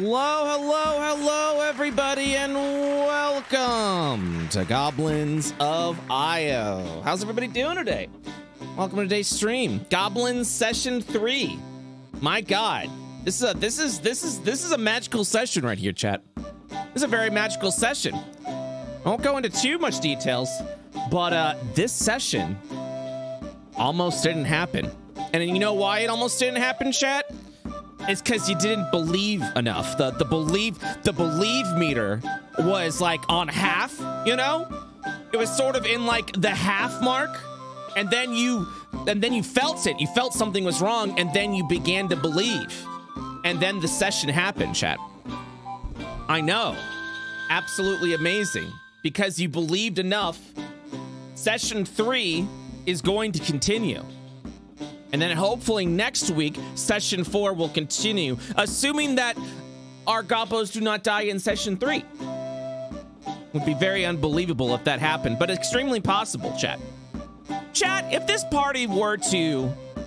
Hello, everybody, and welcome to Goblins of IO. How's everybody doing today? Welcome to today's stream, Goblins Session 3. My God, this is a magical session right here, chat. This is a very magical session. I won't go into too much details, but this session almost didn't happen. And you know why it almost didn't happen, chat? It's because you didn't believe enough. The believe meter was like on half, you know? It was sort of in like the half mark, and then you felt it. You felt something was wrong, and then you began to believe. And then the session happened, chat. I know. Absolutely amazing. Because you believed enough, session 3 is going to continue. And then hopefully next week, session 4 will continue, assuming that our Gobbos do not die in session 3. It would be very unbelievable if that happened, but extremely possible, chat. Chat, if this party were to,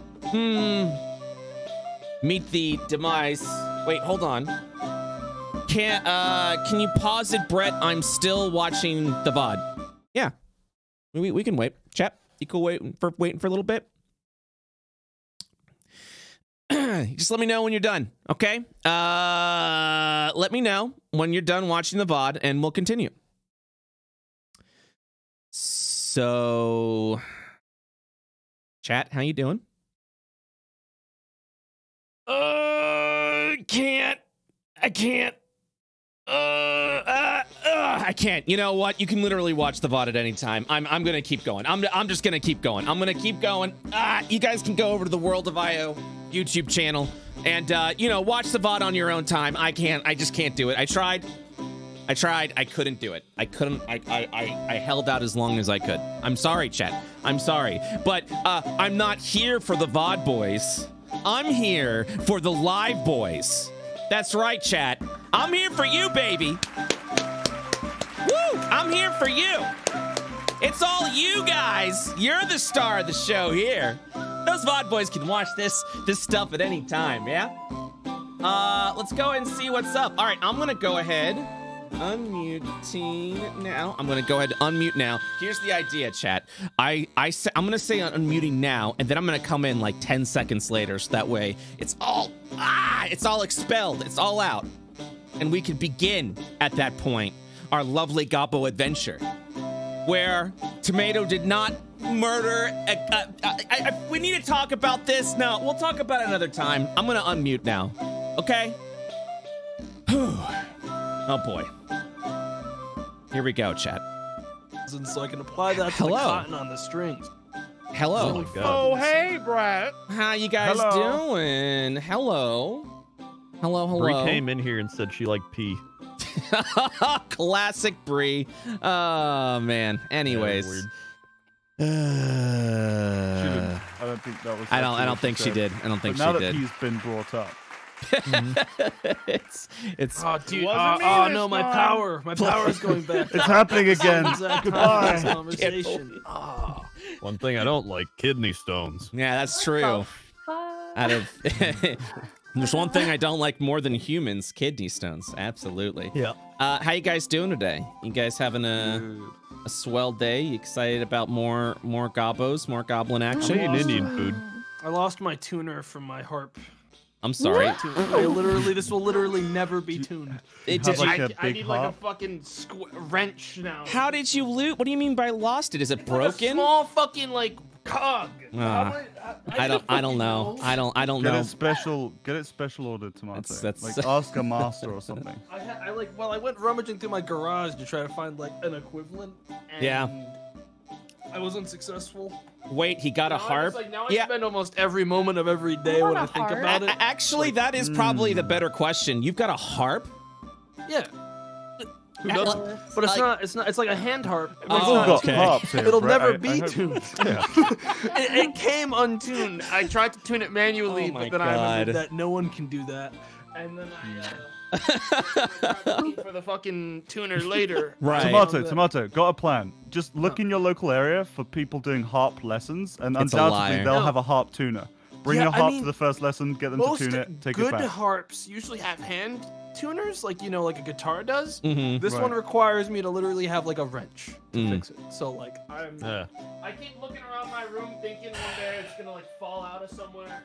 meet the demise. Wait, hold on. Can you pause it, Brett? I'm still watching the VOD. Yeah, we can wait. Chat, you cool waiting for a little bit? Just let me know when you're done, okay? Let me know when you're done watching the VOD, and we'll continue. So, chat, how you doing? I can't. I can't. You know what? You can literally watch the VOD at any time. I'm gonna keep going. I'm just gonna keep going. I'm gonna keep going. You guys can go over to the World of IO YouTube channel and you know, watch the VOD on your own time. I just can't do it. I tried. I couldn't do it. I held out as long as I could. I'm sorry, chat. I'm sorry. But I'm not here for the VOD boys. I'm here for the live boys. That's right, chat. I'm here for you, baby. Woo! I'm here for you. It's all you guys. You're the star of the show here. Those VOD boys can watch this stuff at any time, yeah? Let's go ahead and see what's up. All right, I'm gonna go ahead, unmuting now. I'm gonna go ahead and unmute now. Here's the idea, chat. I'm gonna say unmuting now, and then I'm gonna come in like 10 seconds later, so that way it's all expelled, it's all out, and we can begin at that point our lovely Gobbo adventure, where Tomato did not murder. We need to talk about this. No, we'll talk about it another time. I'm gonna unmute now. Okay. Oh boy. Here we go, chat. So I can apply that to the cotton on the strings. Hello. Oh, hey, Brett. How you guys doing? Hello. Bree came in here and said she liked pee. Classic Bree. Oh man. Anyways. I don't think that was. I don't think she did. I don't think she did. Now that he's been brought up. It's oh dude, oh no, my power is going back. It's happening again. Goodbye. Conversation. Oh. One thing I don't like, kidney stones. Yeah, that's true. Out of there's one thing I don't like more than humans, kidney stones. Absolutely. Yeah. How you guys doing today? You guys having a swell day? You excited about more Gobbos, more goblin action? I'm eating Indian food. I lost my tuner from my harp. I'm sorry. This will literally never be tuned. I need like a fucking wrench now. How did you loot? What do you mean by lost it? Is it broken? Like a small fucking like cog. I don't know. I don't know. Get it special ordered, Tomato. That's like ask a master or something. I went rummaging through my garage to try to find like an equivalent. And yeah. I was unsuccessful. Wait, he got a harp? Now I spend almost every moment of every day when I think about it. Actually, that is probably the better question. You've got a harp? Yeah. But it's not. It's like a hand harp. Harps here, It'll Brett. never be tuned. Yeah. it came untuned. I tried to tune it manually, but then I remembered that no one can do that. And then I looking for the fucking tuner later. Right. Tomato, got a plan. Just look in your local area for people doing harp lessons, and undoubtedly they'll have a harp tuner. Bring your harp to the first lesson, get them to tune it, take it back. Good harps usually have hand tuners, like like a guitar does. This Right. one requires me to literally have like a wrench to fix it. So like I keep looking around my room thinking one day it's gonna like fall out of somewhere.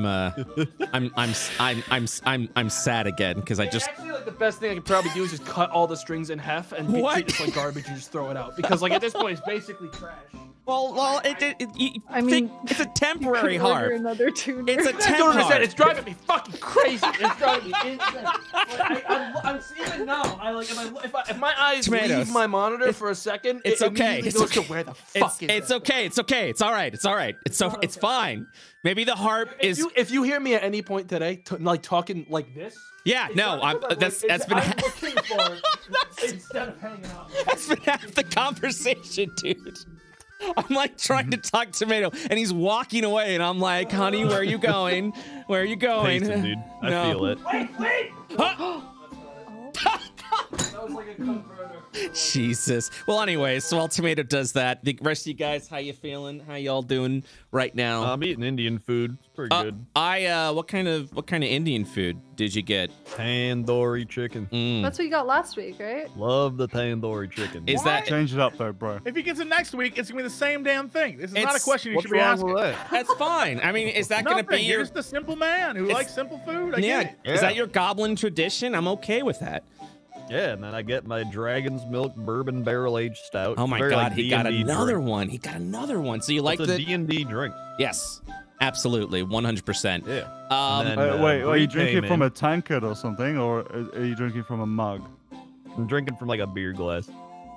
I'm sad again because I just actually like the best thing I could probably do is just cut all the strings in half and treat it like garbage and just throw it out because like at this point it's basically trash. Well, I mean, it's a temporary harp. Another tuner. It's a I don't temporary. understand. It's driving me fucking crazy. It's driving me insane. Like, I'm even now. If my eyes Tomatoes. leave my monitor for a second, It's it okay. immediately It's goes okay. to where the fuck is It's that? okay. It's okay. It's all right. It's all right. It's fine. Maybe the harp is. If you hear me at any point today, like talking like this. Yeah, no, that's been I'm looking for it instead of hanging out. that's been half the conversation, dude. I'm like trying to talk Tomato, and he's walking away, and I'm like, honey, where are you going? Where are you going? Pacing, dude. I No. feel it. Wait! Huh? That was like a converter. Jesus. Well, anyways, so while Tomato does that, the rest of you guys, how you feeling? How y'all doing right now? I'm eating Indian food. It's pretty good. What kind of Indian food did you get? Tandoori chicken. That's what you got last week, right? Love the tandoori chicken. Is that Change it up though, bro. If he gets it next week, it's gonna be the same damn thing. This is not a It's- question you What's should be wrong asking. with that? that's fine. I mean, is that going to be Nothing. You're your just a simple man who likes simple food. I yeah, get it. is that your goblin tradition? I'm okay with that. Yeah, and then I get my Dragon's Milk Bourbon Barrel Aged Stout. Oh my Very, god, like, he got D&D another drink. one. He got another one. So you like It's a the D&D drink. Yes. Absolutely, 100%. Yeah. Um, And then, Wait, are Brie you drinking came from in. a tankard or something, or are you drinking from a mug? I'm drinking from like a beer glass.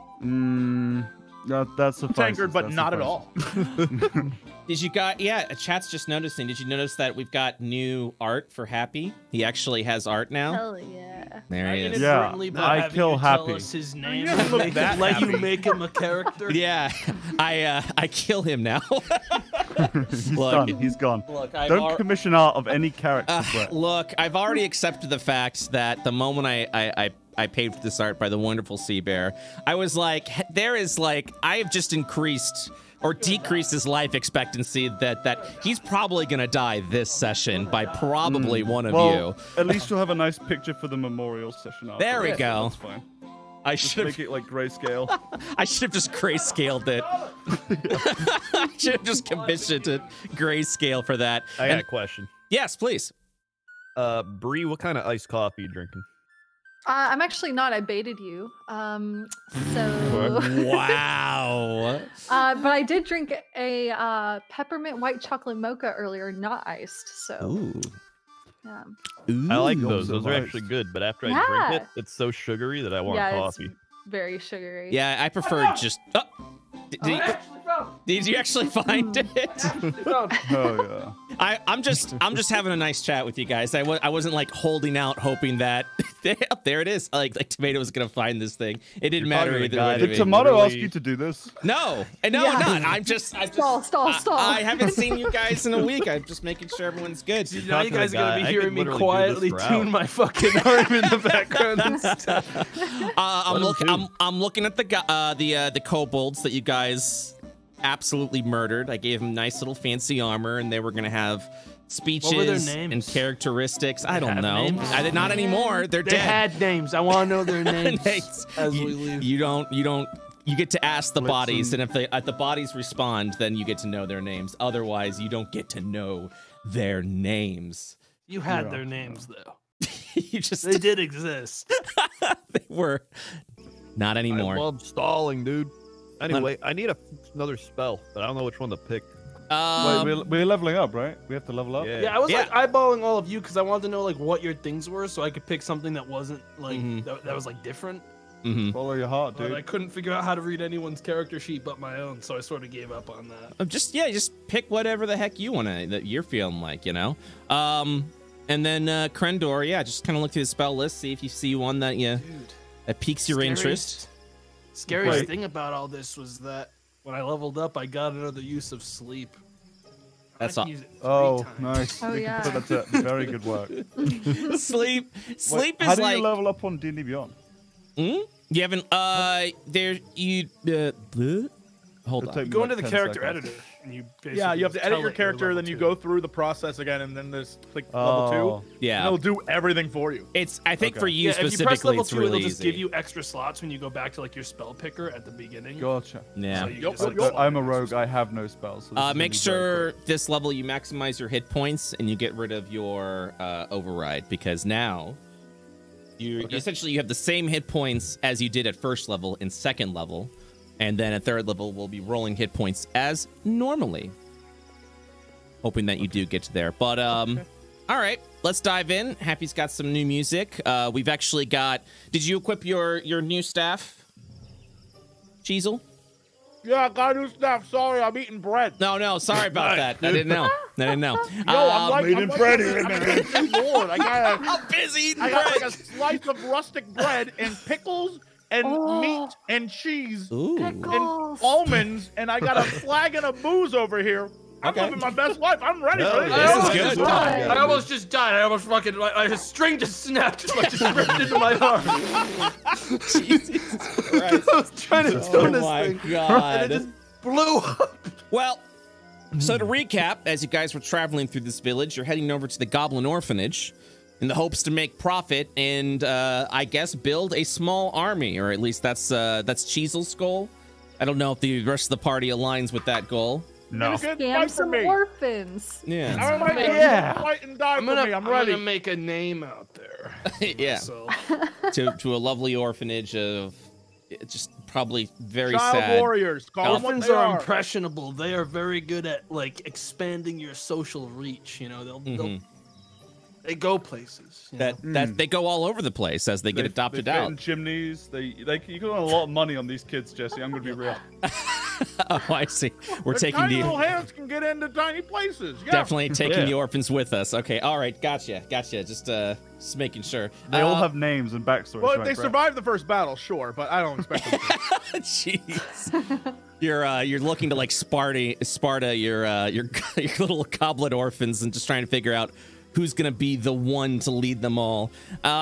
That's suffices. Tankard, but that not at suffices. all. did you got chat's just noticing. Did you notice that we've got new art for Happy? He actually has art now. Hell yeah. There he is. Yeah, Inadvertently, by I having kill you tell Happy. us his name. He doesn't look Make that it, let you happy. make him a character. Yeah, I kill him now. He's Look, done. He's gone. Look, I've Don't commission art of any character, Brett. Look, I've already accepted the fact that the moment I paid for this art by the wonderful Sea Bear, I was like, I have just increased or decreased his life expectancy that he's probably gonna die this session by probably one of you. At least you'll have a nice picture for the memorial session after. There we go. That's fine. I Just should make have it like grayscale. I should have just grayscaled it. I should have just commissioned it grayscale for that. I got And- a question. yes, please. Bree, what kind of iced coffee you drinking? I'm actually not. I baited you. So. Wow. But I did drink a peppermint white chocolate mocha earlier, not iced. So. Ooh. Yeah. I like Ooh. those. Those are Nice. actually good, but after I Yeah. drink it, it's so sugary that I want Yeah, coffee. it's very sugary. Yeah, I prefer just. Oh, did you actually find it? Oh yeah. I'm just having a nice chat with you guys. I wasn't like holding out hoping that there it is. Like Tomato was gonna find this thing. It didn't You're matter talking either to a guy way. that Did to me. Tomato ask Really- you to do this? No, I'm Yeah. not. I'm just Stall. I haven't seen you guys in a week. I'm just making sure everyone's good. Now you talking to guys a are gonna guy, be I hearing could me literally do quietly this for tune hours. my fucking arm in the background and stuff. I'm looking at the kobolds that you guys absolutely murdered. I gave them nice little fancy armor, and they were gonna have speeches What were their and names? characteristics. I don't have know. names? Not anymore. They're They dead. had names. I want to know their names Names. as we leave. You don't. You get to ask the Blitzen. bodies, and if the bodies respond, then you get to know their names. Otherwise, you don't get to know their names. You had Yeah. their names though. You just They did exist. they were not anymore. I love stalling, dude. Anyway, I need another spell, but I don't know which one to pick. Wait, we're leveling up, right? We have to level up. Yeah. Yeah, I was Yeah. like eyeballing all of you because I wanted to know like what your things were, so I could pick something that wasn't like Mhm. that was like different. Mhm. Follow your heart, But I dude. couldn't figure out how to read anyone's character sheet but my own, so I sort of gave up on that. Just pick whatever the heck you wanna that you're feeling like, you know. And then Crendor, just kind of look through the spell list, see if you see one that Dude, that piques your interest. Scariest Wait. thing about all this was that when I leveled up, I got another use of sleep. That's I all. can use it 3 Oh, times. nice. Oh, You can yeah. put that to very good work. Sleep Wait, is how do like. you level up on D&D Beyond? You haven't there you bleh? Hold It'll on. take me Go like into the 10 character seconds. editor. and you you have to edit your character, then you go through the process again, and then there's like level 2. Yeah, it'll do everything for you. I think for you specifically, if you press level 2, really it'll just easy. give you extra slots when you go back to like your spell picker at the beginning. Gotcha. Yeah. So I'm a rogue. I have no spells. So Make sure this level you maximize your hit points and you get rid of your override, because now you essentially you have the same hit points as you did at first level in second level, and then at third level we'll be rolling hit points as normally, hoping that you do get to there. But all right, let's dive in. Happy's got some new music. We've actually got, did you equip your new staff, Cheezel? Yeah, I got new stuff. Sorry, I'm eating bread. No, sorry about that. I didn't know. Yo, I'm eating bread here, man. I'm bored. I got I'm busy eating I bread. got like a slice of rustic bread and pickles and meat and cheese Ooh. and almonds, and I got a flagon of booze over here. I'm living my best life. I'm ready for this. This is good. I almost just died. I almost fucking, a string just snapped, like just ripped into my arm. Jesus Christ. I was trying to turn this my thing, God. and it just blew up. Well, so to recap, as you guys were traveling through this village, you're heading over to the Goblin Orphanage in the hopes to make profit and, I guess, build a small army, or at least that's Cheezel's goal. I don't know if the rest of the party aligns with that goal. No. Scam some orphans. Yeah. I'm ready. Yeah. Fight and die I'm for me. I'm ready. gonna make a name out there. Yeah. So. to a lovely orphanage of just probably very Child sad warriors. Call them what Orphans they are are. impressionable. They are very good at like expanding your social reach. You know, they go places. that they go all over the place as they get adopted they fit out. in chimneys. You can earn a lot of money on these kids, Jesse. I'm gonna be real. Oh, I see. We're The taking tiny the little hands can get into tiny places. Yeah. definitely taking the orphans with us. Okay, all right, gotcha. Just making sure. They all have names and backstories. Well, if right, they Brett? survive the first battle, sure, but I don't expect them to. Jeez. You're looking to like Sparta your little goblet orphans and just trying to figure out who's gonna be the one to lead them all.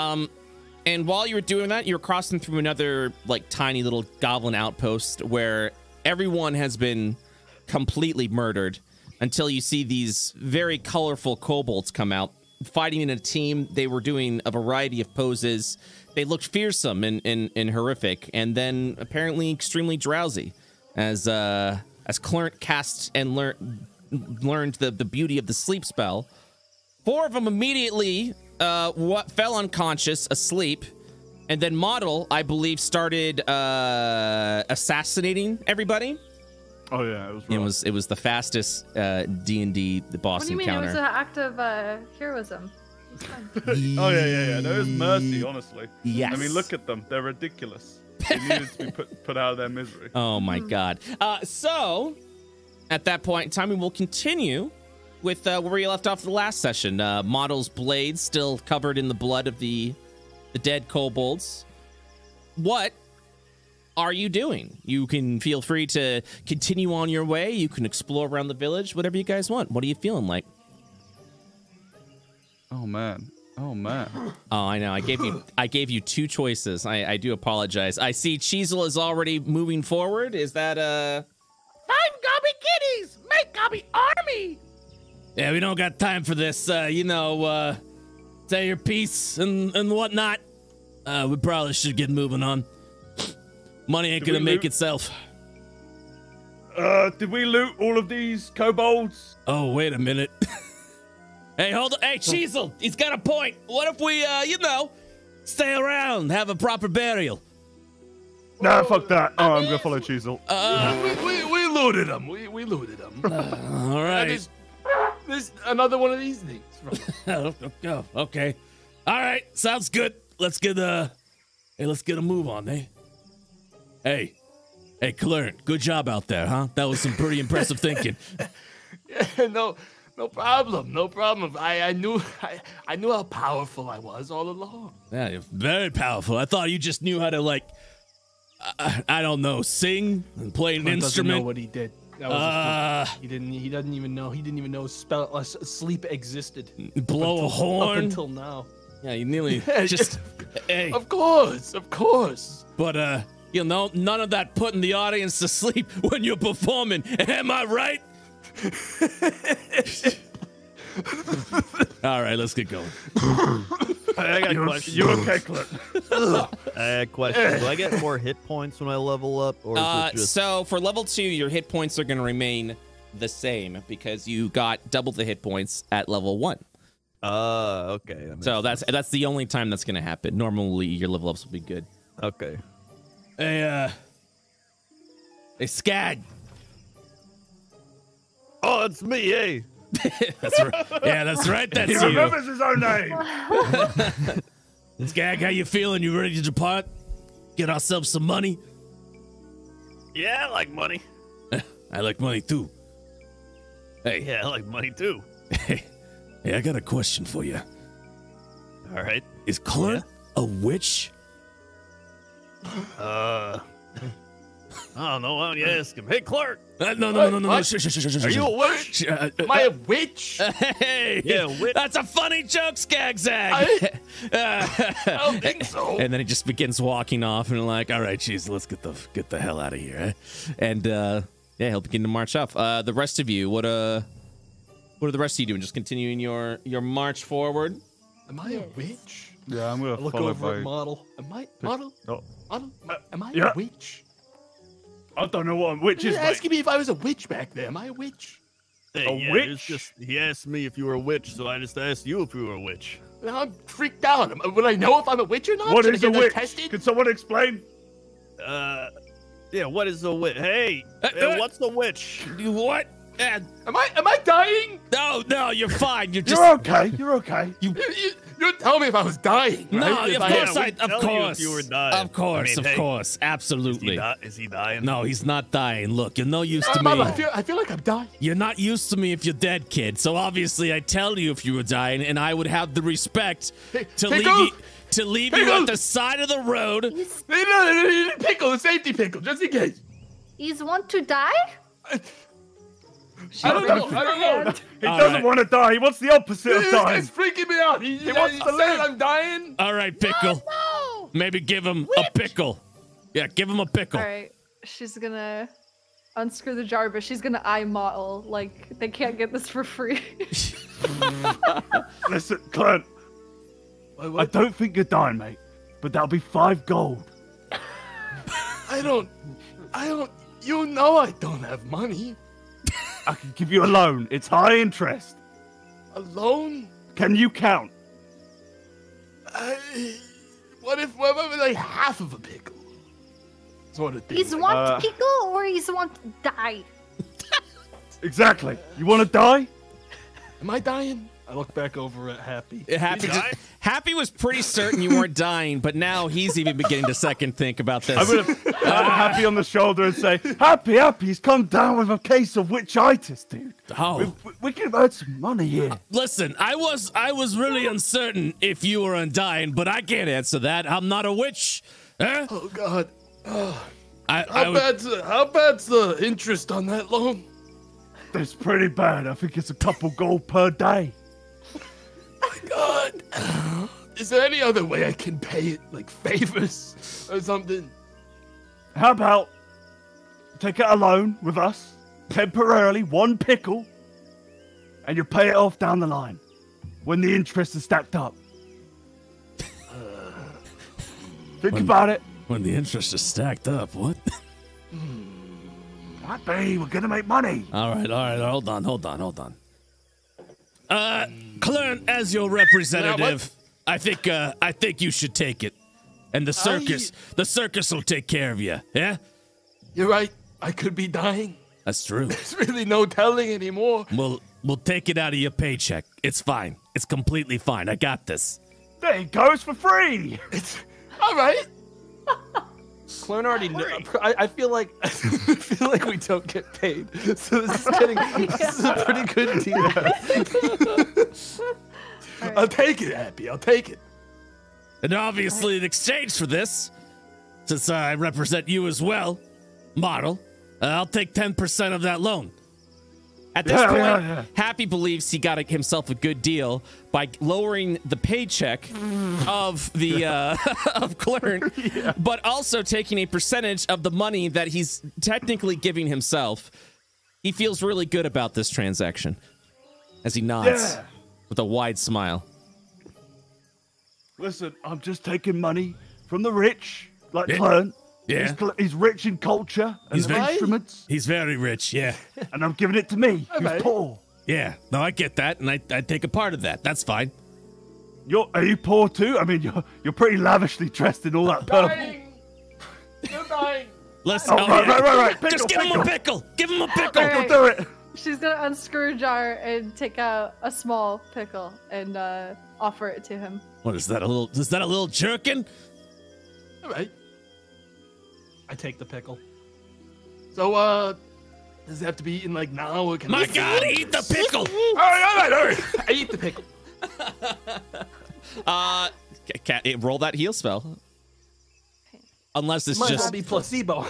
And while you were doing that, you were crossing through another like tiny little goblin outpost where everyone has been completely murdered until you see these very colorful kobolds come out fighting in a team. They were doing a variety of poses. They looked fearsome and horrific, and then apparently extremely drowsy as Clarent cast and learned the beauty of the sleep spell. 4 of them immediately fell unconscious, asleep, and then Model, I believe, started assassinating everybody. Oh yeah, it was. It was the fastest D&D the boss What do you mean? encounter. It was an act of heroism. It's fine. Oh yeah. There is mercy, honestly. Yes. I mean, look at them. They're ridiculous. They needed to be put out of their misery. Oh my God. So at that point in time, we will continue with where you left off the last session. Model's blade still covered in the blood of the dead kobolds. What are you doing? You can feel free to continue on your way. You can explore around the village, whatever you guys want. What are you feeling like? Oh man. Oh I know. I gave you 2 choices. I do apologize. I see Cheezel is already moving forward. Is that 5 gobby kitties! Make gobby army! Yeah, we don't got time for this. Say your piece and whatnot. We probably should get moving on. Money ain't gonna make itself. Did we loot all of these kobolds? Oh, wait a minute. Hey, hold on. Hey, Cheezel, he's got a point. What if we, stay around, have a proper burial? Nah, fuck that. Oh, I'm gonna follow Cheezel. We looted them. We looted them. All right. There's another one of these things. Oh, okay. All right, sounds good. Let's get a move on, eh? Hey, Clarent, good job out there, huh? That was some pretty impressive thinking. Yeah, no problem. I knew how powerful I was all along. Yeah, you're very powerful. I thought you just knew how to I don't know, sing and play an Clint doesn't know instrument. what he did. That was he didn't even know sleep existed. Blow a horn up until now. Yeah, you nearly just. Hey, of course. But none of that putting the audience to sleep when you're performing. Am I right? All right, let's get going. I got a question. You okay, Clint? I got a question. Do I get more hit points when I level up, or is it just... So for level 2, your hit points are going to remain the same because you got double the hit points at level 1. Okay. So that's the only time that's going to happen. Normally, your level ups will be good. Okay. Hey, Skag. Oh, it's me, hey. That's right. Yeah, that's right. That's He you. remembers his own name. Skag, how you feeling? You ready to depart? Get ourselves some money? Yeah, I like money. I like money too. Hey. Yeah, I like money too. Hey, I got a question for you. All right. Is Clint a witch? I don't know. Why don't you ask him? Hey, Clark. No. Shh. Are you a witch? Am I a witch? Hey, Yeah, witch. That's a funny joke, Skagzag. I don't think so. And then he just begins walking off, and like, all right, jeez, let's get the hell out of here. Eh? And yeah, he'll begin to march off. The rest of you, what are the rest of you doing? Just continuing your march forward. Am I a witch? Yeah, I'm gonna Look follow over by... at Model. Am I Model? Oh. Model? Am I Yeah. a witch? I don't know what a witch He is, was mate. asking me if I was a witch back there. Am I a witch? Hey, A yeah, witch? it's just he asked me if you were a witch, so I just asked you if you were a witch. Now I'm freaked out. Would I know if I'm a witch or not? What Should is I a get witch? tested? Can someone explain? Yeah, what is a witch? Hey, what's the witch? You what? Am I dying? No, you're fine. You're just You're okay. You're okay. You tell me if I was dying. no. Right? Of If course, we'd of tell you course, if you were dying. of course, I mean, hey, of course, absolutely. Is he dying? No, he's not dying. Look, you're no use to Mama, me. I feel like I'm dying. You're not used to me if you're dead, kid. So obviously, I tell you if you were dying, and I would have the respect to leave you at the side of the road. Pickle, the safety pickle, just in case. He's want to die? I don't know. He All doesn't right. want to die. He wants the opposite of This dying. guy's freaking me out. He wants to live. I'm dying. All right, pickle. No. Maybe give him a pickle. Yeah, give him a pickle. All right. She's gonna unscrew the jar, but she's gonna eye Model. Like, they can't get this for free. Listen, Clint. I don't think you're dying, mate. But that'll be 5 gold. I don't. You know I don't have money. I can give you a loan. It's high interest. A loan? Can you count? What if like half of a pickle? Sort of thing. He's want pickle or he's want die? Exactly. You want to die? Am I dying? I look back over at Happy. Happy was pretty certain you weren't dying, but now he's even beginning to second think about this. I'm going to pat Happy on the shoulder and say, Happy, he's come down with a case of witchitis, dude. Oh. We can earn some money here. Listen, I was really uncertain if you were undying, but I can't answer that. I'm not a witch. Huh? Oh God. How bad's the interest on that loan? It's pretty bad. I think it's a couple gold per day. My God. Is there any other way I can pay it, like favors or something? How about take out a loan with us, temporarily, 1 pickle, and you pay it off down the line when the interest is stacked up. Think about it. When the interest is stacked up, what? Happy, we're gonna make money. All right, hold on. Clarence, as your representative, I think you should take it. And the circus will take care of you, yeah? You're right. I could be dying. That's true. There's really no telling anymore. We'll take it out of your paycheck. It's fine. It's completely fine. I got this. There you go, it's for free. It's all right. Clone already knew. I feel like we don't get paid, so this is a pretty good deal. Right. I'll take it, Happy. I'll take it. And obviously, in exchange for this, since I represent you as well, Model, I'll take 10% of that loan. At this point, Happy believes he got himself a good deal by lowering the paycheck of the of Clarence, but also taking a percentage of the money that he's technically giving himself He feels really good about this transaction as he nods with a wide smile. Listen, I'm just taking money from the rich, like Clint. Yeah. He's rich in culture and instruments. He's very rich, yeah. And I'm giving it to me, who's poor. Yeah, no, I get that, and I take a part of that. That's fine. Are you poor too? I mean, you're pretty lavishly dressed in all that purple. You're dying. Listen, right. Pickle, just give him a pickle. Give him a pickle. Alright. Do it. She's gonna unscrew a jar and take out a small pickle and offer it to him. What is that? Is that a little jerkin? All right. I take the pickle. So, does it have to be eaten like now? Or can My God, eat the pickle! All right. I eat the pickle. Roll that heal spell. Unless it's Might just well be placebo.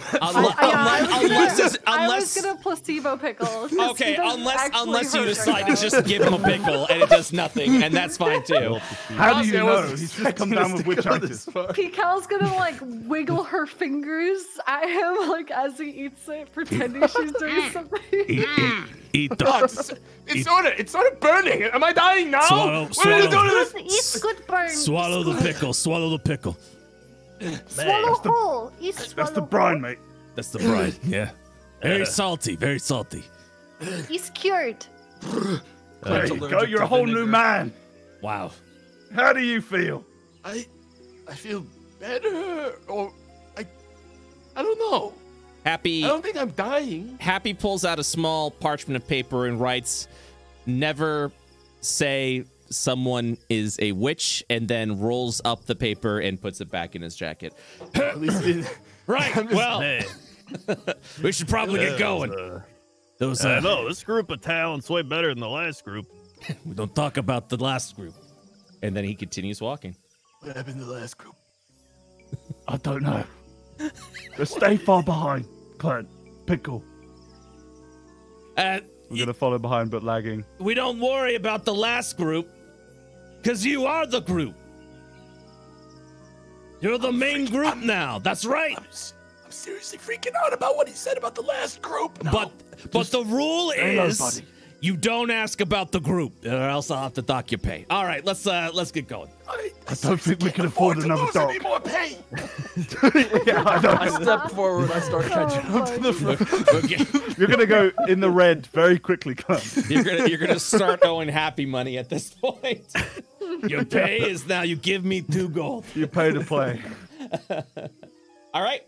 I was gonna placebo pickle. okay. Unless you decide to just give him a pickle and it does nothing, and that's fine too. How do you know? He's just come down with witchitis. Pikel's gonna like wiggle her fingers at him like as he eats it, pretending she's doing something. Eat the. God, it's sort of burning. Am I dying now? What are you doing to this? Eat good burn. Swallow the pickle. Swallow the pickle. Swallow whole. Eat swallow. That's the brine, mate. That's the brine. Yeah. Very salty. Very salty. He's cured. There you go. You're a whole new man. Wow. How do you feel? I feel better, or I don't know. Happy. I don't think I'm dying. Happy pulls out a small parchment of paper and writes, "Never say someone is a witch," and then rolls up the paper and puts it back in his jacket. At least Right. Well, we should probably get going. No, this group of talent's way better than the last group. We don't talk about the last group. And then he continues walking. what happened to the last group? I don't know. Just stay far behind, Clint. Pickle. We're gonna follow behind, but lagging. We don't worry about the last group, because you are the group. You're the main group now. That's right. I'm seriously freaking out about what he said about the last group. No. But the rule is buddy. you don't ask about the group, or else I'll have to dock your pay. All right, let's get going. I don't think we can afford another dog. Any more pay. Yeah, I know. I step forward. I start catching up to the front. You're gonna go in the red very quickly, Clint. You're gonna start owing Happy money at this point. Your pay is now you give me 2 gold. You pay to play. All right.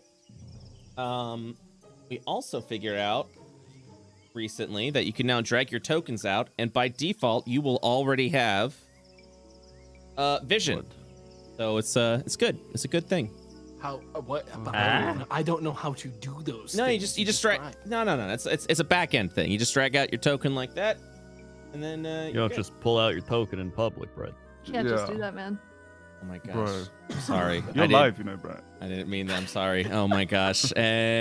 We also figured out recently that you can now drag your tokens out, and by default, you will already have vision. So it's good. It's a good thing. How? What? I don't know how to do those. No, things you just drag. No. It's a back end thing. You just drag out your token like that, and then You don't just pull out your token in public, Brett. Can't just do that, man. Oh my gosh. Bro. I'm sorry. You're live, you know, Brett. I didn't mean that. I'm sorry. Oh my gosh.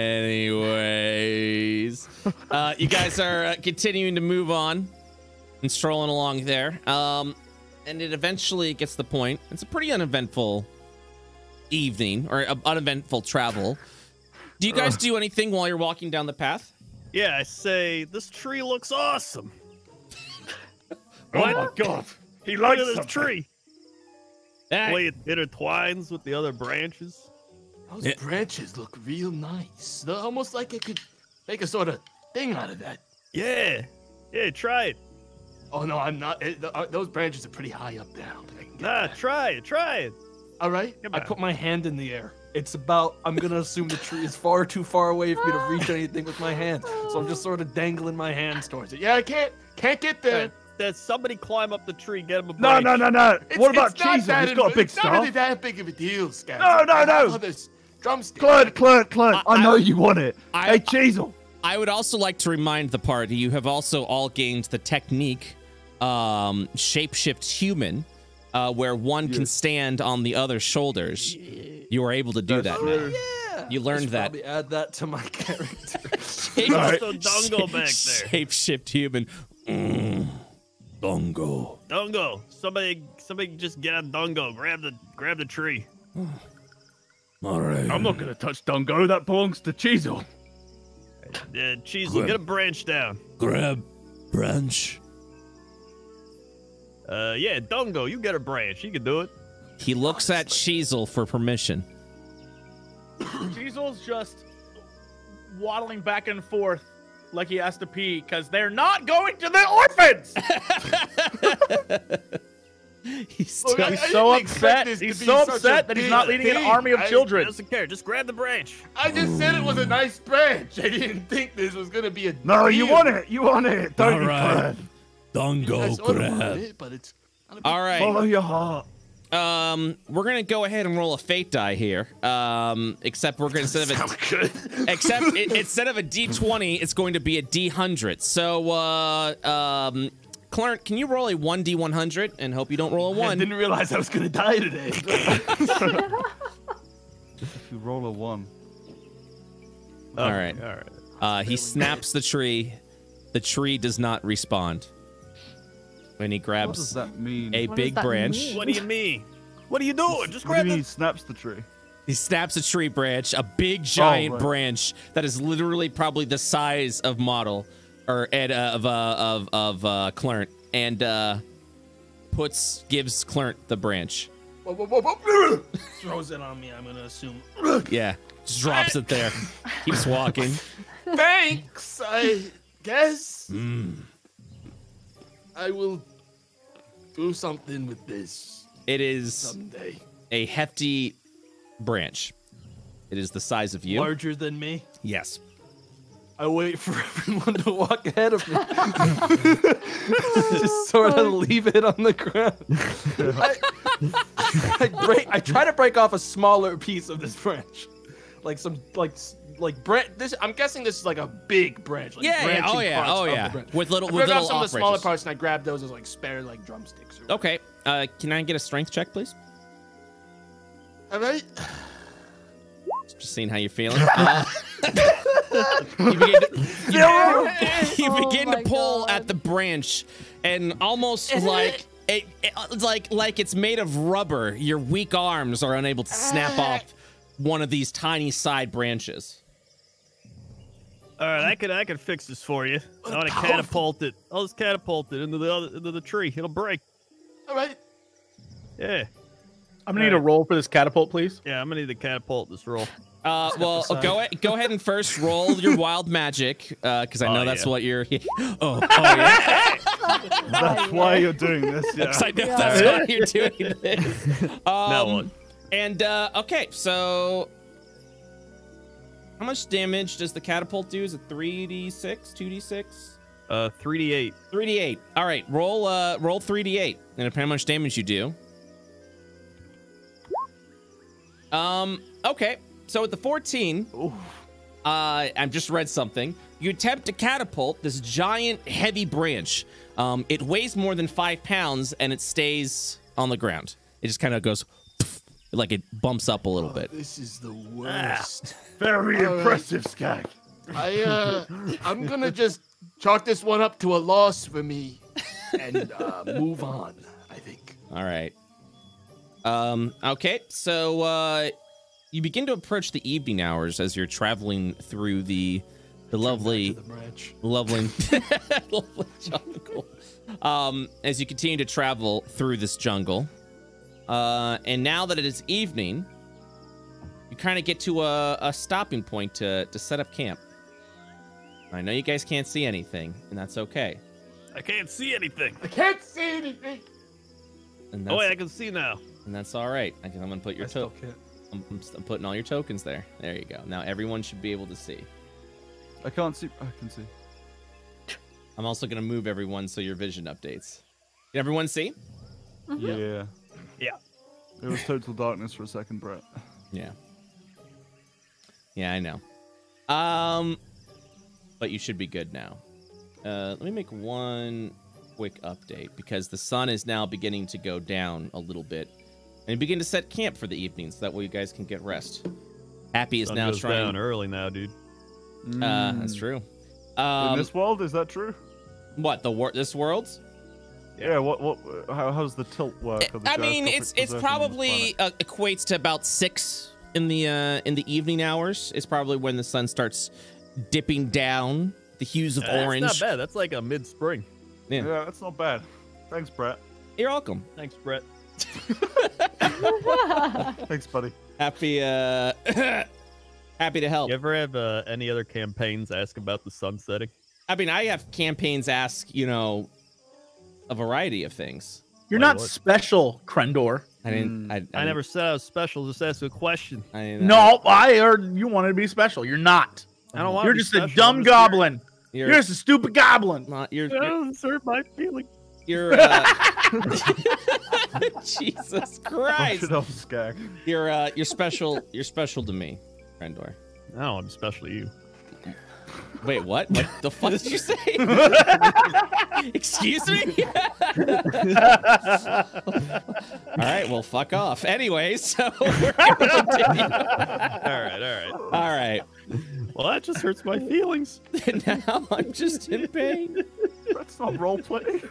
Anyways, you guys are continuing to move on and strolling along there. And it eventually gets to the point. It's a pretty uneventful evening or uneventful travel. Do you guys do anything while you're walking down the path? Yeah, I say, this tree looks awesome. Oh my God. He Look likes at this something. tree. The way it intertwines with the other branches. Those branches look real nice. They're almost like it could make a sort of thing out of that. Yeah. Yeah, try it. Oh no, I'm not. Those branches are pretty high up there. I don't think I can get Nah, that. try it. All right. I put my hand in the air. It's about, I'm going to assume the tree is far too far away for me to reach anything with my hand. So I'm just sort of dangling my hands towards it. Yeah, I can't get there. Does somebody climb up the tree, get him a No. branch? What about it's not Cheezel? that He's got a big It's not really staff. that big of a deal, Scout. No. Drumstick. Clint. I know you want it. Hey, Cheezel. I would also like to remind the party you have also all gained the technique shapeshift human, where one can stand on the other's shoulders. You are able to do that now. Yeah. You learned that. Probably add that to my character. Right. So Dongo back there. Shapeshift human. Dongo. Dongo. Somebody just get on Dongo. Grab the tree. All right. I'm not gonna touch Dongo. That belongs to Cheezel. Cheezel, get a branch down. Grab branch. Yeah, Dungo, you get a branch. You can do it. He looks at Cheezel for permission. Cheezel's just waddling back and forth like he has to pee because they're not going to the orphans. He's so upset. He's so upset that he's not leading an army of children. Doesn't care. Just grab the branch. I just said it was a nice branch. I didn't think this was gonna be a. No, deal. you want it. You want it. Don't All you, right. Brad? Dungo grab. But it's all right. Follow your heart. We're gonna go ahead and roll a fate die here. Except we're gonna instead of a D20, it's going to be a D100. So, Clarence, can you roll a 1D100 and hope you don't roll a 1? I didn't realize I was gonna die today. If you roll a 1. All right. He snaps the tree. The tree does not respond. When he What grabs does that mean? a What big does that branch. mean? What do you mean? What are you doing? Just What do grab you mean the. he snaps the tree? He snaps a tree branch, a big giant right. branch that is literally probably the size of Model or of Clarence, and gives Clarence the branch. Throws it on me. I'm gonna assume. Yeah, just drops it there. Keeps walking. Thanks, I guess. I will do something with this It is someday. a hefty branch. It is the size of you. Larger than me. Yes. I wait for everyone to walk ahead of me. Just sort of leave it on the ground. I try to break off a smaller piece of this branch, like this. I'm guessing this is like a big branch. Like branching parts of the branch. With little I broke off some of off the smaller branches. parts and I grabbed those as like spare like drumsticks. Or Okay. Can I get a strength check, please? all right. Just seeing how you're feeling. You begin to pull at the branch, and almost like it's made of rubber. Your weak arms are unable to snap off one of these tiny side branches. All right, I could fix this for you. I want to catapult it. I'll just catapult it into the tree. It'll break. All right. Yeah. I'm gonna need a roll for this catapult, please. Yeah, I'm gonna need to catapult this roll. Well, go ahead and first roll your wild magic, because I know that's what you're. Yeah. That's why you're doing this. Yeah. Because I know that's why you're doing this. Now what? And okay, so how much damage does the catapult do? Is it 3d6, 2d6? 3d8. 3d8. All right, roll 3d8, and depending on how much damage you do. Okay. So with the 14, I've just read something. You attempt to catapult this giant, heavy branch. It weighs more than 5 pounds, and it stays on the ground. It just kind of goes, like it bumps up a little bit. This is the worst. Very impressive, Skag. I'm gonna just chalk this one up to a loss for me and move on, I think. All right. Okay, so you begin to approach the evening hours as you're traveling through the lovely jungle. As you continue to travel through this jungle, and now that it is evening, you kind of get to a stopping point to set up camp. I know you guys can't see anything, and that's okay. I can't see anything. I can't see anything. And Oh wait, I can see now. And that's all right. I'm gonna put your I'm putting all your tokens there. There you go. Now everyone should be able to see. I can't see. I can see. I'm also gonna move everyone so your vision updates. Can everyone see? Yeah. Yeah. It was total darkness for a second, Brett. Yeah. Yeah, I know. But you should be good now. Let me make one quick update because the sun is now beginning to go down a little bit. And begin to set camp for the evening so that way you guys can get rest. Happy is Sun now goes trying. down early now, dude. That's true. In this world, is that true? What this world? Yeah. How does the tilt work? I mean, it's probably equates to about 6 in the evening hours. It's probably when the sun starts dipping down, the hues of orange. That's not bad. That's like a mid-spring. Yeah. Yeah, that's not bad. Thanks, Brett. You're welcome. Thanks, Brett. Thanks, buddy. Happy happy to help. You ever have any other campaigns ask about the sun setting? I mean, I have campaigns ask, you know, a variety of things. You're Like not what? special, Crendor. I didn't. I never said I was special. Just ask a question. No, I heard you wanted to be special. You're not. I don't want. You're to be just a special. dumb I'm just goblin. You're, You're just a stupid goblin. not. It doesn't hurt my feelings. You're. Jesus Christ. Skag. You're special. You're special to me, Crendor. No, I'm special to you. Wait, what? What the fuck did you say? Excuse me? All right, well, fuck off. Anyway, so we're gonna continue. All right. Well, that just hurts my feelings. Now I'm just in pain. That's not roleplay.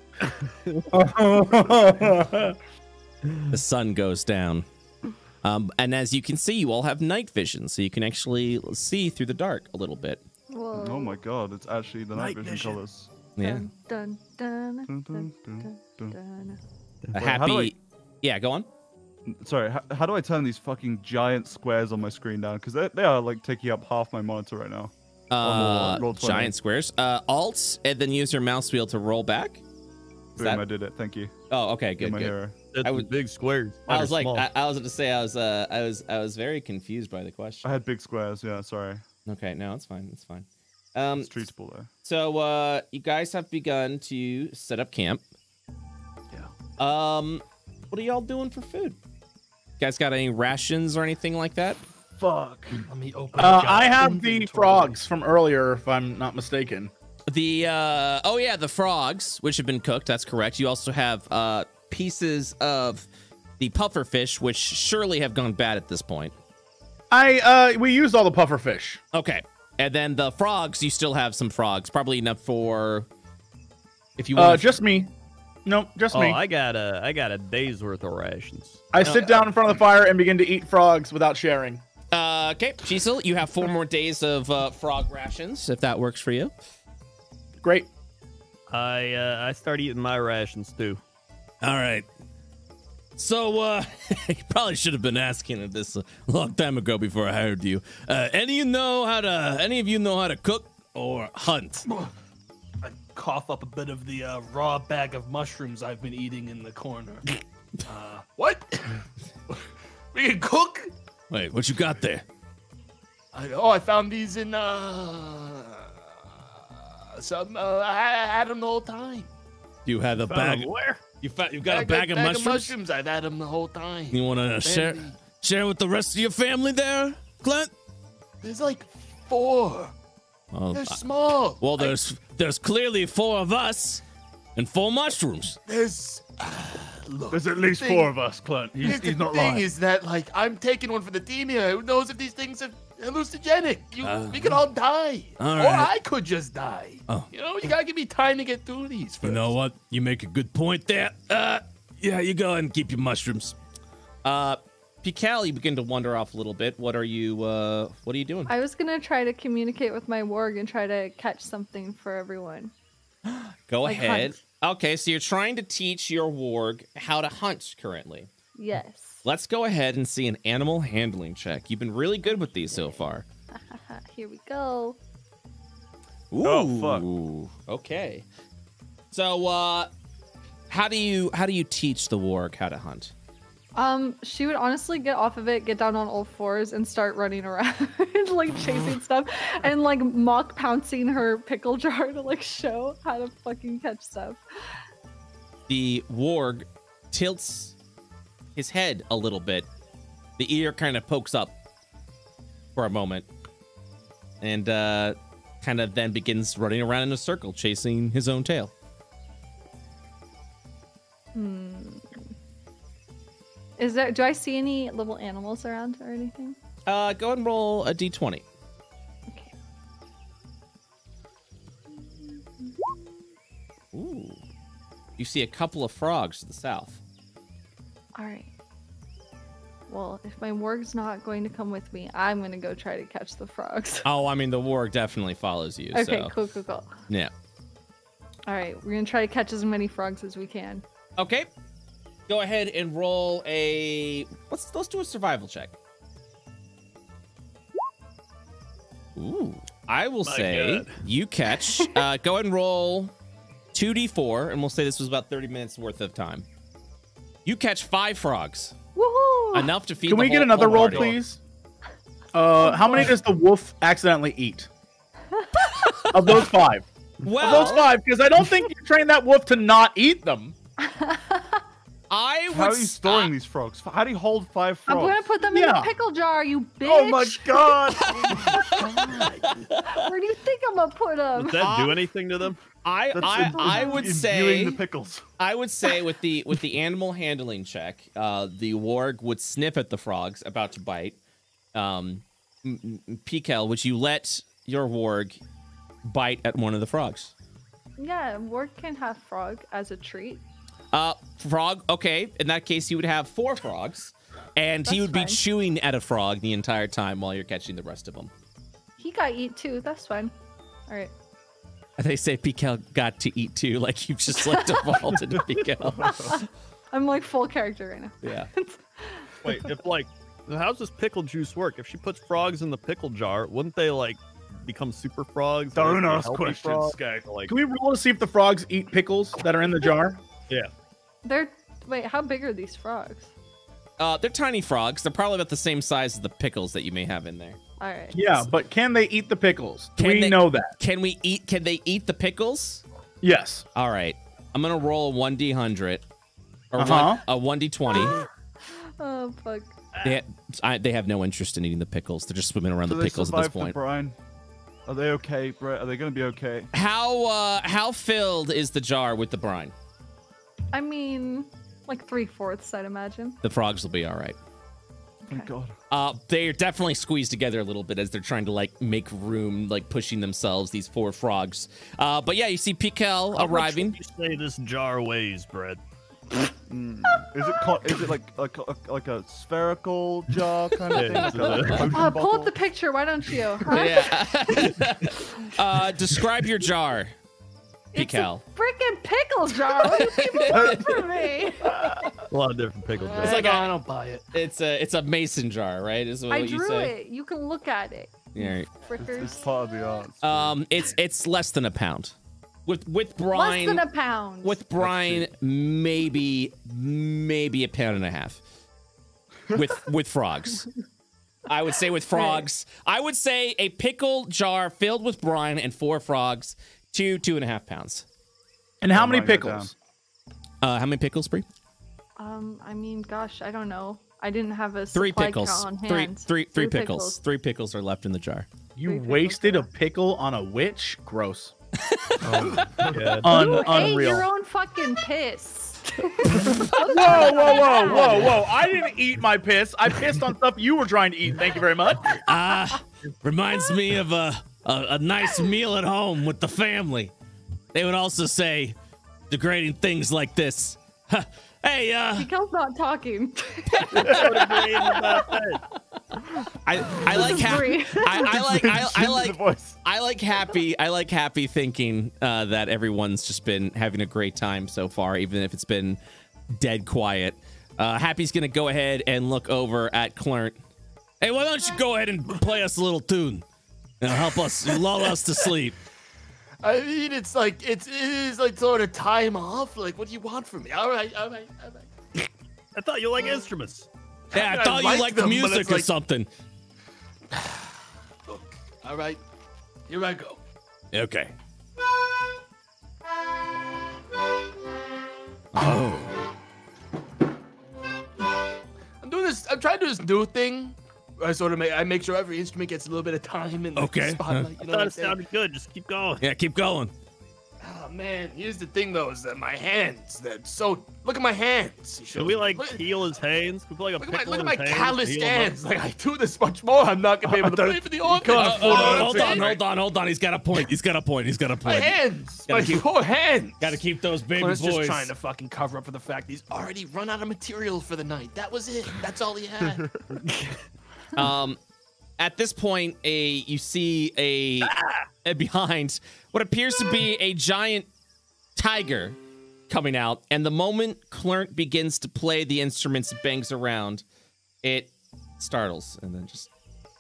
The sun goes down. And as you can see, you all have night vision, so you can actually see through the dark a little bit. Whoa. Oh my god, it's actually the night vision colors. Yeah. Dun, dun, dun, Dun, dun, dun, dun, dun. dun. A Wait, how do happy. Yeah, go on. Sorry, how do I turn these fucking giant squares on my screen down? Because they are like taking up half my monitor right now. Roll 20. Giant squares. Alt, and then use your mouse wheel to roll back. Is Boom, that- I did it. Thank you. Oh, okay, You're good, my good. hero. That's I was- big squares. I Mine was are like, small. I was going to say, I was very confused by the question. I had big squares. Yeah, sorry. Okay, no, it's fine, it's fine. It's treatable though. So, you guys have begun to set up camp. Yeah. What are y'all doing for food? You guys got any rations or anything like that? Fuck. Let me open. up your I have the inventory. frogs from earlier, if I'm not mistaken. The the frogs, which have been cooked. That's correct. You also have pieces of the puffer fish, which surely have gone bad at this point. We used all the puffer fish. Okay, and then the frogs. You still have some frogs, probably enough for if you want. Just me. Nope, just Oh, me. I got a day's worth of rations. I sit down in front of the fire and begin to eat frogs without sharing. Okay, Cecil, you have 4 more days of frog rations, if that works for you. Great. I start eating my rations too. All right. So, you probably should have been asking this a long time ago before I hired you. Any of you know how to cook or hunt? I cough up a bit of the raw bag of mushrooms I've been eating in the corner. What? We can cook? Wait, what you got there? I found these in some. I had them the whole time. You had a bag. Where? You got a bag of mushrooms? I've had them the whole time. You want to share with the rest of your family there, Clint? There's like 4. Well, They're small. well, there's clearly 4 of us and 4 mushrooms. There's. Look, There's at least thing- 4 of us, Clint. Here's He's the not thing lying. is that like I'm taking one for the team here. Who knows if these things are hallucinogenic? We could all die, all or right. I could just die. Oh. You know, you gotta give me time to get through these. First. You know what? You make a good point there. Yeah, you go ahead and keep your mushrooms. Pikal, you begin to wander off a little bit. What are you doing? I was gonna try to communicate with my warg and try to catch something for everyone. Go like ahead. hunt. Okay, so you're trying to teach your warg how to hunt currently. Yes. Let's go ahead and see an animal handling check. You've been really good with these so far. Here we go. Ooh. Oh, fuck. Okay. So, how do you teach the warg how to hunt? She would honestly get off of it, get down on all 4s, and start running around, like chasing stuff, and like mock pouncing her pickle jar to like show how to fucking catch stuff. The warg tilts his head a little bit. The ear kind of pokes up for a moment, and kind of then begins running around in a circle, chasing his own tail. Do I see any little animals around or anything? Go ahead and roll a d20. Okay. Ooh. You see a couple of frogs to the south. All right. well, if my warg's not going to come with me, I'm gonna go try to catch the frogs. Oh, I mean, the warg definitely follows you. Okay, so. cool. Yeah. All right, we're gonna try to catch as many frogs as we can. Okay. Go ahead and roll a. Let's do a survival check. Ooh. I will say you catch. Go ahead and roll 2d4, and we'll say this was about 30 minutes worth of time. You catch 5 frogs. Woohoo! Enough to feed. Can we get another roll, please? How many does the wolf accidentally eat? Of those 5. Well, of those 5, because I don't think you trained that wolf to not eat them. How are you storing these frogs? How do you hold 5 frogs? I'm gonna put them in a pickle jar, you bitch. Oh my god! Where do you think I'm gonna put them? Does that do anything to them? I would say the pickles. I would say with the animal handling check, the warg would sniff at the frogs about to bite. Pikel, would you let your warg bite at one of the frogs? Yeah, warg can have frog as a treat. Frog. Okay, in that case, you would have 4 frogs, and he would be chewing at a frog the entire time while you're catching the rest of them. He got eat too. That's fine. All right. They say Pikel got to eat too, like you just like defaulted to Pikel. I'm like full character right now. Yeah. Wait, how's this pickle juice work? If she puts frogs in the pickle jar, wouldn't they like become super frogs? Don't ask questions, guy. Can we roll to see if the frogs eat pickles that are in the jar? Yeah. Wait, how big are these frogs? They're tiny frogs. They're probably about the same size as the pickles that you may have in there. All right. Yeah, but can they eat the pickles? We know that. Can they eat the pickles? Yes. All right. I'm gonna roll a 1d100 or a 1d20. Oh fuck. They have no interest in eating the pickles. They're just swimming around the pickles at this point. Brian? Are they okay, Brett? Are they gonna be okay? How filled is the jar with the brine? I mean, like 3/4, I'd imagine. The frogs will be all right. Thank God. They're definitely squeezed together a little bit as they're trying to like make room, like pushing themselves. These 4 frogs. But yeah, you see Pikel arriving. How much would you say this jar weighs, Brett? Is it like a spherical jar kind of thing? Pull up the picture, why don't you? Yeah. Describe your jar, Pikel. It's a freaking pickle jar. What do people want from me? A lot of different pickle jars. It's like I don't buy it. It's a mason jar, right? Is what I you drew say? it. You can look at it. Yeah. Frickers. It's part of the art. It's less than a pound. With brine. Less than a pound. With brine, maybe a pound and a half. With frogs. I would say with frogs. I would say a pickle jar filled with brine and 4 frogs, 2.5 pounds. And how many pickles? How many pickles, Bree? I mean, gosh, I don't know. I didn't have a 3 supply pickles. count on hand. Three pickles. 3 pickles are left in the jar. You wasted a pickle on a witch? Gross. You ate your own fucking piss. Whoa! I didn't eat my piss. I pissed on stuff you were trying to eat. Thank you very much. Reminds me of a nice meal at home with the family. They would also say degrading things like this. Hey, Pikel's not talking. I like happy thinking that everyone's just been having a great time so far, even if it's been dead quiet. Happy's gonna go ahead and look over at Clert. Hey, why don't you go ahead and play us a little tune? It'll help us lull us to sleep. I mean, it is like sort of time off. Like, what do you want from me? All right. I thought you like instruments. Yeah, I thought you liked them, music or something. Look, all right, here I go. Okay. Oh. I'm trying to do this new thing. I make sure every instrument gets a little bit of time in the spotlight. I thought it sounded good. Just keep going. Yeah, keep going. Oh man, here's the thing though, is that my hands, look at my hands. Should we like heal his hands? Could we, like, look at my calloused hands. Like I do this much more, I'm not gonna be able to play for the Orphans. Hold on. He's got a point. My hands, my poor hands. Gotta keep those baby Clarence boys. just trying to fucking cover up for the fact he's already run out of material for the night. That was it. That's all he had. At this point, you see behind what appears to be a giant tiger coming out, and the moment Clert begins to play the instruments, it bangs around, it startles, and then just.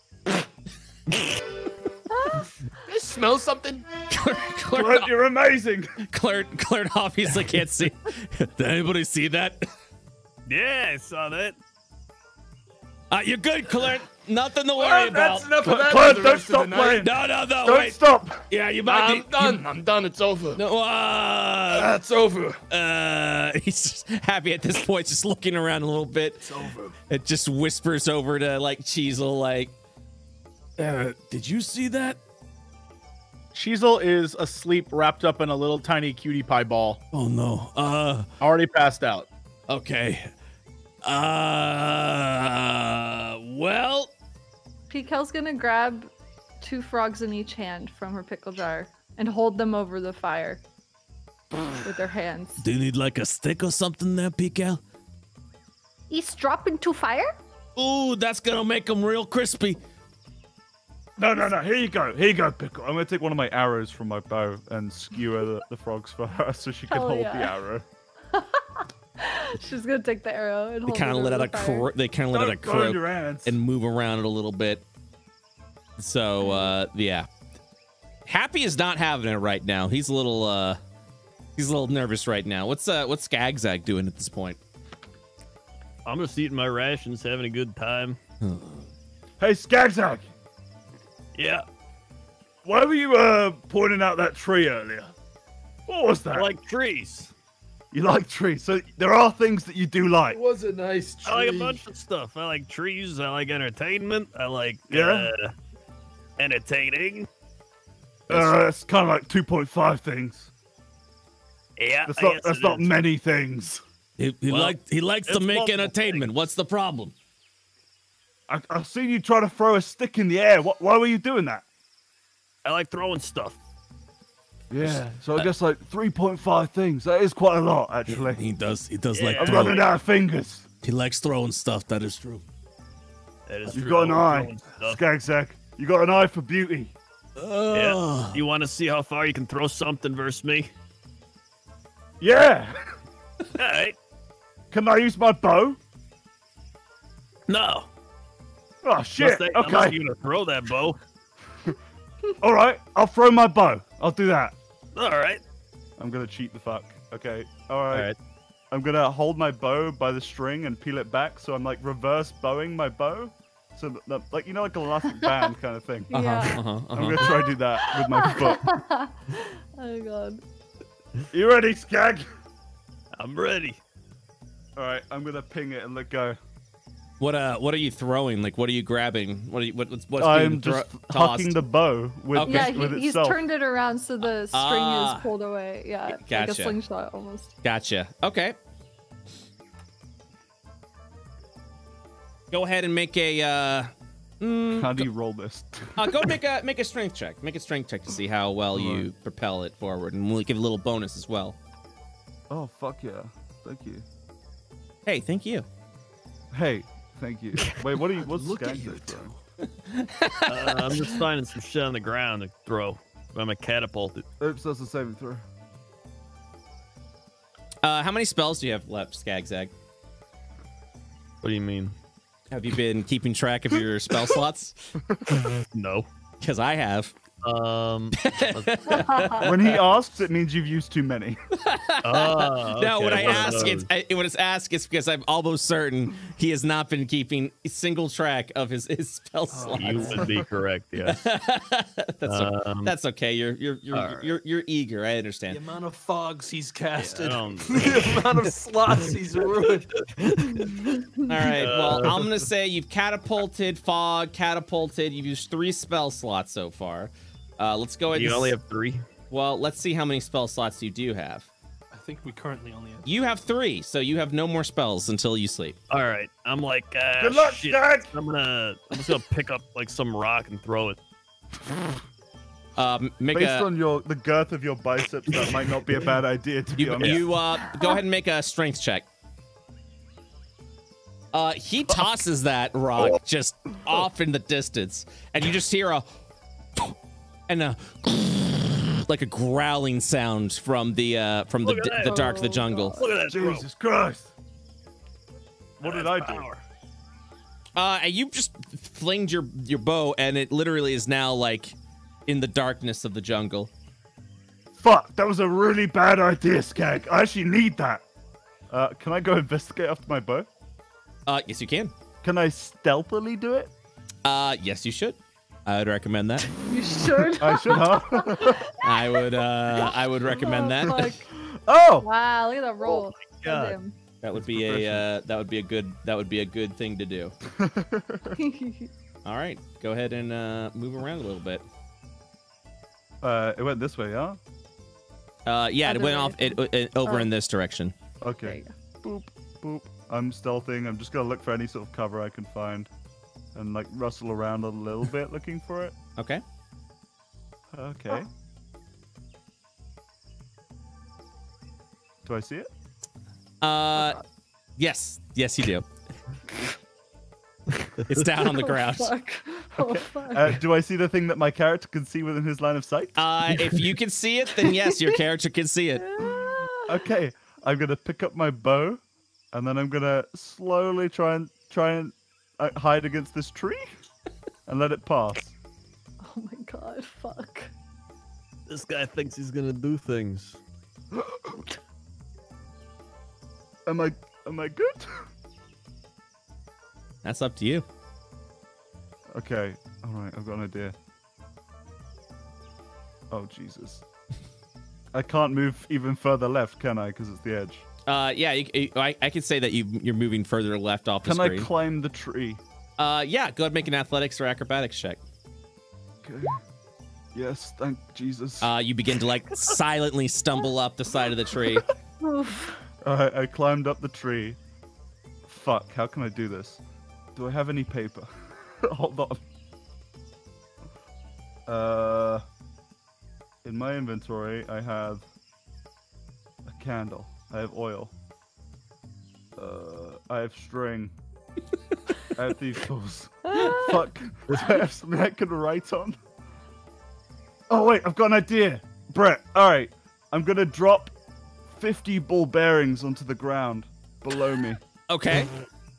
You smell something? Clert, you're amazing. Clert obviously can't see. Did anybody see that? Yeah, I saw that. You're good, Clert. Nothing to worry about. That's enough of that. Clert, don't stop playing. No, Don't wait. stop. Yeah, you might I'm done. It's over. No, That's over. He's just happy at this point, just looking around a little bit. It's over. It just whispers over to like Cheezel, like, did you see that? Cheezel is asleep, wrapped up in a little tiny cutie pie ball. Oh no. Already passed out. Okay. Well. Pikel's gonna grab 2 frogs in each hand from her pickle jar and hold them over the fire with her hands. Do you need like a stick or something there, Pikel? He's dropping to fire? Ooh, that's gonna make them real crispy. No. Here you go, Pickle. I'm gonna take one of my arrows from my bow and skewer the frogs for her so she can hold the arrow. She's gonna take the arrow and they kind of let out a croak and move around it a little bit. So yeah, Happy is not having it right now. He's a little nervous right now. What's Skagzag doing at this point? I'm just eating my rations, having a good time. Hey, Skagzag. Yeah. Why were you pointing out that tree earlier? What was that? I like trees. You like trees, so there are things that you do like. It was a nice tree. I like a bunch of stuff. I like trees. I like entertainment. I like entertaining. It's kind of like 2.5 things. Yeah, that's not many things. He likes to make entertainment. What's the problem? I've seen you try to throw a stick in the air. Why were you doing that? I like throwing stuff. Yeah, so I guess like 3.5 things. That is quite a lot, actually. He does like. I'm running out of fingers. He likes throwing stuff. That is true. That is You've true. got an eye, Skagzag. You got an eye for beauty. Yeah. You want to see how far you can throw something versus me? Yeah. All right. Can I use my bow? No. Oh shit. Unless you're gonna throw that bow. All right, I'll throw my bow. I'll do that. All right. I'm gonna cheat the fuck. Okay. All right. I'm gonna hold my bow by the string and peel it back, so I'm like reverse bowing my bow, so that, like like an elastic band kind of thing. Yeah. I'm gonna try to do that with my foot. Oh god. You ready, Skag? I'm ready. All right. I'm gonna ping it and let go. What are you throwing? Like, what are you grabbing? What's I'm being just tossed? hucking the bow with He's itself. turned it around so the string is pulled away. Yeah, like a Gotcha. slingshot almost. Gotcha. Okay. Go ahead and make a. How do you roll this? Go make a strength check. Make a strength check to see how well you propel it forward, and we'll give a little bonus as well. Oh fuck yeah! Thank you. Hey, thank you. Hey, thank you. Wait, what's Look at Skagzag you throwing? I'm just finding some shit on the ground to throw. I'm a catapult. Oops, that's a saving throw. How many spells do you have left, Skagzag? What do you mean? Have you been keeping track of your spell slots? No. Because I have. When he asks, it means you've used too many. No, when I ask, it's because I'm almost certain he has not been keeping a single track of his spell slots. You would be correct, yes. That's okay. You're eager. I understand. The amount of fogs he's casted. Yeah, The amount of slots he's ruined. All right. Well, I'm gonna say you've catapulted, fog, catapulted. You've used 3 spell slots so far. Let's go ahead. You only have 3. Well, let's see how many spell slots you do have. I think we currently only have. You have 3, so you have no more spells until you sleep. All right, I'm like, Good luck, shit. Dad. I'm just gonna pick up like some rock and throw it. Based on the girth of your biceps, that might not be a bad idea. To be honest. You go ahead and make a strength check. He tosses that rock just off in the distance, and you just hear like a growling sound from the dark of the jungle. Look at that! Jesus Christ! What did I do? And you just flinged your bow, and it literally is now like in the darkness of the jungle. Fuck! That was a really bad idea, Skag. I actually need that. Can I go investigate after my bow? Yes, you can. Can I stealthily do it? Yes, you should. I would recommend that. You should. I should, huh? I would recommend that. Fuck. Oh! Wow, look at that roll. God. Goddamn. That would be a good thing to do. All right, go ahead and move around a little bit. It went this way, huh? Yeah, it went off over in this direction. Okay. Boop, boop. I'm stealthing. I'm just gonna look for any sort of cover I can find, and like rustle around a little bit looking for it. Okay. Okay. Do I see it? Yes, you do. It's down on the ground. Fuck. Oh, fuck. Do I see the thing that my character can see within his line of sight? If you can see it, then yes, your character can see it. Okay, I'm gonna pick up my bow, and then I'm gonna slowly try and hide against this tree, and let it pass. Oh my god, fuck. This guy thinks he's gonna do things. Am I good? That's up to you. Okay, all right, I've got an idea. Oh Jesus! I can't move even further left, can I? Because it's the edge. Yeah, I could say that you're moving further left off the screen. Can I climb the tree? Yeah, go ahead and make an athletics or acrobatics check. Okay. Yes, thank Jesus. You begin to like silently stumble up the side of the tree. I climbed up the tree. Fuck, how can I do this? Do I have any paper? Hold on. In my inventory, I have a candle. I have oil. I have string. I have these tools. Fuck. Do I have something I can write on? Oh, wait, I've got an idea. Brett, alright. I'm gonna drop 50 ball bearings onto the ground below me. Okay.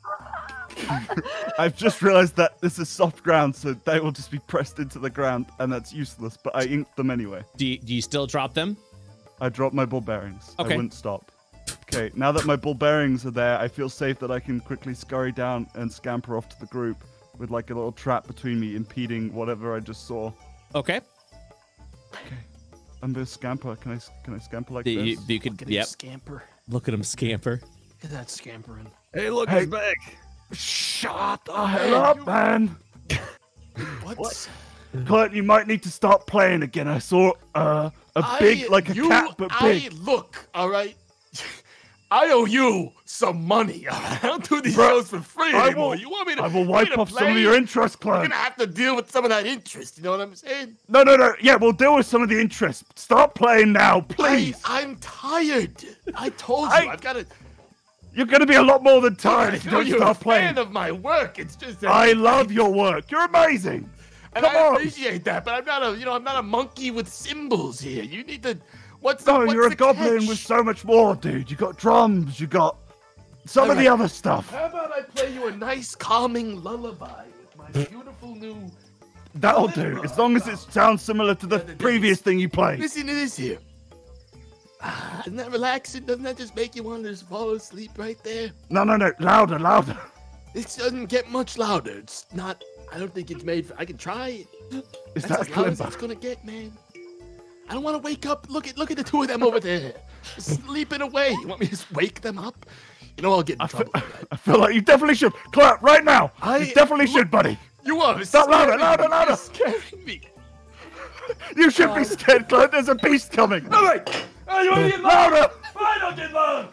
I've just realized that this is soft ground, so they will just be pressed into the ground, and that's useless, but I inked them anyway. Do you still drop them? I dropped my ball bearings. Okay. I wouldn't stop. Okay, now that my ball bearings are there, I feel safe that I can quickly scurry down and scamper off to the group with like a little trap between me, impeding whatever I just saw. Okay. Okay. I'm gonna scamper. Can I scamper like this? You could. Yep. Scamper. Look at him scamper. Look at that scampering. Hey, look, Hey. he's back. Shut the hell up, man! What? Clint, you might need to start playing again. I saw a big, like a cat, but big. Look, all right. I owe you some money. I don't do these shows for free anymore. You want me to? I will wipe off some of your interest, You're Clint. gonna have to deal with some of that interest. You know what I'm saying? No. Yeah, we'll deal with some of the interest. Start playing now, please. I'm tired. I told you. I've got to. You're gonna be a lot more than tired if you don't You're start a playing. fan of my work. It's just. That I love your work. You're amazing. And Come I on. appreciate that, but I'm not a monkey with cymbals here. You need to. What's You're a the goblin catch? with so much more, dude. You got drums. You got some of the other stuff. How about I play you a nice, calming lullaby with my beautiful new. That'll do, as long as it sounds similar to the previous thing you played. Listen to this here. Isn't that relaxing? Doesn't that just make you want to just fall asleep right there? No, louder. This doesn't get much louder. It's not. I don't think it's made for. I can try it. Is That's that as loud as clever? it's gonna get, man. I don't want to wake up. Look at the two of them over there, sleeping away. You want me to just wake them up? You know I'll get in trouble. I feel like you definitely should. Clap right now. I- You definitely should, buddy. You are. Stop louder, scaring me. louder. You're scaring me. You should be scared, Clint. There's a beast coming. All right. Oh, you want to get louder? Fine, I'll get loud.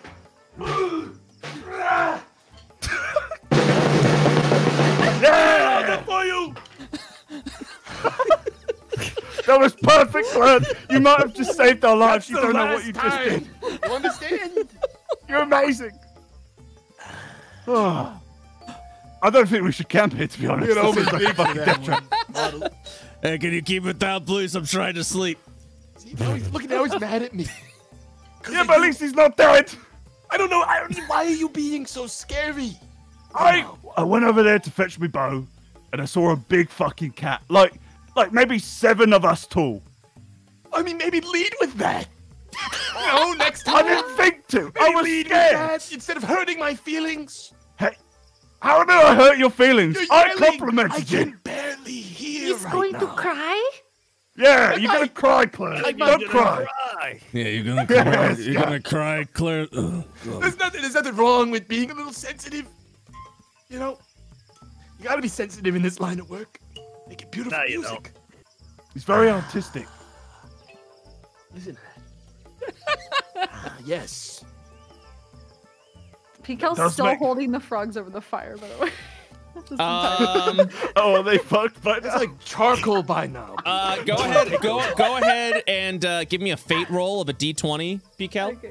Yeah! For you. That was perfect, Clint. You might have just saved our lives. You That's don't the know what you last just did. time. You understand? You're amazing. Oh. I don't think we should camp here, to be honest. You know, This is like a fucking death trap. Hey, can you keep it down, please? I'm trying to sleep. See, now he's mad at me. Yeah, but at least he's not dead. I don't know. Why are you being so scary? I went over there to fetch my bow, and I saw a big fucking cat, like maybe 7 of us tall. I mean, maybe lead with that. No, next time. I didn't think to. I was lead scared. with that instead of hurting my feelings. Hey, how did I hurt your feelings? You're I yelling. complimented I you. can barely hear He's right going now. to cry? Yeah, you're gonna cry, Claire. Don't cry. Yeah, you're gonna cry. Yes, You're yeah. gonna cry, Claire. Ugh, God. There's nothing wrong with being a little sensitive. You know, you gotta be sensitive in this line of work. Make it beautiful No, you music. He's very artistic. Listen. Yes. Pikel's Does still make- holding the frogs over the fire, by the way. This entire- Oh, are they fucked by It's now? like charcoal by now. Go ahead. Go ahead and give me a fate roll of a d20, Pikel. Okay.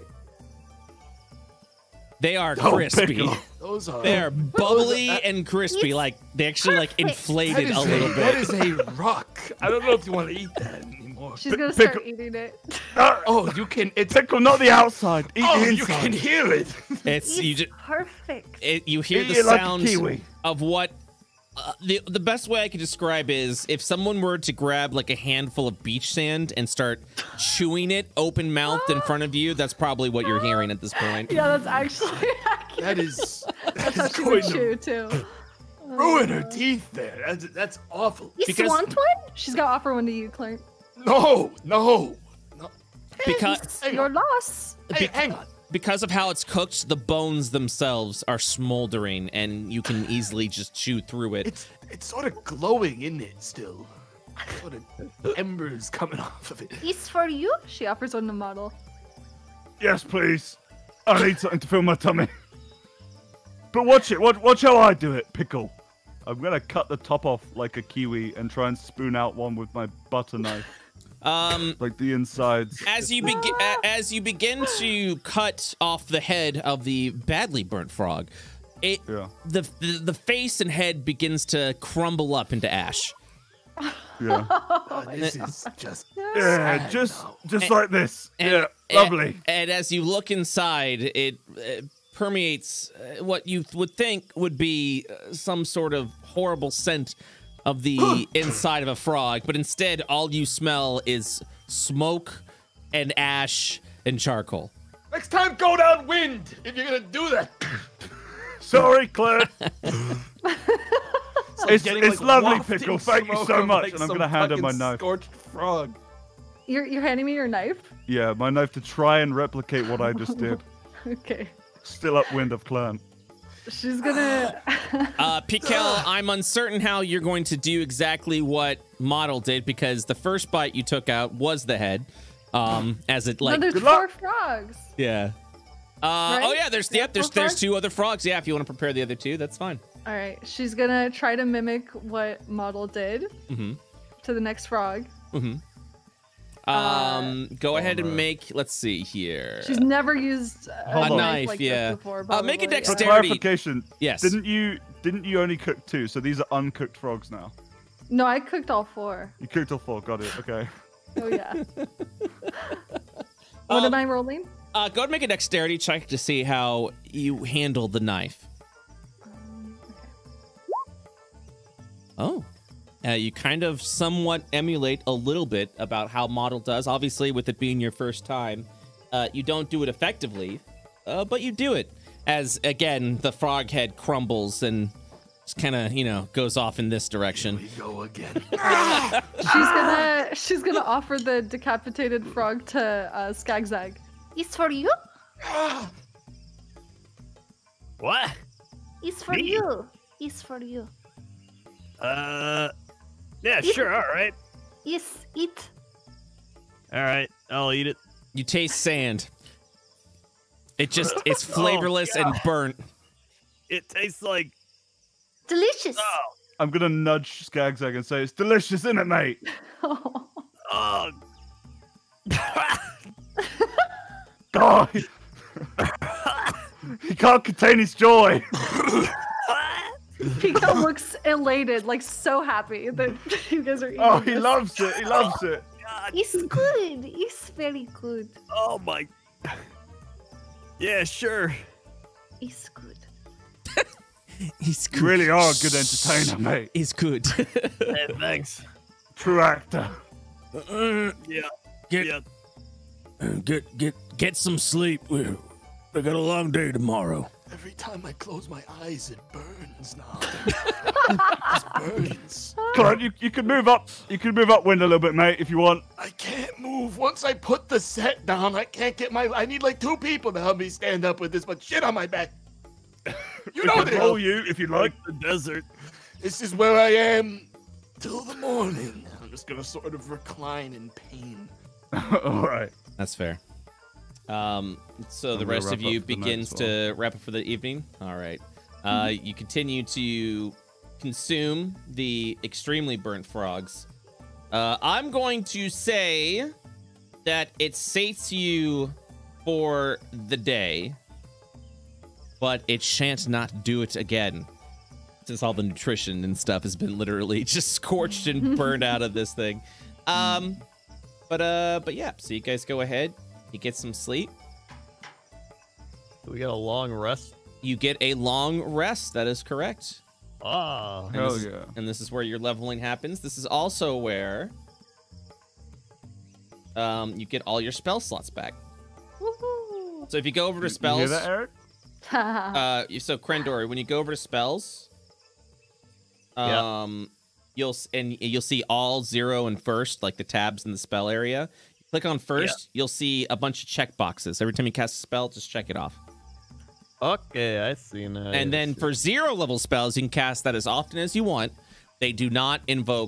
They are Oh, crispy. Pickle. Those are. They are bubbly and crispy. Like they actually like inflated a little That bit. is a rock. I don't know if you want to eat that anymore. She's gonna start Pickle- eating it. Oh, you can. It's. Pickle, not the outside. Eat Oh, the you inside. can hear it. It's you just Perfect. you hear Eat the it like a sound kiwi. of what. The best way I could describe is if someone were to grab like a handful of beach sand and start chewing it open mouthed in front of you, that's probably what you're hearing at this point. Yeah, that's actually accurate. That is. That's how That's she going would to chew too. ruin her teeth there. That's awful. You Because- want one? She's gonna offer one to you, Clint. No. Because Hang Your on. loss. Hey, hang on. because of how it's cooked, the bones themselves are smoldering, and you can easily just chew through it. It's sort of glowing, isn't it? Still, sort of embers coming off of it. It's for you. She offers one to Model. Yes, please. I need something to fill my tummy. But watch it. Watch how I do it, Pickle. I'm gonna cut the top off like a kiwi and try and spoon out one with my butter knife, like the insides. As you begin to cut off the head of the badly burnt frog, the face and head begins to crumble up into ash. Yeah. This is just. Yeah, just now. like this. Yeah, lovely. And as you look inside, it permeates what you would think would be some sort of horrible scent of the inside of a frog, but instead all you smell is smoke and ash and charcoal. Next time, go downwind if you're gonna do that. Sorry, Claire. It's Getting, lovely, wafting Pickle. Thank you smoke so of, much. like, And I'm some gonna hand her my fucking knife. Scorched frog. You're handing me your knife? Yeah, my knife to try and replicate what I just did. Okay. Still upwind of Clan. She's gonna. Pikel, I'm uncertain how you're going to do exactly what Model did because the first bite you took out was the head. As it like. No, there's Good 4 luck. frogs. Yeah. Right? Oh yeah, there's Yeah, there's 4 frogs? 2 other frogs. Yeah, if you want to prepare the other 2, that's fine. All right. She's gonna try to mimic what Model did Mm-hmm. to the next frog. Mm-hmm. Go ahead and make. Let's see here. She's never used Hold a on. knife Knife, like yeah. this before. Make a probably. For dexterity. clarification, Yes. didn't you only cook 2? So these are uncooked frogs now. No, I cooked all 4. You cooked all 4. Got it. Okay. Oh yeah. What am I rolling? Go ahead and make a dexterity check to see how you handle the knife. Oh. You kind of somewhat emulate a little bit about how Model does. Obviously, with it being your first time, you don't do it effectively, but you do it. As, again, the frog head crumbles and just kind of, goes off in this direction. We go again. She's gonna offer the decapitated frog to Skagzag. It's for you. What? It's for Me? you. It's for you. Yeah, sure, all right. Yes, eat. All right, I'll eat it. You taste sand. It's flavorless and burnt. It tastes like Delicious. I'm gonna nudge Skagzag and say, "It's delicious, isn't it, mate?" oh. God, he can't contain his joy. Pico looks elated, like so happy that you guys are eating Oh, he this. loves it. He loves it. It's good. It's very good. Oh my. Yeah, sure. It's good. He's good. You really are a good entertainer, mate. He's good. Hey, thanks. True actor. Yeah. Get some sleep. I got a long day tomorrow. Every time I close my eyes, it burns now. It burns. Come on, you can move up. You can move upwind a little bit, mate, if you want. I can't move. Once I put the set down, I can't get my... I need like 2 people to help me stand up with this much shit on my back. You know this. Roll you if you like. The desert. This is where I am till the morning. I'm just gonna sort of recline in pain. All right. That's fair. So the gonna rest wrap of you up for the night begins as well. to wrap up for the evening. All right. You continue to consume the extremely burnt frogs. I'm going to say that it sates you for the day, but it shan't not do it again, since all the nutrition and stuff has been literally just scorched and burned out of this thing. But yeah, so you guys go ahead. You get some sleep. We got a long rest. You get a long rest. That is correct. Ah. And Hell this is- yeah. And this is where your leveling happens. This is also where you get all your spell slots back. Woohoo. So if you go over to You spells, hear that, Eric? so Crendor, when you go over to spells, you'll see all 0 and first, like the tabs in the spell area. Click on first, you'll see a bunch of check boxes. Every time you cast a spell, just check it off. Okay, I see now. And then for 0 level spells, you can cast that as often as you want. They do not invoke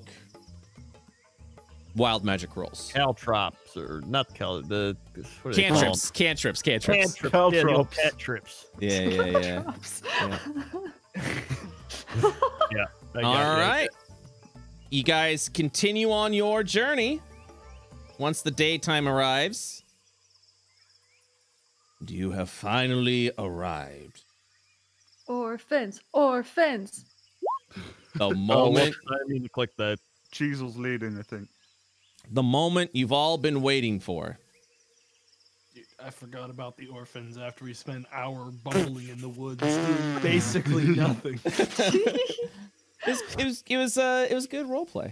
wild magic rolls. caltrops or not cal. The what are they called? Cantrips. Cantrips. Yeah, the old Caltrops. cantrips. Yeah. Yeah. I got All it. right. You guys continue on your journey. Once the daytime arrives, you have finally arrived. Orphans. The moment, I need to click that. Cheesel's leading, I think. the moment you've all been waiting for. Dude, I forgot about the orphans after we spent an hour bumbling in the woods doing basically nothing. It was good role play.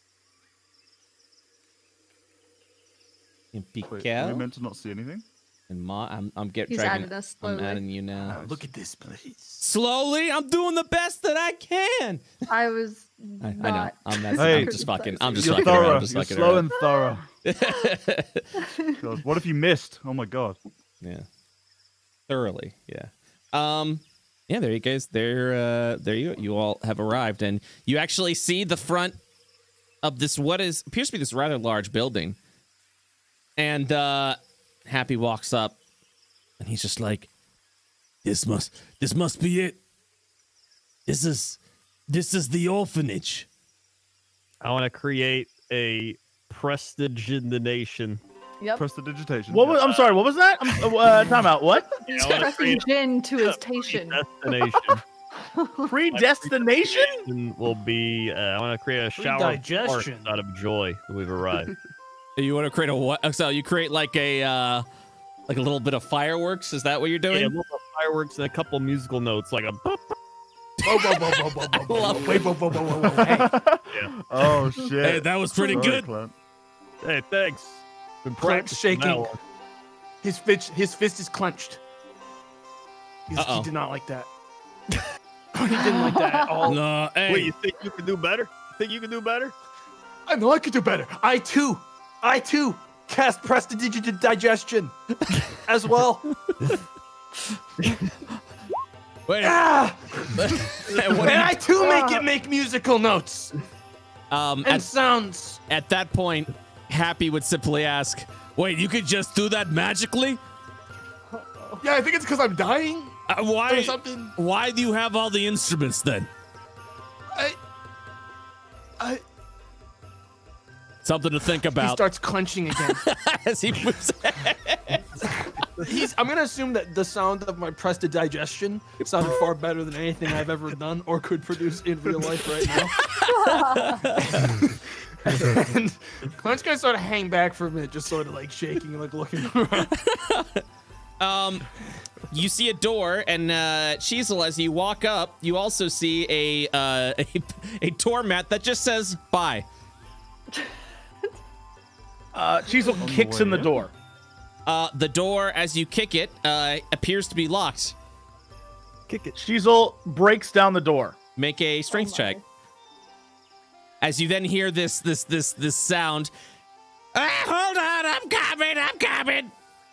And Wait, are we Piquel meant to not see anything? and Ma, I'm He's dragging. added us I'm slowly. adding you now. Look at this place. Slowly, I'm doing the best that I can. I was I know. not. Hey, I'm just fucking. I'm just You're fucking thorough. around. I'm just You're fucking slow around. and thorough. God, what if you missed? Oh my god. Yeah. Thoroughly. Yeah. Yeah, there you guys. There you all have arrived, and you actually see the front of this appears to be this rather large building. And Happy walks up, and he's just like, This must be it. This is the orphanage. I want to create a prestidigitation. Yep. Prestidigitation. What was? I'm sorry. What was that? Time out. What? He's I wanna pressing create gin to his station. Destination. Predestination? Will be. I want to create a shower of Digestion. sparks out of joy that we've arrived. You want to create a what? So you create like a little bit of fireworks? Is that what you're doing? Yeah, a little fireworks and a couple musical notes, like a. Oh shit. Hey, that was pretty Sorry, good. Clint. Hey, thanks. Been Clint's practicing that shaking. one. His fist is clenched. He did not like that. He didn't like that at all. No, hey. Wait, you think you can do better? Think you can do better? I know I could do better. I too cast prestidigitation as well. Wait. Ah! And And I too make musical notes and at sounds. that point, Happy would simply ask, "Wait, you could just do that magically?" Yeah, I think it's because I'm dying. Why? Or something. Why do you have all the instruments then? I. Something to think He about. starts clenching again. As he moves. I'm gonna assume that the sound of my prestidigestion sounded far better than anything I've ever done or could produce in real life right now. And Clint's gonna sort of hang back for a minute, just sort of like shaking and like looking around. You see a door, and Cheezel, as you walk up, you also see a doormat that just says "bye." Cheezel kicks in the door. The door, as you kick it, appears to be locked. Kick it. Cheezel breaks down the door. Make a strength check. As you then hear this sound. Hold on, I'm coming.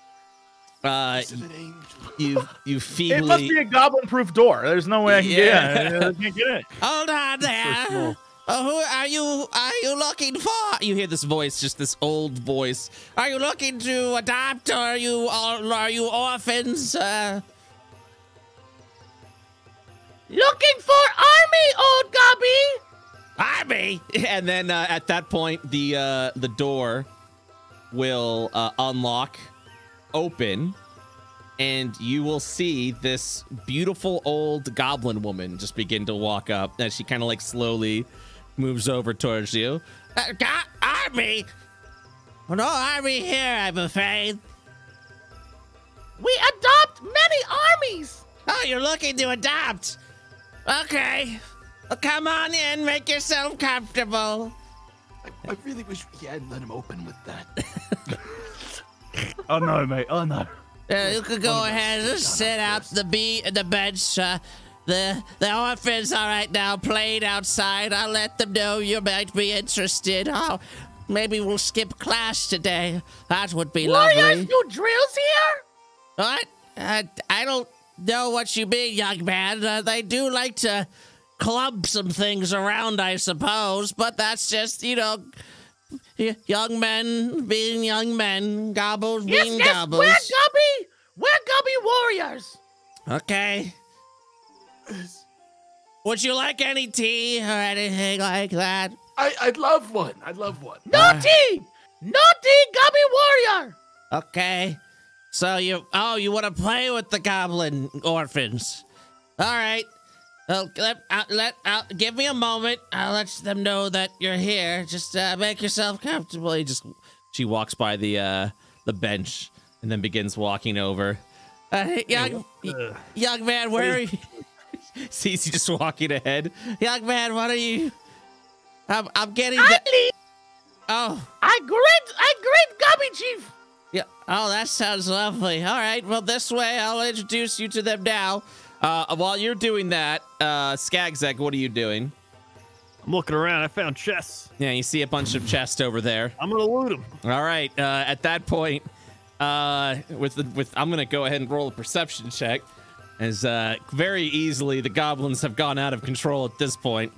You feebly. It must be a goblin-proof door. There's no way I can get in. I can't get in. Hold on there. So who are you looking for? You hear this voice, just this old voice. Are you looking to adopt, or are you orphans? Looking for army, old Gobby. Army. And then at that point, the door will unlock, open, and you will see this beautiful old goblin woman just begin to walk up as she kind of like slowly moves over towards you. Army? No army here, I'm afraid. We adopt many armies. Oh, you're looking to adopt. Okay. Well, come on in, make yourself comfortable. I really wish we hadn't let him open with that. Oh no, mate. Oh no. You could go ahead and sit out the bench. The orphans are right now playing outside. I'll let them know you might be interested. Oh, maybe we'll skip class today. That would be lovely. Warriors do drills here? What? I don't know what you mean, young man. They do like to club some things around, I suppose, but that's just, young men being young men, gobbles being gobbles. We're Gubby warriors. Okay. Would you like any tea or anything like that? I'd love one. No tea, Gubby warrior. Okay. So you want to play with the goblin orphans? All right. Give me a moment. I'll let them know that you're here. Just make yourself comfortable. She walks by the bench and then begins walking over. Young man, where are you? Sees you just walking ahead. Young man, what are you? I'm getting. Oh. I greet Gubby chief. Yeah. Oh, that sounds lovely. All right. Well, this way, I'll introduce you to them now. While you're doing that, Skagzag, what are you doing? I'm looking around. I found chests. Yeah, you see a bunch of chests over there. I'm gonna loot them. All right. At that point, I'm gonna go ahead and roll a perception check, as very easily the goblins have gone out of control at this point.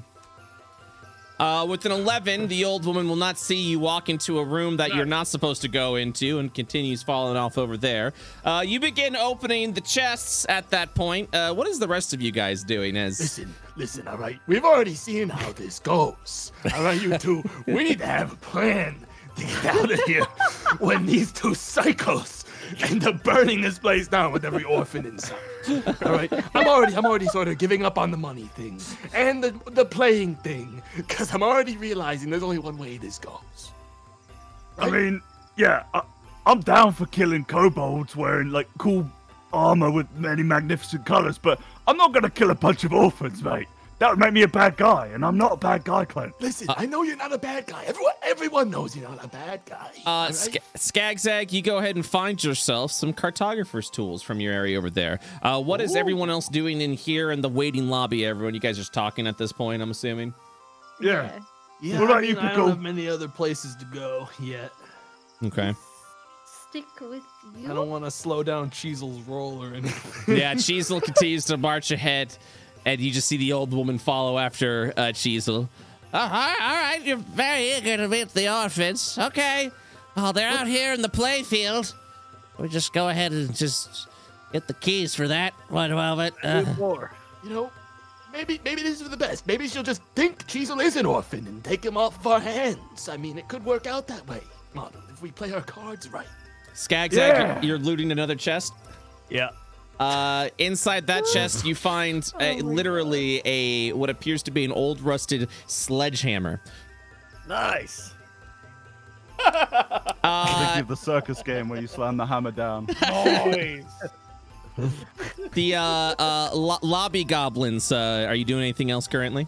With an 11, the old woman will not see you walk into a room that you're not supposed to go into and continues falling off over there. You begin opening the chests at that point. What is the rest of you guys doing? Listen, all right? We've already seen how this goes. All right, you two, we need to have a plan to get out of here when these two psychos end up burning this place down with every orphan inside. All right, I'm already sort of giving up on the money thing and the playing thing, because I'm already realizing there's only one way this goes. Right? I mean, yeah, I'm down for killing kobolds wearing like cool armor with many magnificent colors, but I'm not gonna kill a bunch of orphans, mate. That would make me a bad guy, and I'm not a bad guy, Clint. Listen, I know you're not a bad guy. Everyone knows you're not a bad guy. Right? Skagzag, you go ahead and find yourself some cartographer's tools from your area over there. What is everyone else doing in here in the waiting lobby? Everyone, you guys are just talking at this point, I'm assuming? Yeah. Yeah, what about you, I don't have many other places to go yet. Okay. Stick with you. I don't want to slow down Cheezel's roll or anything. Yeah, Cheezel continues to march ahead, and you just see the old woman follow after Cheezel. All right. You're very eager to meet the orphans. Okay. Oh, they're out here in the playfield. We just go ahead and just get the keys for that. One moment. More. You know, maybe this is the best. Maybe she'll just think Cheezel is an orphan and take him off of our hands. I mean, it could work out that way, Model, if we play our cards right. Skagzag, you're looting another chest? Yeah. Inside that chest, you find literally what appears to be an old rusted sledgehammer. Nice. Think of the circus game where you slam the hammer down. Nice. The lobby goblins, are you doing anything else currently?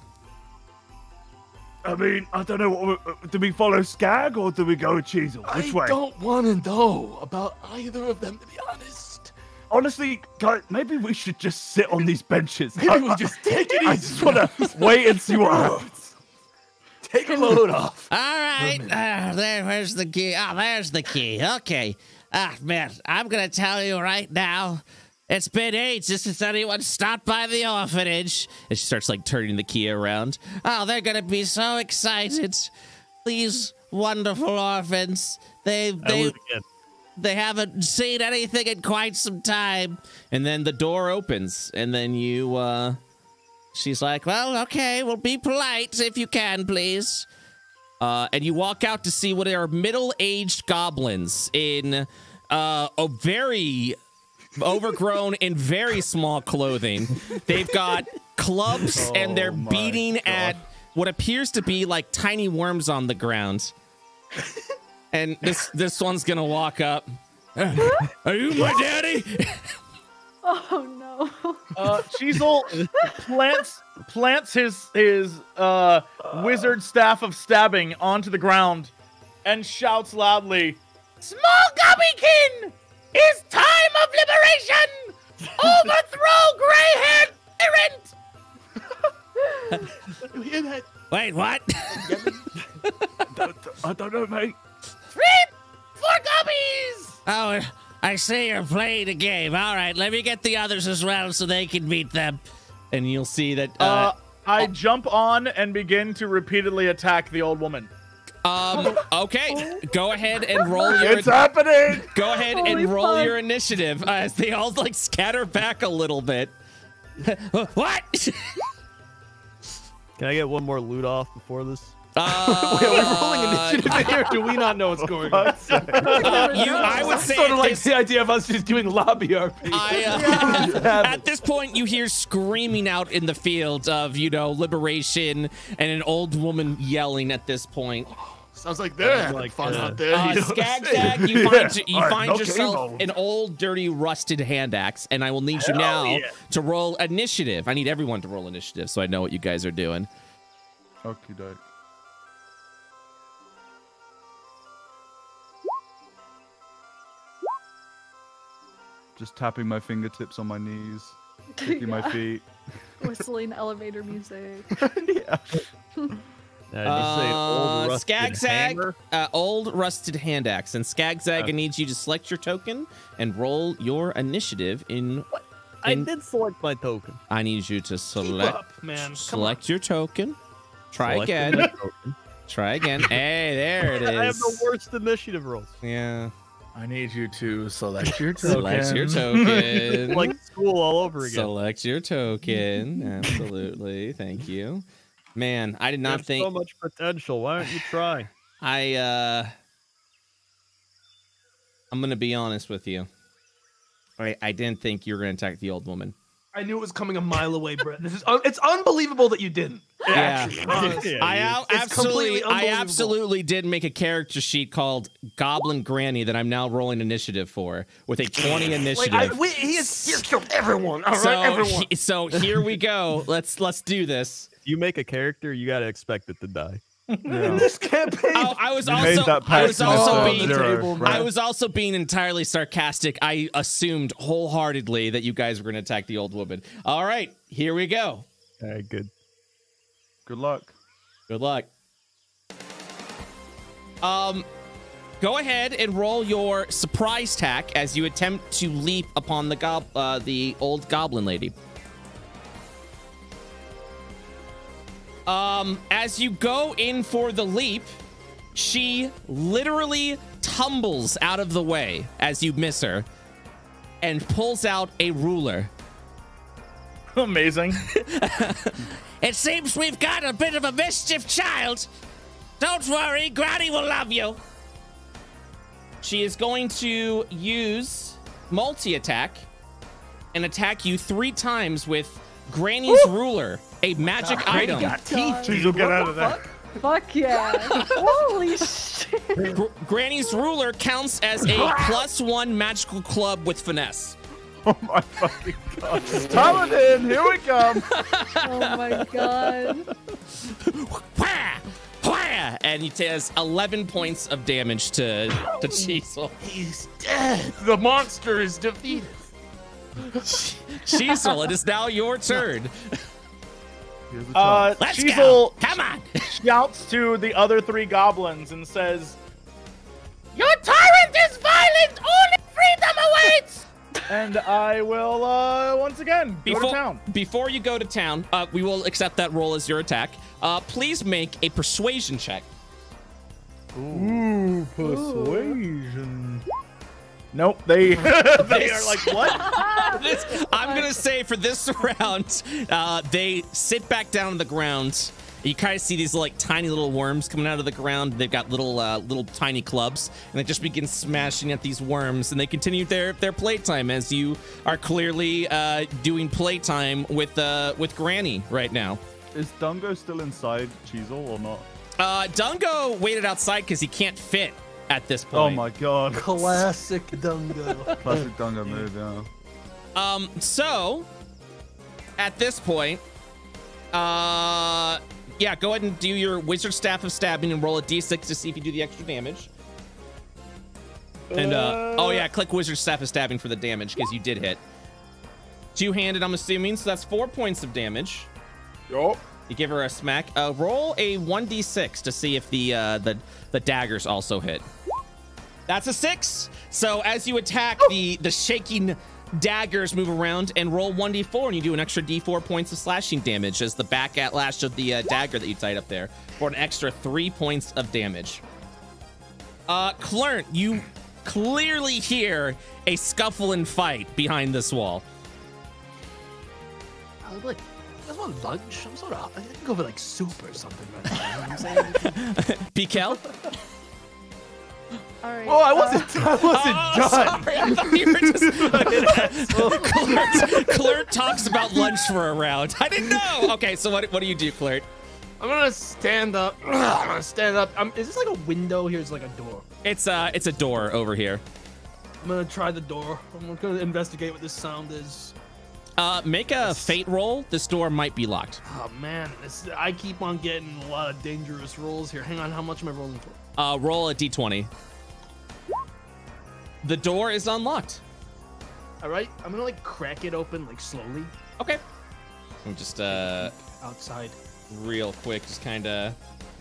I mean, I don't know. Do we follow Skag or do we go with Cheezel? Which way? I don't want to know about either of them, to be honest. Honestly, guys, maybe we should just sit on these benches. Maybe we'll just take it easy. I just want to wait and see what happens. Take a load off. All right. Where's the key? Oh, there's the key. Okay. Man, I'm going to tell you right now. It's been ages since anyone stopped by the orphanage. And she starts, like, turning the key around. Oh, they're going to be so excited. These wonderful orphans. They haven't seen anything in quite some time. And then the door opens. And then you, she's like, well, okay, well, be polite if you can, please. And you walk out to see what are middle-aged goblins in a very overgrown and very small clothing. They've got clubs and they're beating at what appears to be like tiny worms on the ground. And this one's gonna walk up. Are you my daddy? Oh no. Cheezel plants his wizard staff of stabbing onto the ground and shouts loudly, "Small Gummykin! It's time of liberation! Overthrow gray-haired tyrant!" You hear that? Wait, what? I don't know, mate. 3 for gummies! Oh, I see you're playing a game. All right, let me get the others as well so they can meet them. And you'll see that... I jump on and begin to repeatedly attack the old woman. Okay, go ahead and roll your... It's happening! Go ahead and roll your initiative as they all, like, scatter back a little bit. What? Can I get one more loot off before this? Wait, are we rolling initiative here? Do we not know what's going on? I would say sort of like the idea of us just doing lobby RP. At this point, you hear screaming out in the field of, you know, liberation and an old woman yelling at this point. Sounds like they're having fun out there. Skagzag, you find yourself an old, dirty, rusted hand axe, and I will need you now to roll initiative. I need everyone to roll initiative so I know what you guys are doing. Okie doke. Just tapping my fingertips on my knees, kicking my feet. Whistling elevator music. Yeah. Skagzag, old rusted hand axe, and Skagzag, I need you to select your token and roll your initiative in. I did select my token. I need you to select your token. Try again. Try again. Hey, there it is. I have the worst initiative rolls. Yeah. I need you to select your token. Select your token. Like school all over again. Select your token. Absolutely. Thank you. Man, I did not think... so much potential. Why don't you try? I'm going to be honest with you. I didn't think you were going to attack the old woman. I knew it was coming a mile away, Brett. This is it's unbelievable that you didn't. Yeah. I absolutely did make a character sheet called Goblin Granny that I'm now rolling initiative for with a 20 initiative. He has killed everyone. All right, everyone. So here we go. Let's do this. If you make a character, you gotta expect it to die. In this campaign, I was also being entirely sarcastic. I assumed wholeheartedly that you guys were going to attack the old woman. All right, here we go. All right, good. Good luck. Good luck. Go ahead and roll your surprise attack as you attempt to leap upon the old goblin lady. As you go in for the leap, she literally tumbles out of the way as you miss her and pulls out a ruler. Amazing. It seems we've got a bit of a mischief child. Don't worry, Granny will love you. She is going to use multi-attack and attack you 3 times with Granny's ruler, a magic item. Got teeth. Cheezel, get out of there. Fuck yeah. Holy shit. Granny's ruler counts as a +1 magical club with finesse. Oh my fucking god. Paladin, here we come. Oh my god. And he does 11 points of damage to Cheezel. He's dead. The monster is defeated. Cheezel, it is now your turn. Let's Cheezel go. Come on. shouts to the other 3 goblins and says, Your tyrant is violent. Only freedom awaits. and I will once again go to town. Before you go to town, we will accept that roll as your attack. Please make a persuasion check. Ooh, persuasion. Nope, they they are like, what? I'm gonna say for this round, they sit back down on the ground. You kind of see these like tiny little worms coming out of the ground. They've got little tiny clubs, and they just begin smashing at these worms. And they continue their playtime as you are clearly doing playtime with Granny right now. Is Dungo still inside Cheezel or not? Dungo waited outside because he can't fit at this point. Oh my god. Classic Dungo. Classic Dungo move, yeah. So at this point, yeah, go ahead and do your Wizard Staff of Stabbing and roll a d6 to see if you do the extra damage. And oh yeah, click Wizard Staff of Stabbing for the damage because you did hit. 2-handed, I'm assuming, so that's 4 points of damage. Yup. You give her a smack. Roll a 1d6 to see if the daggers also hit. That's a 6. So as you attack, the shaking daggers move around, and roll 1d4, and you do an extra d4 points of slashing damage as the back lash of the dagger that you tied up there for an extra 3 points of damage. Clert, you clearly hear a scuffle and fight behind this wall. Like, I want lunch. I'm sort of. I can go for like soup or something right now. You know what I'm saying? Pikel? All right. Oh, I wasn't done. Sorry, I thought you were just. Clert talks about lunch for a round. I didn't know. Okay, so what do you do, Clert? I'm gonna stand up. I'm gonna stand up. Is this like a window here? It's like a door. It's a door over here. I'm gonna try the door. I'm gonna investigate what this sound is. Make a fate roll. This door might be locked. Oh man, I keep on getting a lot of dangerous rolls here. Hang on, how much am I rolling for? Roll a d20. The door is unlocked. All right, I'm gonna like crack it open like slowly. Okay. I'm just Outside. real quick, just kind of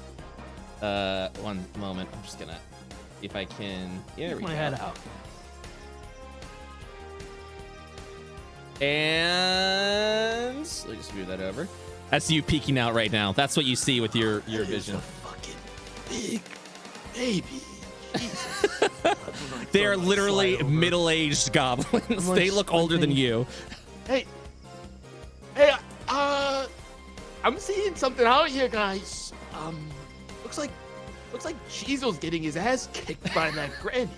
one moment. I'm just gonna see if I can. Yeah, Keep my head out. And let me just move that over. That's you peeking out right now. That's what you see with your vision. A fucking big baby. They are literally middle-aged goblins. They look older than you. Hey, I'm seeing something out here, guys. Looks like Cheezel's getting his ass kicked by that granny.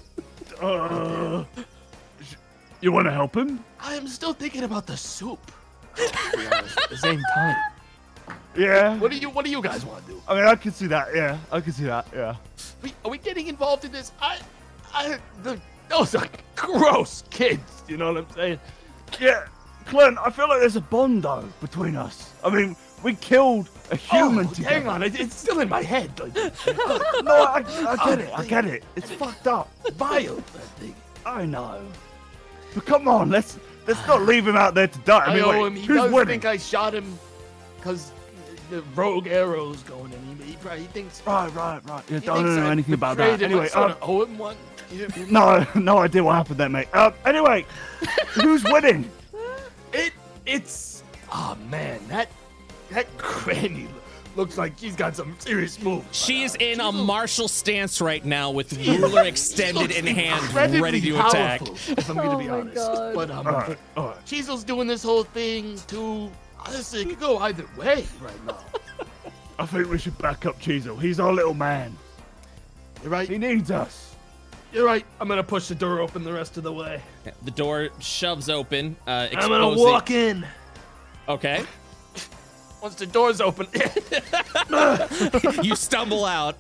You want to help him? I am still thinking about the soup. To be honest, at the same time. Yeah. What do you guys want to do? I mean, I can see that. Yeah, I can see that. Yeah. Are we getting involved in this? Those are gross kids. You know what I'm saying? Yeah, Clint, I feel like there's a bond though between us. I mean, we killed a human together. Hang on, it's still in my head. Like, No, I get it. I get it. It's fucked up. Vile, that thing. I know. But come on, let's not leave him out there to die. I mean, know wait, him. He who's does winning? think I shot him because the rogue arrow's going in. He probably thinks. Right. Yeah, He don't thinks know I anything about betrayed that. him. Anyway, I sort of owe him one. no idea what happened there, mate. Anyway, who's winning? It's. Oh man, That granny looks like she's got some serious moves. She's in a martial stance right now with ruler extended in hand, ready to attack. If I'm gonna be honest. God. But All right. Chisel's doing this whole thing too. Honestly, it could go either way right now. I think we should back up Chisel. He's our little man. You're right. He needs us. You're right. I'm gonna push the door open the rest of the way. The door shoves open, exposing... I'm gonna walk in. Okay. Once the door's open, you stumble out.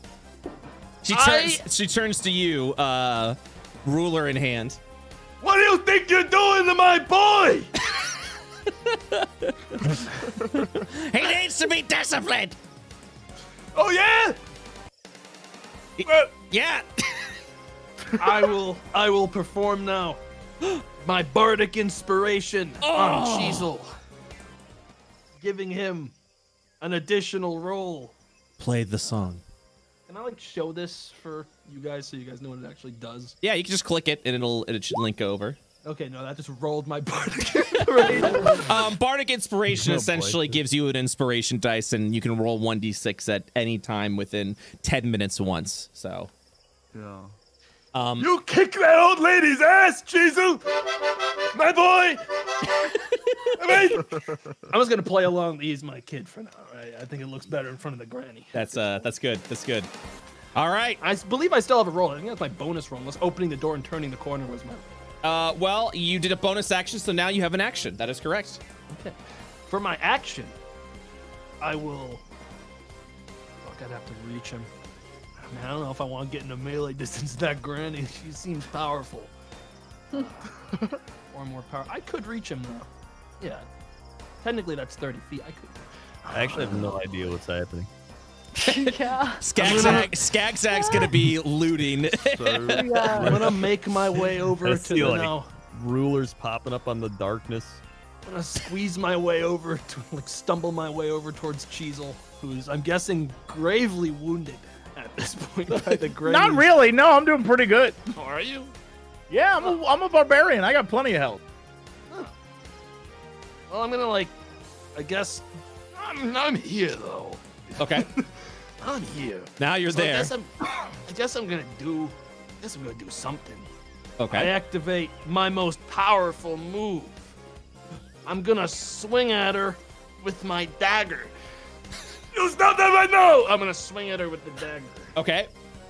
She turns to you, ruler in hand. what do you think you're doing to my boy? He needs to be disciplined. Oh yeah. Yeah. I will perform now. My bardic inspiration on Chisel, giving him an additional roll. Play the song. Can I like show this for you guys so you guys know what it actually does? Yeah, you can just click it and it should link over. Okay, no, that just rolled my bardic inspiration. Bardic inspiration essentially gives you an inspiration dice, and you can roll 1d6 at any time within 10 minutes once. So, Yeah. You kick that old lady's ass, Chisel! My boy! I'm just gonna play along to ease my kid for now, right? I think it looks better in front of the granny. that's good. That's good. All right. I believe I still have a roll. I think that's my bonus roll. Unless opening the door and turning the corner was my... Well, you did a bonus action, so now you have an action. That is correct. Okay. For my action, I will... Fuck, I'd have to reach him. Man, I don't know if I want to get in a melee distance with that granny. She seems powerful. Or more power. I could reach him, though. Yeah. Technically, that's 30 feet. I could... I actually have no idea what's happening. Yeah. Skagzag's gonna be looting. I'm gonna make my way over to the now. Rulers popping up on the darkness. I'm gonna squeeze my way over to stumble my way over towards Chisel, who's I'm guessing gravely wounded at this point by the grave. Not really. No, I'm doing pretty good. Oh, are you? Yeah, I'm a barbarian. I got plenty of health. Huh. Well, I'm gonna I guess I'm here though. Okay. I'm here. Now you're there. I guess I'm gonna do something. Okay. I activate my most powerful move. I'm gonna swing at her with my dagger. You stop that right now! I'm gonna swing at her with the dagger. Okay.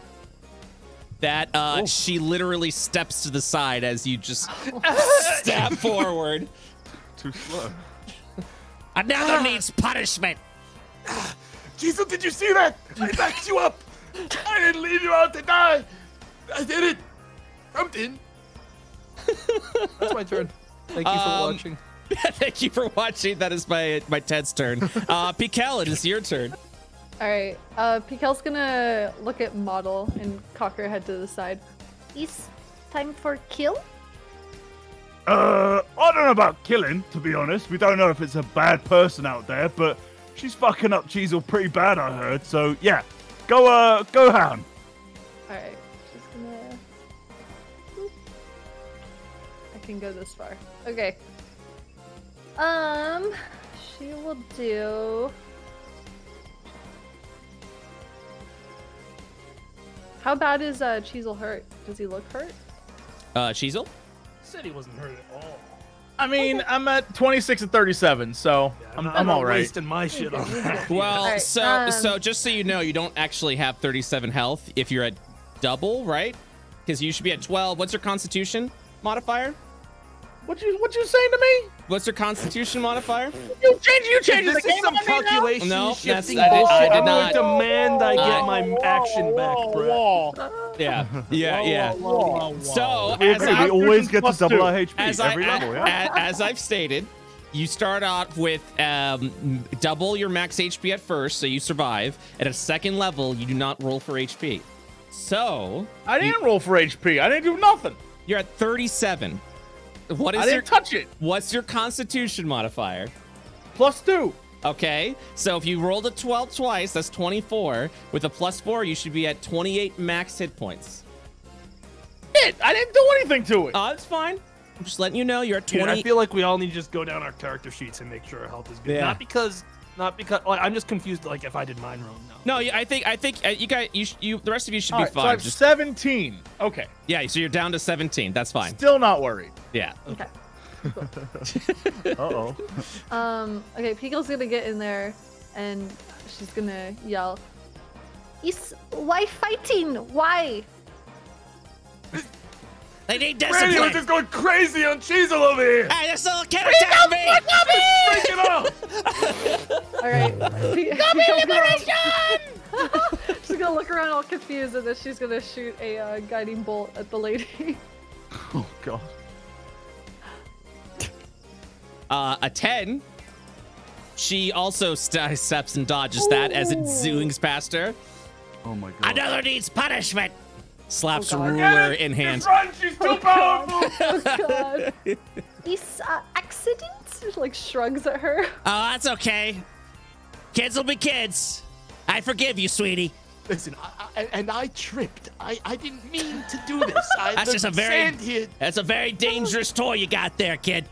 That she literally steps to the side as you just stab forward. Too slow. Another needs punishment. Jesus, did you see that? I backed you up. I didn't leave you out to die. I did it. Something. That's my turn. Thank you for watching. Thank you for watching. That is my Ted's turn. Pikel, it is your turn. All right. Pikel's gonna look at Model and cock her head to the side. Is time for kill? I don't know about killing, to be honest. We don't know if it's a bad person out there, but she's fucking up Chisel pretty bad, I heard. So yeah, go hound. All right. Just gonna. Boop. I can go this far. Okay. She will do. How bad is Chisel hurt? Does he look hurt? Chisel? Said he wasn't hurt at all. I mean, I'm at 26 and 37, so I'm all right. Wasting my shit on that. Well, Right, so just so you know, you don't actually have 37 health if you're at double, right? Because you should be at 12. What's your Constitution modifier? What you saying to me? What's your Constitution modifier? You change This the is game some on me now? calculation No, shifting I bullshit. did I'm not. going to demand I get my action back, Brett. Yeah. So, We agree. We always get to double our HP every level, yeah? As I've stated, you start out with double your max HP at first, so you survive. At a second level, you do not roll for HP. So I didn't roll for HP. I didn't do nothing. you're at 37. I didn't touch it. What's your Constitution modifier? +2. Okay, so if you rolled a 12 twice, that's 24. With a +4, you should be at 28 max hit points. Shit, I didn't do anything to it. Oh, that's fine. I'm just letting you know you're at 20. Dude, I feel like we all need to just go down our character sheets and make sure our health is good. Yeah. Not because Not because I'm just confused. Like if I did mine wrong. No, I think you guys, the rest of you should be All right, fine. So I have 17. Okay. Yeah, so you're down to 17. That's fine. Still not worried. Yeah. Okay. Uh-oh. Okay, Pico's gonna get in there, and she's gonna yell, why fighting? Why? They need Granny discipline. was just going crazy on Cheezel over here. Hey, this little kid attacked me. Freaking out. All right. She's gonna look around all confused, and then she's gonna shoot a guiding bolt at the lady. Oh god. A 10. She also steps and dodges that as it zooms past her. Oh my god. Another needs punishment. Slaps Oh, a God. ruler in hand. Run, she's too powerful. Oh god. Is accident? Like shrugs at her. Oh, that's okay. Kids will be kids. I forgive you, sweetie. Listen, I tripped. I didn't mean to do this. That's just a that's a very dangerous toy you got there, kid.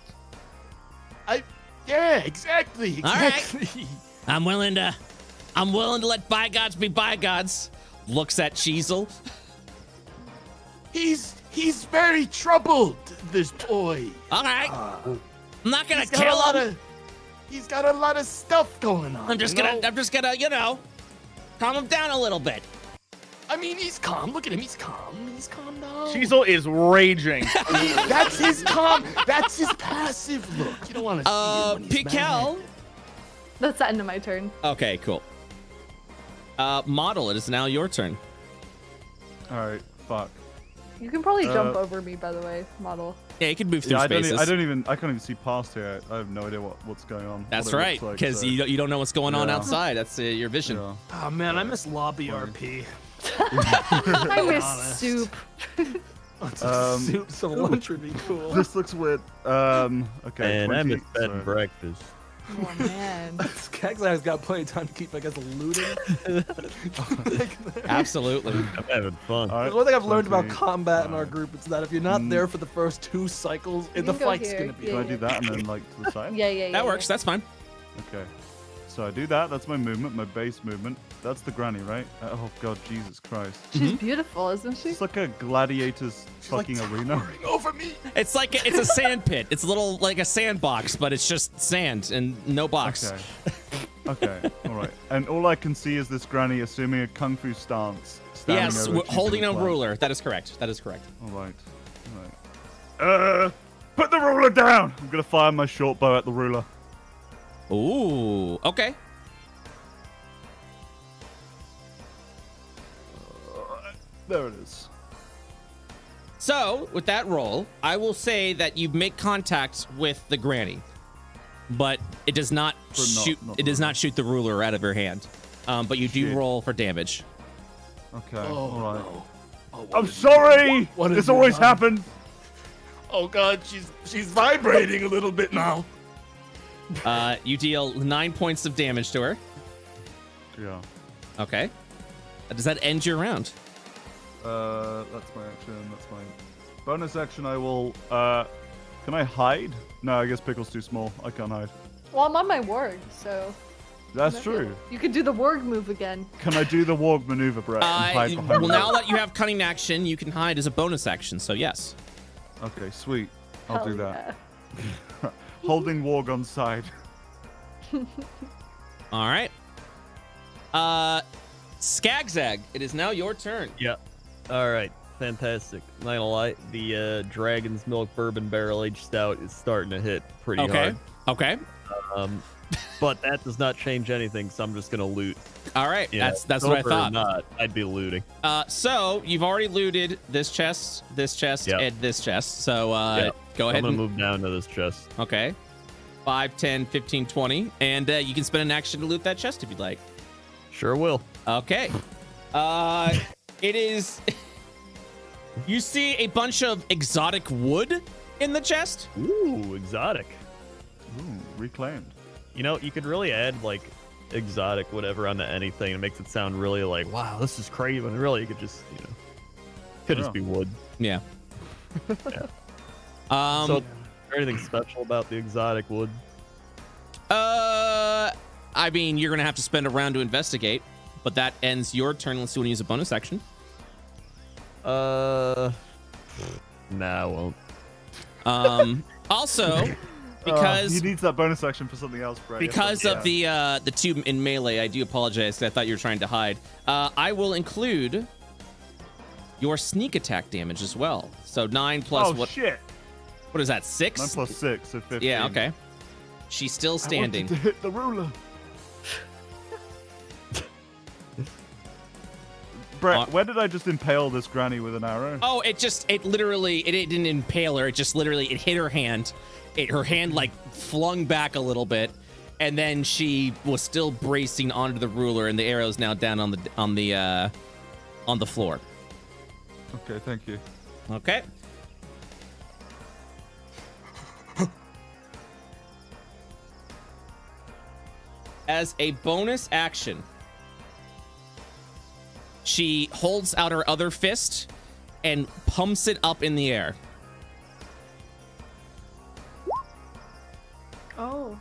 Yeah, exactly. All right. I'm willing to let bygones be bygones. Looks at Cheezel. He's very troubled, this boy. All right. I'm not gonna He's got kill a lot him. of he's got a lot of stuff going on. I'm just gonna, calm him down a little bit. I mean, he's calm. Look at him. He's calm. He's calm now. Cheezel is raging. That's his calm. That's his passive look. You don't want to see him when he's Pikel. mad. That's the end of my turn. Okay, cool. Model, it is now your turn. Alright, fuck. You can probably jump over me, by the way, model. Yeah, you can move through Yeah, spaces. I can't even see past here. I have no idea what's going on. That's what it right, looks like, because so- you don't know what's going on Yeah. outside. That's your vision. Yeah. Oh man, I miss lobby RP. I miss honest. soup. Soup, some lunch would be cool. This looks weird. Okay. And 20, I missed bed sorry. and breakfast. Oh man. Skag's got plenty of time to keep, I guess, looting. Absolutely. I'm having fun. All right, One thing I've learned about 20. combat in our group is that if you're not there for the first 2 cycles, You the can go fight's here. gonna be. Can I do that and then like to the side? Yeah. That works. That's fine. Okay. So I do that. That's my movement, my base movement. That's the granny, right? Oh god, Jesus Christ! She's beautiful, isn't she? It's like a gladiator's fucking arena. Towering over me. It's like it's a sand pit. It's a little like a sandbox, but it's just sand and no box. Okay. Okay. All right. And all I can see is this granny assuming a kung fu stance. standing Yes, over a holding a cubicle plant. ruler. That is correct. That is correct. All right. All right. Put the ruler down. I'm gonna fire my short bow at the ruler. Ooh. Okay. There it is. So, with that roll, I will say that you make contact with the granny, but it does not shoot. not It does not shoot the ruler out of her hand. But you do Shit. roll for damage. Okay. Oh, all right. no. Oh, what I'm have you sorry. What have This you always done? happened. Oh god, she's vibrating a little bit now. You deal 9 points of damage to her. Yeah. Okay. Does that end your round? That's my action. That's my bonus action. I will. Can I hide? No, I guess Pickle's too small. I can't hide. Well, I'm on my warg, so. That's true. You could do the warg move again. Can I do the warg maneuver, Brett? And hide behind Well, the now wall? that you have cunning action, you can hide as a bonus action. So yes. Okay, sweet. I'll Hell do that. yeah. Holding warg on side. All right. Skagzag, it is now your turn. Yeah. All right. Fantastic. Not gonna lie, the Dragon's Milk Bourbon Barrel Aged Stout is starting to hit pretty Okay. hard. Okay. But that does not change anything, so I'm just gonna loot. All right. Yeah, That's what I silver or thought. Not, I'd be looting. So you've already looted this chest, Yep. and this chest. So Yep. go ahead I'm gonna and move down to this chest. okay. 5, 10, 15, 20, and you can spend an action to loot that chest if you'd like. Sure will. Okay. It is. You see a bunch of exotic wood in the chest. Ooh, exotic. Ooh, reclaimed. You know, you could really add like exotic whatever onto anything. It makes it sound really like, wow, this is crazy. When really, you could just, could just be wood. Yeah. Yeah. So is there anything special about the exotic wood? I I mean, you're gonna have to spend a round to investigate, but that ends your turn unless you want to use a bonus action. Nah, I won't. Also, because he needs that bonus action for something else, Brett. Because of the 2 in melee, I do apologize. I thought you were trying to hide. I will include your sneak attack damage as well. So 9 plus what? Shit. What is that? 6? 9 plus 6, so 15. Yeah. Okay. She's still standing. I wanted to hit the ruler. Brett, where did I just impale this granny with an arrow? Oh, it didn't impale her. It just literally, it hit her hand. Her hand like flung back a little bit, and then she was still bracing onto the ruler, and the arrow is now down on the floor. Okay, thank you. Okay. As a bonus action, she holds out her other fist and pumps it up in the air. Oh.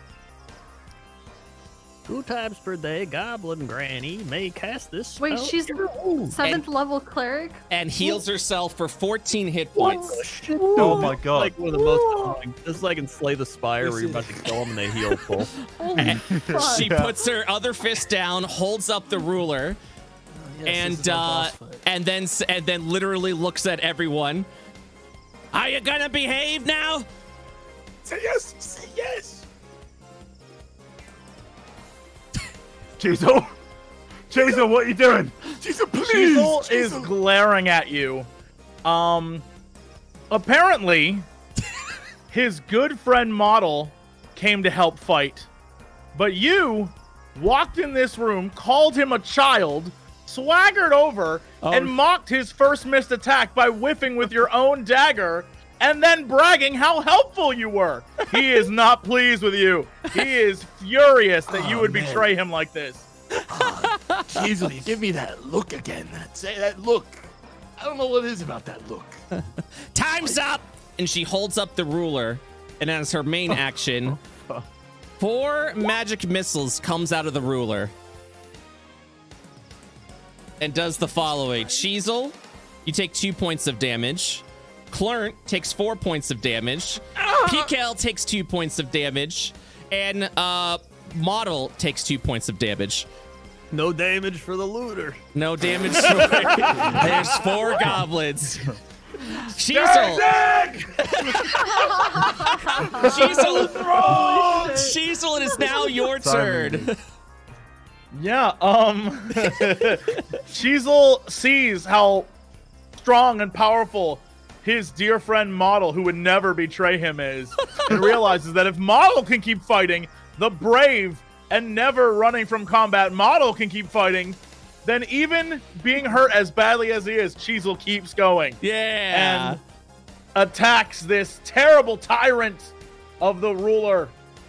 2 times per day, Goblin Granny may cast this spell. Wait, she's 7th level cleric? And heals herself for 14 hit points. Oh my god. Like one of the most annoying. Just like in Slay the Spire where you're about to kill them and they heal full. And she puts her other fist down, holds up the ruler, and then literally looks at everyone. Are you gonna behave now? Say yes. Say yes. Chisel! Chisel, what are you doing? Chisel, please! Chisel is glaring at you. Apparently, his good friend Model came to help fight. But you walked in this room, called him a child, swaggered over, and mocked his first missed attack by whiffing with your own dagger, and then bragging how helpful you were. He is not pleased with you. He is furious that you would betray him like this. Chisel, you give me that look again. That look. I don't know what it is about that look. Time's up! And she holds up the ruler, and as her main action, 4 magic missiles comes out of the ruler and does the following. Chisel, you take 2 points of damage. Clert takes 4 points of damage. Pikel takes 2 points of damage. And Model takes 2 points of damage. No damage for the looter. No damage for There's 4 goblins. Chisel! Chisel, it is now your turn. Yeah, Chisel sees how strong and powerful his dear friend Model, who would never betray him, is, and realizes that if Model can keep fighting, the brave and never running from combat Model can keep fighting, then even being hurt as badly as he is, Chisel keeps going. Yeah. And attacks this terrible tyrant of the ruler.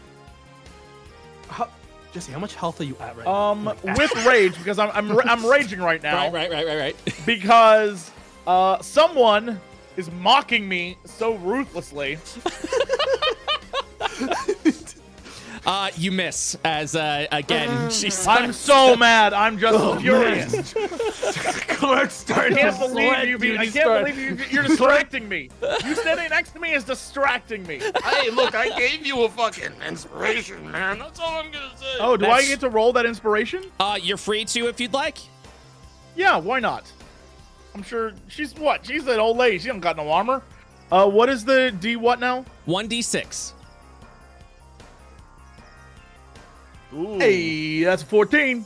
Jesse, how much health are you at right now? With rage, because I'm raging right now. Right. Because someone is mocking me so ruthlessly. You miss as again she's. I'm so mad. I'm just furious. Clerk's starting I can't believe you're distracting me. You standing next to me is distracting me. Hey, look, I gave you a fucking inspiration, man. That's all I'm gonna say. Oh, do I get to roll that inspiration? You're free to if you'd like. Yeah, why not? I'm sure she's what? She's an old lady. She don't got no armor. What is the D what now? 1d6. Ooh. Hey, that's 14.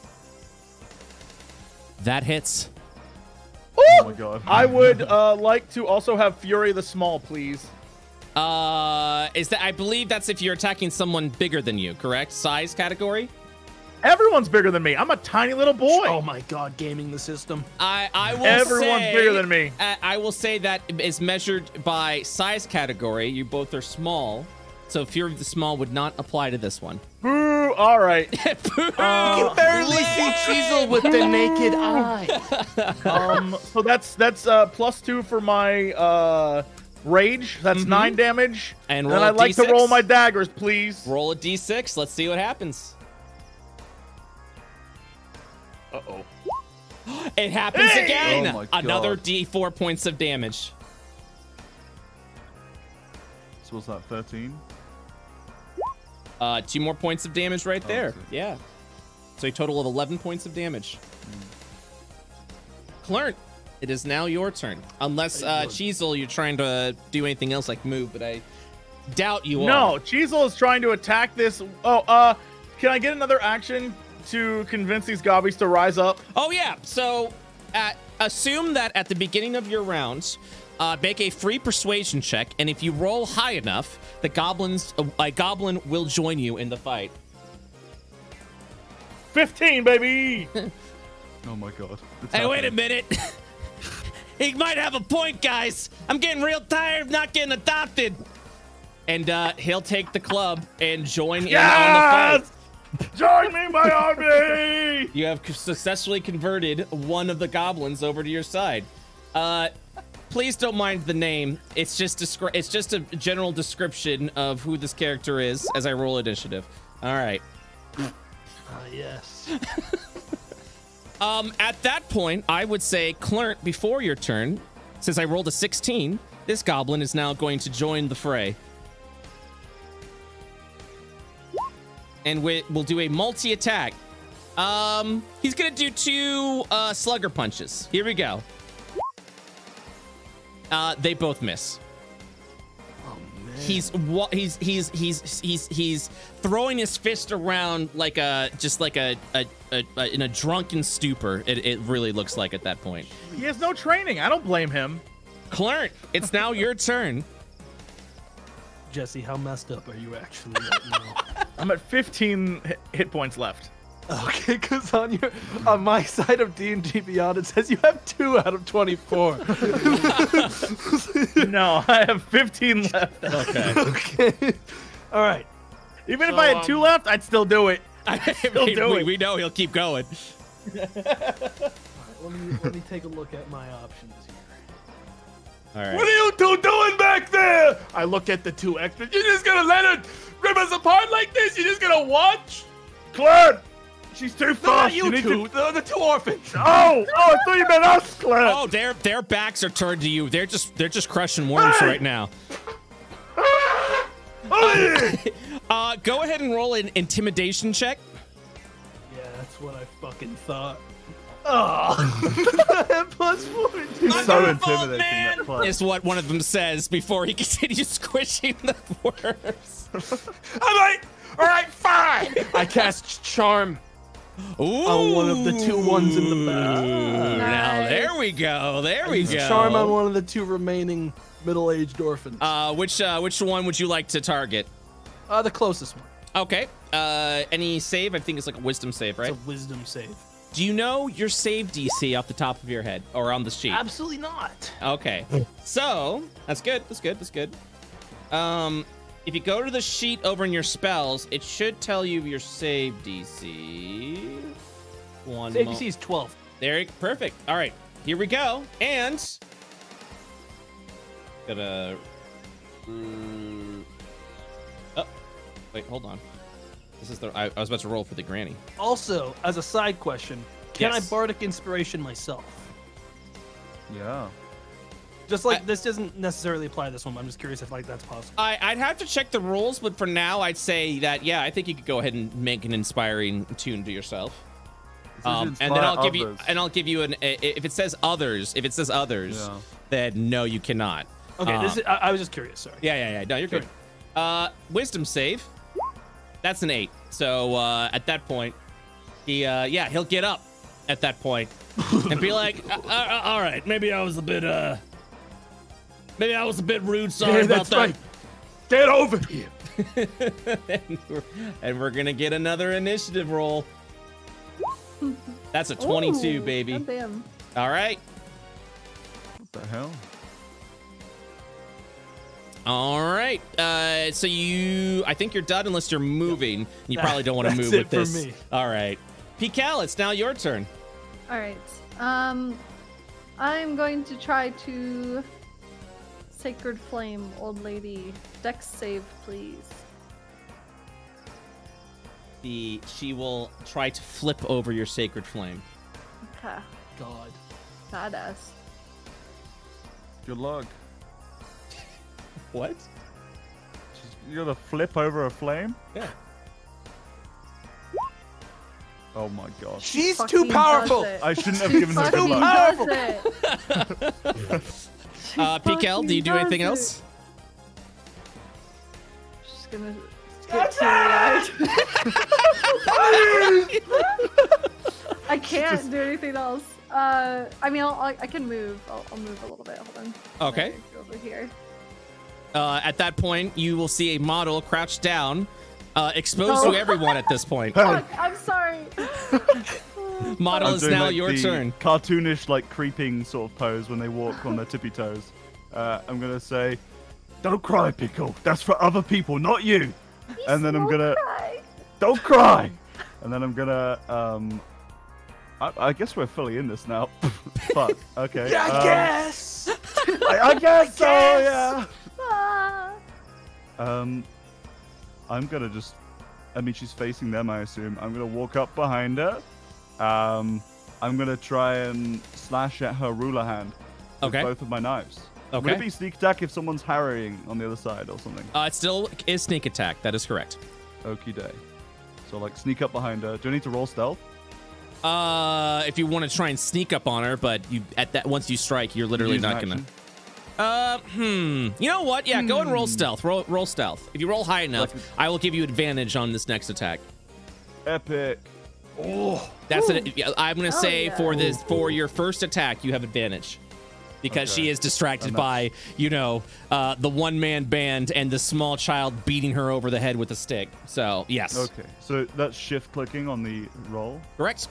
That hits. Oh my god. I would like to also have Fury the Small, please. Is that? I believe that's if you're attacking someone bigger than you, correct? Size category? Everyone's bigger than me. I'm a tiny little boy. Oh my god, gaming the system. Everyone's bigger than me. I will say that is measured by size category. You both are small. So Fury the Small would not apply to this one. Boo! All right. Boo! You can barely see Chisel with the naked eye. So that's +2 for my rage. That's 9 damage. And then I'd like to roll my daggers, please. Roll a d6. Let's see what happens. Uh-oh. It happens again. Oh my God. Another D4 points of damage. So what's that, 13? 2 more points of damage right there. Okay. Yeah. So a total of 11 points of damage. Clert, it is now your turn. Unless, Cheezel, you're trying to do anything else like move, but I doubt you are. No, Cheezel is trying to attack this. Oh, can I get another action to convince these gobbies to rise up? Oh, yeah. So assume that at the beginning of your round, make a free persuasion check, and if you roll high enough, the goblin will join you in the fight. 15, baby! Oh my God. It's Hey, wait a happening. minute. He might have a point, guys. I'm getting real tired of not getting adopted. And he'll take the club and join in on the fight. Join me, my army! You have successfully converted one of the goblins over to your side. Please don't mind the name. It's just a general description of who this character is as I roll initiative. All right. Yes. At that point, I would say, Clert, before your turn, since I rolled a 16, this goblin is now going to join the fray. And we'll do a multi-attack. He's gonna do 2 slugger punches. Here we go. They both miss. Oh man. He's throwing his fist around like in a drunken stupor. It really looks like at that point. He has no training. I don't blame him. Clert, it's now your turn. Jesse, how messed up are you actually right now? I'm at 15 hit points left. Okay, because on my side of D&D Beyond, it says you have 2 out of 24. No, I have 15 left. Okay. Okay. All right. Even if I had 2 left, I'd still do it. We know he'll keep going. Let me take a look at my options here. All right. What are you two doing back there? I look at the 2 extras. You're just gonna let it rip us apart like this? You're just gonna watch? Clert! She's too No, fast. not you need two. to... The 2 orphans. Oh, I thought you meant us, Clert. Oh, their backs are turned to you. They're just crushing worms right now. Go ahead and roll an intimidation check. Yeah, that's what I fucking thought. Oh, plus 42. So intimidating, that club. Is what one of them says before he continues squishing the worms. All right, fine. I cast Charm Ooh. on one of the 2 ones in the back. Now there we go. There we go. Charm on one of the 2 remaining middle-aged orphans. Which one would you like to target? The closest one. Okay. Any save? I think it's like a wisdom save, right? It's a wisdom save. Do you know your save DC off the top of your head or on the sheet? Absolutely not. Okay. So that's good. That's good. That's good. If you go to the sheet over in your spells, it should tell you your save DC. Save DC is 12. There, perfect. All right, here we go. And gonna. Oh, wait, hold on. This is I was about to roll for the granny. Also, as a side question, can Yes. I bardic inspiration myself? Yeah. Just like this doesn't necessarily apply to this one, but I'm just curious if that's possible. I'd have to check the rules, but for now, I'd say that yeah, I think you could go ahead and make an inspiring tune to yourself. And then I'll give you an if it says others, Yeah. then no, you cannot. Okay, I was just curious. Sorry. Yeah. No, you're good. Wisdom save. That's an 8. So at that point, he'll get up at that point and be like, all right, maybe I was a bit rude. Sorry about that's that. right. Get over here. and we're gonna get another initiative roll. That's a 22, Ooh, baby. goddamn. All right. What the hell? All right. So I think you're done unless you're moving. You probably don't want to move That's with it for this. me. All right. Pical, it's now your turn. All right. I'm going to try to Sacred Flame, old lady. Dex save, please. She will try to flip over your Sacred Flame. Ha. God. Badass. Good luck. What? You're gonna flip over a flame? Yeah. Oh my god. She's Fucking too powerful. does it. I shouldn't have given her good Fucking luck. does it. PKL, do you do anything does else? She's gonna get teary-eyed. I can't do anything else. I mean, I can move. I'll move a little bit. Hold on. Okay. Go over here. At that point, you will see a model crouched down, exposed to everyone at this point. Fuck, I'm sorry. Model I'm is doing, now like, your the turn. Cartoonish, like creeping sort of pose when they walk on their tippy toes. I'm gonna say, "Don't cry, Pickle. That's for other people, not you." And then I'm gonna, "Don't cry." And then I'm gonna, I guess we're fully in this now. Fuck. Okay. Yeah, I guess. I guess so. Yeah. Ah. I'm gonna just. I mean, she's facing them, I assume. I'm gonna walk up behind her. I'm gonna try and slash at her ruler hand with Okay. both of my knives. Would Okay. it be sneak attack if someone's harrying on the other side or something? It still is sneak attack. That is correct. Okie day. So like sneak up behind her. Do I need to roll stealth? If you want to try and sneak up on her, but you once you strike, you're literally Use an not gonna. action? You know what? Yeah, go and roll stealth. Roll stealth. If you roll high enough, I will give you advantage on this next attack. Epic. Oh. That's it. I'm gonna say yeah. for your first attack, you have advantage. Because Okay. she is distracted And by, the one-man band and the small child beating her over the head with a stick. So, yes. Okay. So that's shift clicking on the roll. Correct.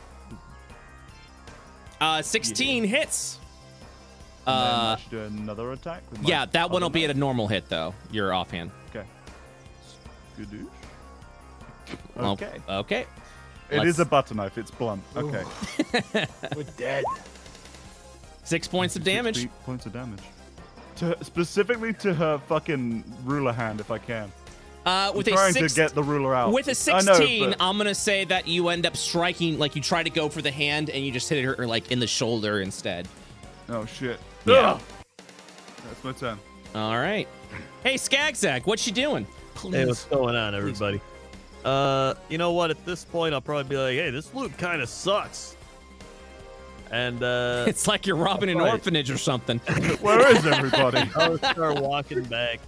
16 hits. And then I should do another attack. With my Yeah, that one will other be at knife? a normal hit, though. Your offhand. Okay. Skadoosh. Well, Okay. Okay. It Let's- is a butter knife. It's blunt. Okay. We're dead. 6 points of damage. 6 points of damage. Specifically to her fucking ruler hand, if I can. With I'm a trying six, to get the ruler out. with a I know, 16, but- I'm gonna say that you end up striking, like you try to go for the hand and you just hit her like in the shoulder instead. Oh shit. Yeah. Ugh. That's my turn. All right. Hey, Skagzag, what you doing? Hey, what's going on, everybody? You know what? At this point, I'll probably be like, hey, this loot kind of sucks. And, It's like you're robbing an right. orphanage or something. Where is everybody? I'll start walking back,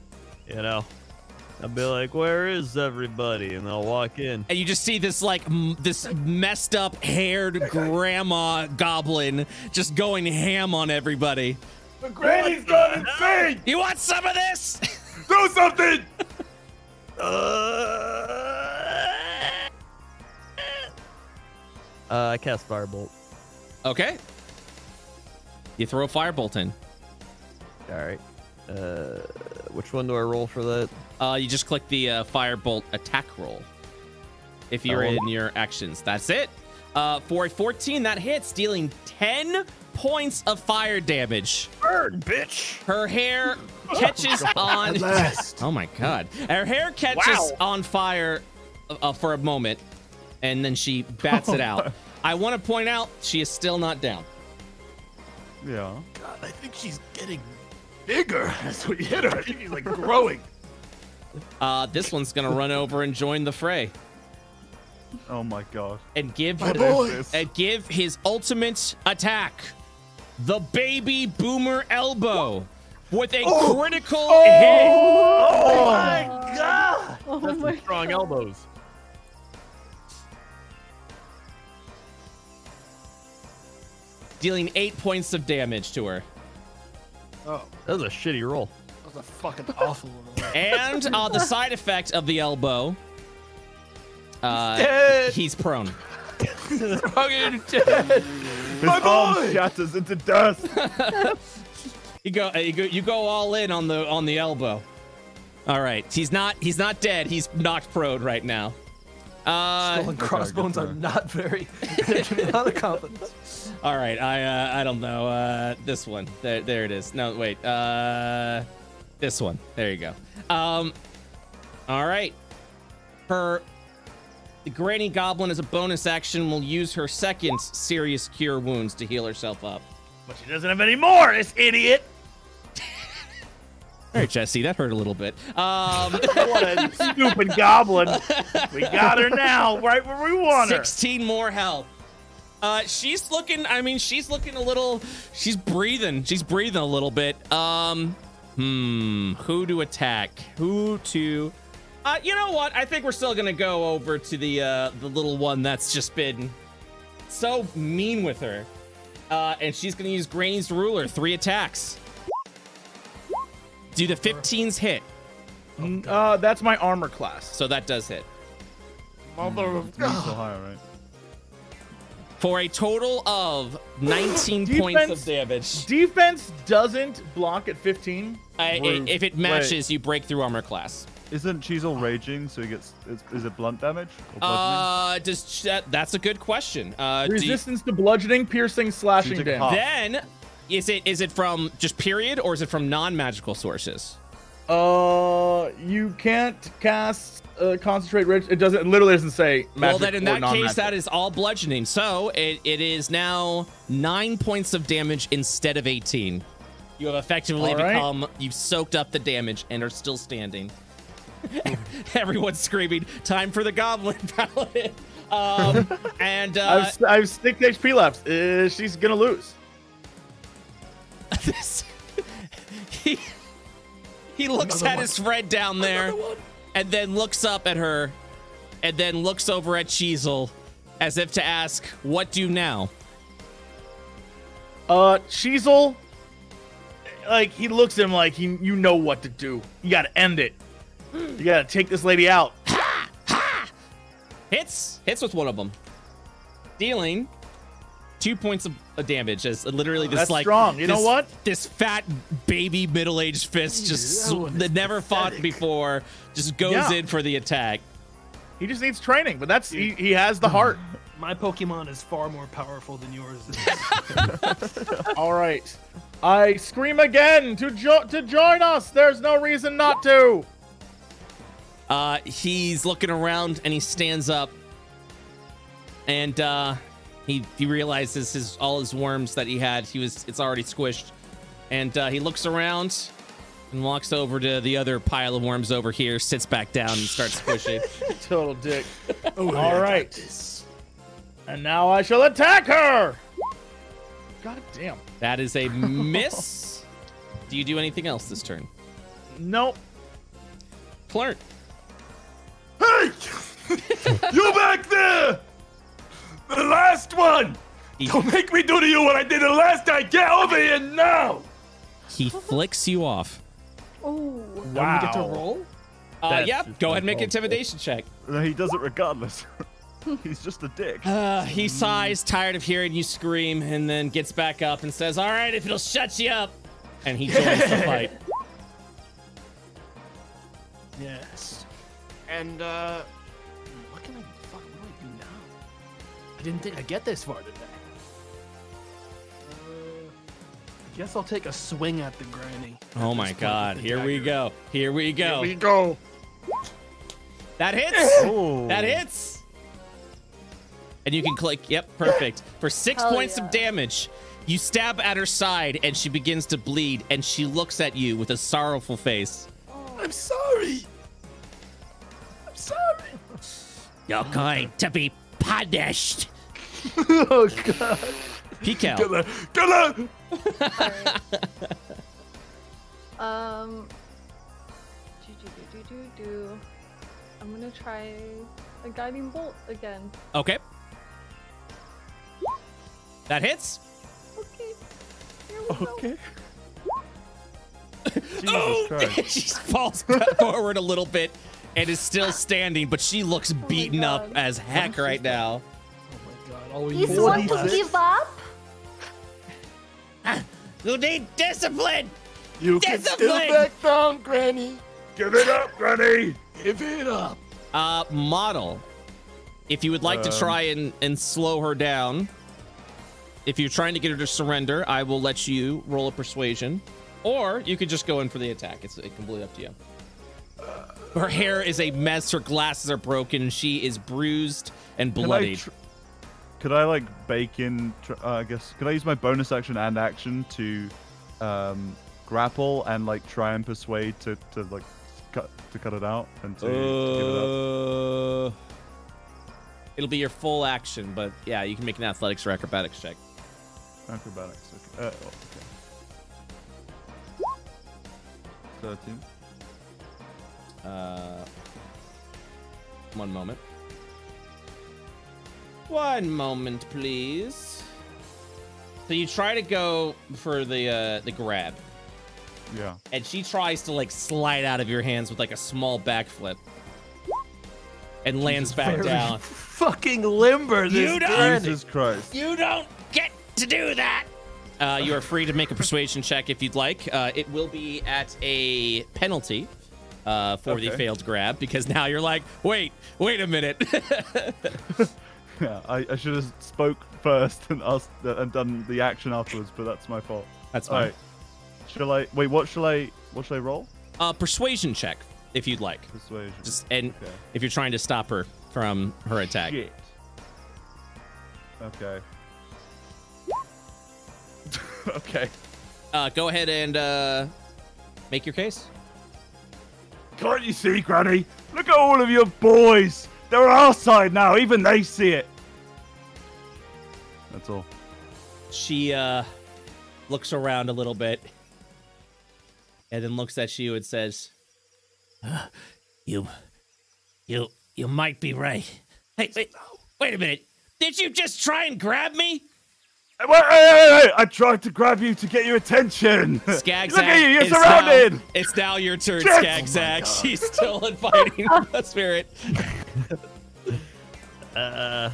I'll be like, where is everybody? And I'll walk in. And you just see this like this messed up haired grandma goblin just going ham on everybody. The granny's gone insane. You want some of this? Do something. I cast Firebolt. Okay. You throw a firebolt in. All right. Which one do I roll for that? You just click the firebolt attack roll. If you're Oh. in your actions, that's it. For a 14, that hits, dealing 10 points of fire damage. Burn, bitch! Her hair catches on. Oh my god! Her hair catches on fire for a moment, and then she bats it out. I want to point out she is still not down. Yeah. God, I think she's getting bigger as we hit her. I think she's like growing. This one's gonna run over and join the fray Oh my god. and give My boy. his ultimate attack, the baby boomer elbow, with a critical hit. Oh my god! Oh That's my some strong elbows. Dealing 8 points of damage to her. Oh, That was a shitty roll. that was a fucking awful one. And the side effect of the elbow, Dead. he's prone. Fucking dead. His My arm boy! shatters into dust. You go all in on the elbow. All right, he's not dead. He's knocked prone right now. Skull and crossbones are not very. Give me a lot of confidence. All right, I don't know. This one. There it is. No, wait. This one. There you go. All right. The Granny Goblin, as a bonus action, will use her second serious cure wounds to heal herself up. But she doesn't have any more, this idiot. All right, Jesse, that hurt a little bit. What a stupid goblin. We got her now, right where we want her. 16 more health. She's looking a little, she's breathing a little bit. Who to attack? You know what? I think we're still gonna go over to the little one that's just been so mean with her. And she's gonna use Granny's Ruler, 3 attacks. Do the 15s hit? That's my armor class. So that does hit. Mother of God. So high, right? For a total of 19 points of damage. Defense doesn't block at 15. If it matches, you break through armor class. Isn't Cheezel raging, so he gets? Is it blunt damage? Or that's a good question. Resistance to bludgeoning, piercing, slashing damage. Then, is it from just period, or is it from non-magical sources? You can't cast concentrate rage. It literally doesn't say magic. Well, then in that case, that is all bludgeoning. So it is now 9 points of damage instead of 18. You have effectively you've soaked up the damage and are still standing. Everyone's screaming, time for the Goblin Paladin. And I have 6 HP left. She's gonna lose. He looks at his friend down there, and then looks up at her, and then looks over at Cheezel, as if to ask, "What do now?" Cheezel, like, he looks at him like you know what to do. You gotta end it. You gotta take this lady out. Ha! Ha! Hits with one of them, dealing 2 points of damage. As literally this, that's like, strong. You know what? This fat baby middle-aged fist that never fought before just goes in for the attack. He just needs training, but that's he has the heart. My Pokemon is far more powerful than yours. All right, I scream again to join us. There's no reason not to. He's looking around and he stands up, and he realizes all his worms that he had, it's already squished, and he looks around and walks over to the other pile of worms over here, sits back down and starts squishing. Total dick. All right, and now I shall attack her. God damn. That is a miss. Do you do anything else this turn? Nope. Plurt. Hey! You back there! The last one! Don't make me do to you what I did the last time! Get over here now! He flicks you off. Oh. Wow. We get to roll? Yeah, go ahead and make an intimidation check. No, he does it regardless. He's just a dick. He sighs, tired of hearing you scream, and then gets back up and says, "All right, if it'll shut you up." And he joins the fight. Yes. And, what do I do now? I didn't think I'd get this far today. I guess I'll take a swing at the granny. Oh my God, here we go. Here we go. Here we go. That hits! Oh. That hits! And you can click, yep, perfect. For 6 points of damage, you stab at her side and she begins to bleed, and she looks at you with a sorrowful face. I'm sorry. I'm sorry. You're going to be punished. Oh, God. Peek out. Get out. I'm gonna try a guiding bolt again. Okay. That hits. Okay. Here we go. Okay. She falls forward a little bit and is still standing, but she looks beaten up as heck right now. Oh my God. All we You need want is to give up? You need discipline. You can still back down, Granny. Give it up, Granny. Give it up. Model, if you would like to try and slow her down, if you're trying to get her to surrender, I will let you roll a persuasion, or you could just go in for the attack. It's completely up to you. Her hair is a mess. Her glasses are broken. She is bruised and bloodied. Could I like bake in? I guess could I use my bonus action and action to grapple and like try and persuade to like cut it out and to give it up? It'll be your full action, but yeah, you can make an athletics or acrobatics check. Acrobatics. Okay. Okay. 13. 1 moment. 1 moment, please. So you try to go for the grab. Yeah. And she tries to like slide out of your hands with like a small backflip. And lands back down. Fucking limber, this Jesus Christ. You don't get to do that. You are free to make a persuasion check if you'd like. It will be at a penalty for the failed grab, because now you're like, wait a minute. Yeah, I should have spoke first and asked and done the action afterwards, but that's my fault. That's fine. Right. What shall I roll? Persuasion check if you'd like. Persuasion. If you're trying to stop her from her attack. Shit. Okay. Okay. Go ahead and make your case. Can't you see, Granny? Look at all of your boys. They're on our side now. Even they see it. That's all. She looks around a little bit and then looks at you and says, You might be right. Hey, wait a minute. Did you just try and grab me? Hey, I tried to grab you to get your attention. Skagzag, look at you, you're surrounded. It's now your turn, Shit. Skagzag. She's still in fighting spirit. All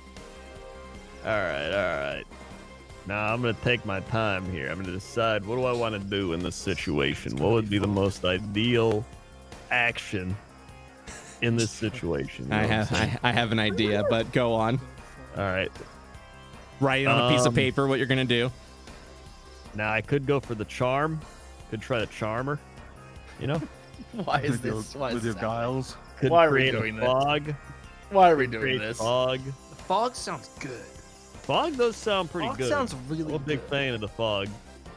right. Now I'm gonna take my time here. I'm gonna decide, what do I want to do in this situation? What would be the most ideal action in this situation? I have an idea, but go on. All right. Write on a piece of paper what you're gonna do. Now I could go for the charm. Could try to charm her. You know? Why is this? With your guiles? Could Why are we create doing a this? fog. Why are we doing Create this? Fog. The fog sounds good. Fog does sound pretty Fog good. sounds really I'm a big good. fan of the fog.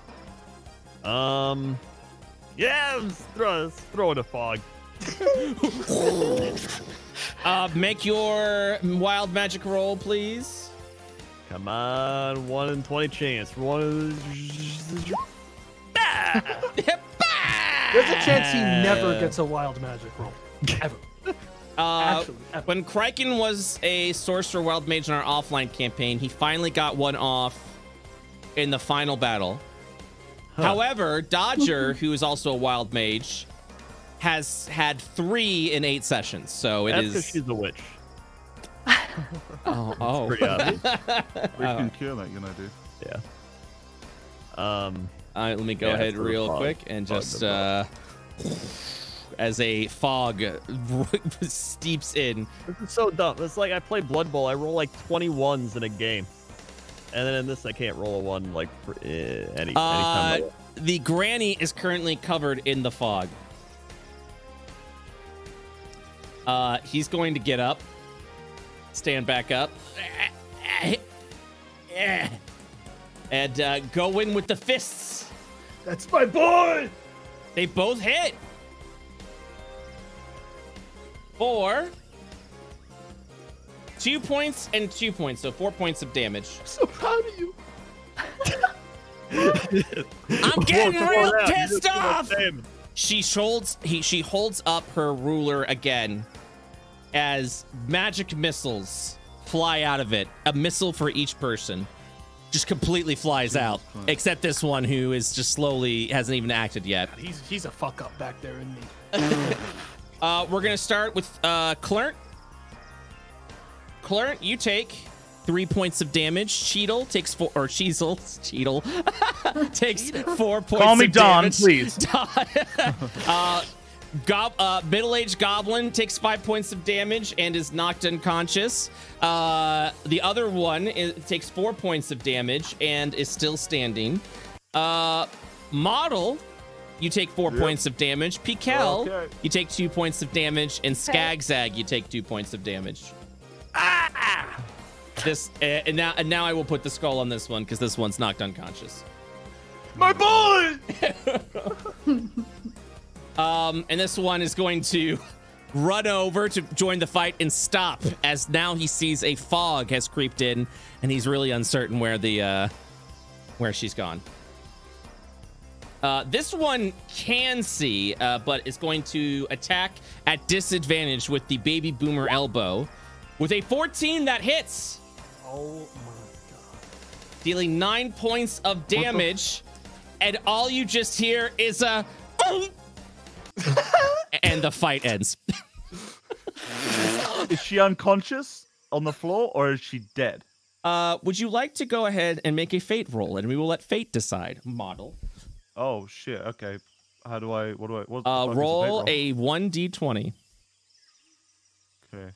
Yeah, let's throw in a fog. Make your wild magic roll, please. Come on, 1 in 20 chance. There's a chance he never gets a wild magic roll. Ever. Actually, ever. When Criken was a sorcerer wild mage in our offline campaign, he finally got one off in the final battle. However, Dodger, who is also a wild mage, has had 3 in 8 sessions. So That's because she's a witch. Oh. Pretty obvious. We can cure that, you know, dude. Yeah. Let me go ahead real quick and just as a fog steeps in. This is so dumb. It's like I play Blood Bowl. I roll like 21s in a game, and then in this I can't roll a 1 like for, anytime. The granny is currently covered in the fog. He's going to get up, stand back up, and go in with the fists. That's my boy! They both hit. 4, 2 points and 2 points, so 4 points of damage. I'm so proud of you. I'm getting real pissed off. She holds up her ruler again as magic missiles fly out of it. A missile for each person. Just completely flies out. Except this one, who is just slowly hasn't even acted yet. He's a fuck up back there, isn't he? We're gonna start with Clert. Clert, you take 3 points of damage. Cheadle takes 4, or Cheezel takes 4 points. Call me of Don, damage. please. Middle-aged goblin takes 5 points of damage and is knocked unconscious. The other one takes 4 points of damage and is still standing. Model you take 4 points of damage. Pikel, Okay. you take 2 points of damage, and Skagzag, you take 2 points of damage. Ah! This and now I will put the skull on this one because this one's knocked unconscious. My boy! And this one is going to run over to join the fight and stop as now he sees a fog has creeped in and he's really uncertain where the where she's gone. This one can see, but is going to attack at disadvantage with the baby boomer elbow with a 14 that hits. Oh my god. Dealing 9 points of damage, and all you just hear is a and the fight ends. Is she unconscious on the floor or is she dead? Would you like to go ahead and make a fate roll, and we will let fate decide? Model. Oh shit. Okay. What the fuck is a Roll fate a 1d20. Okay.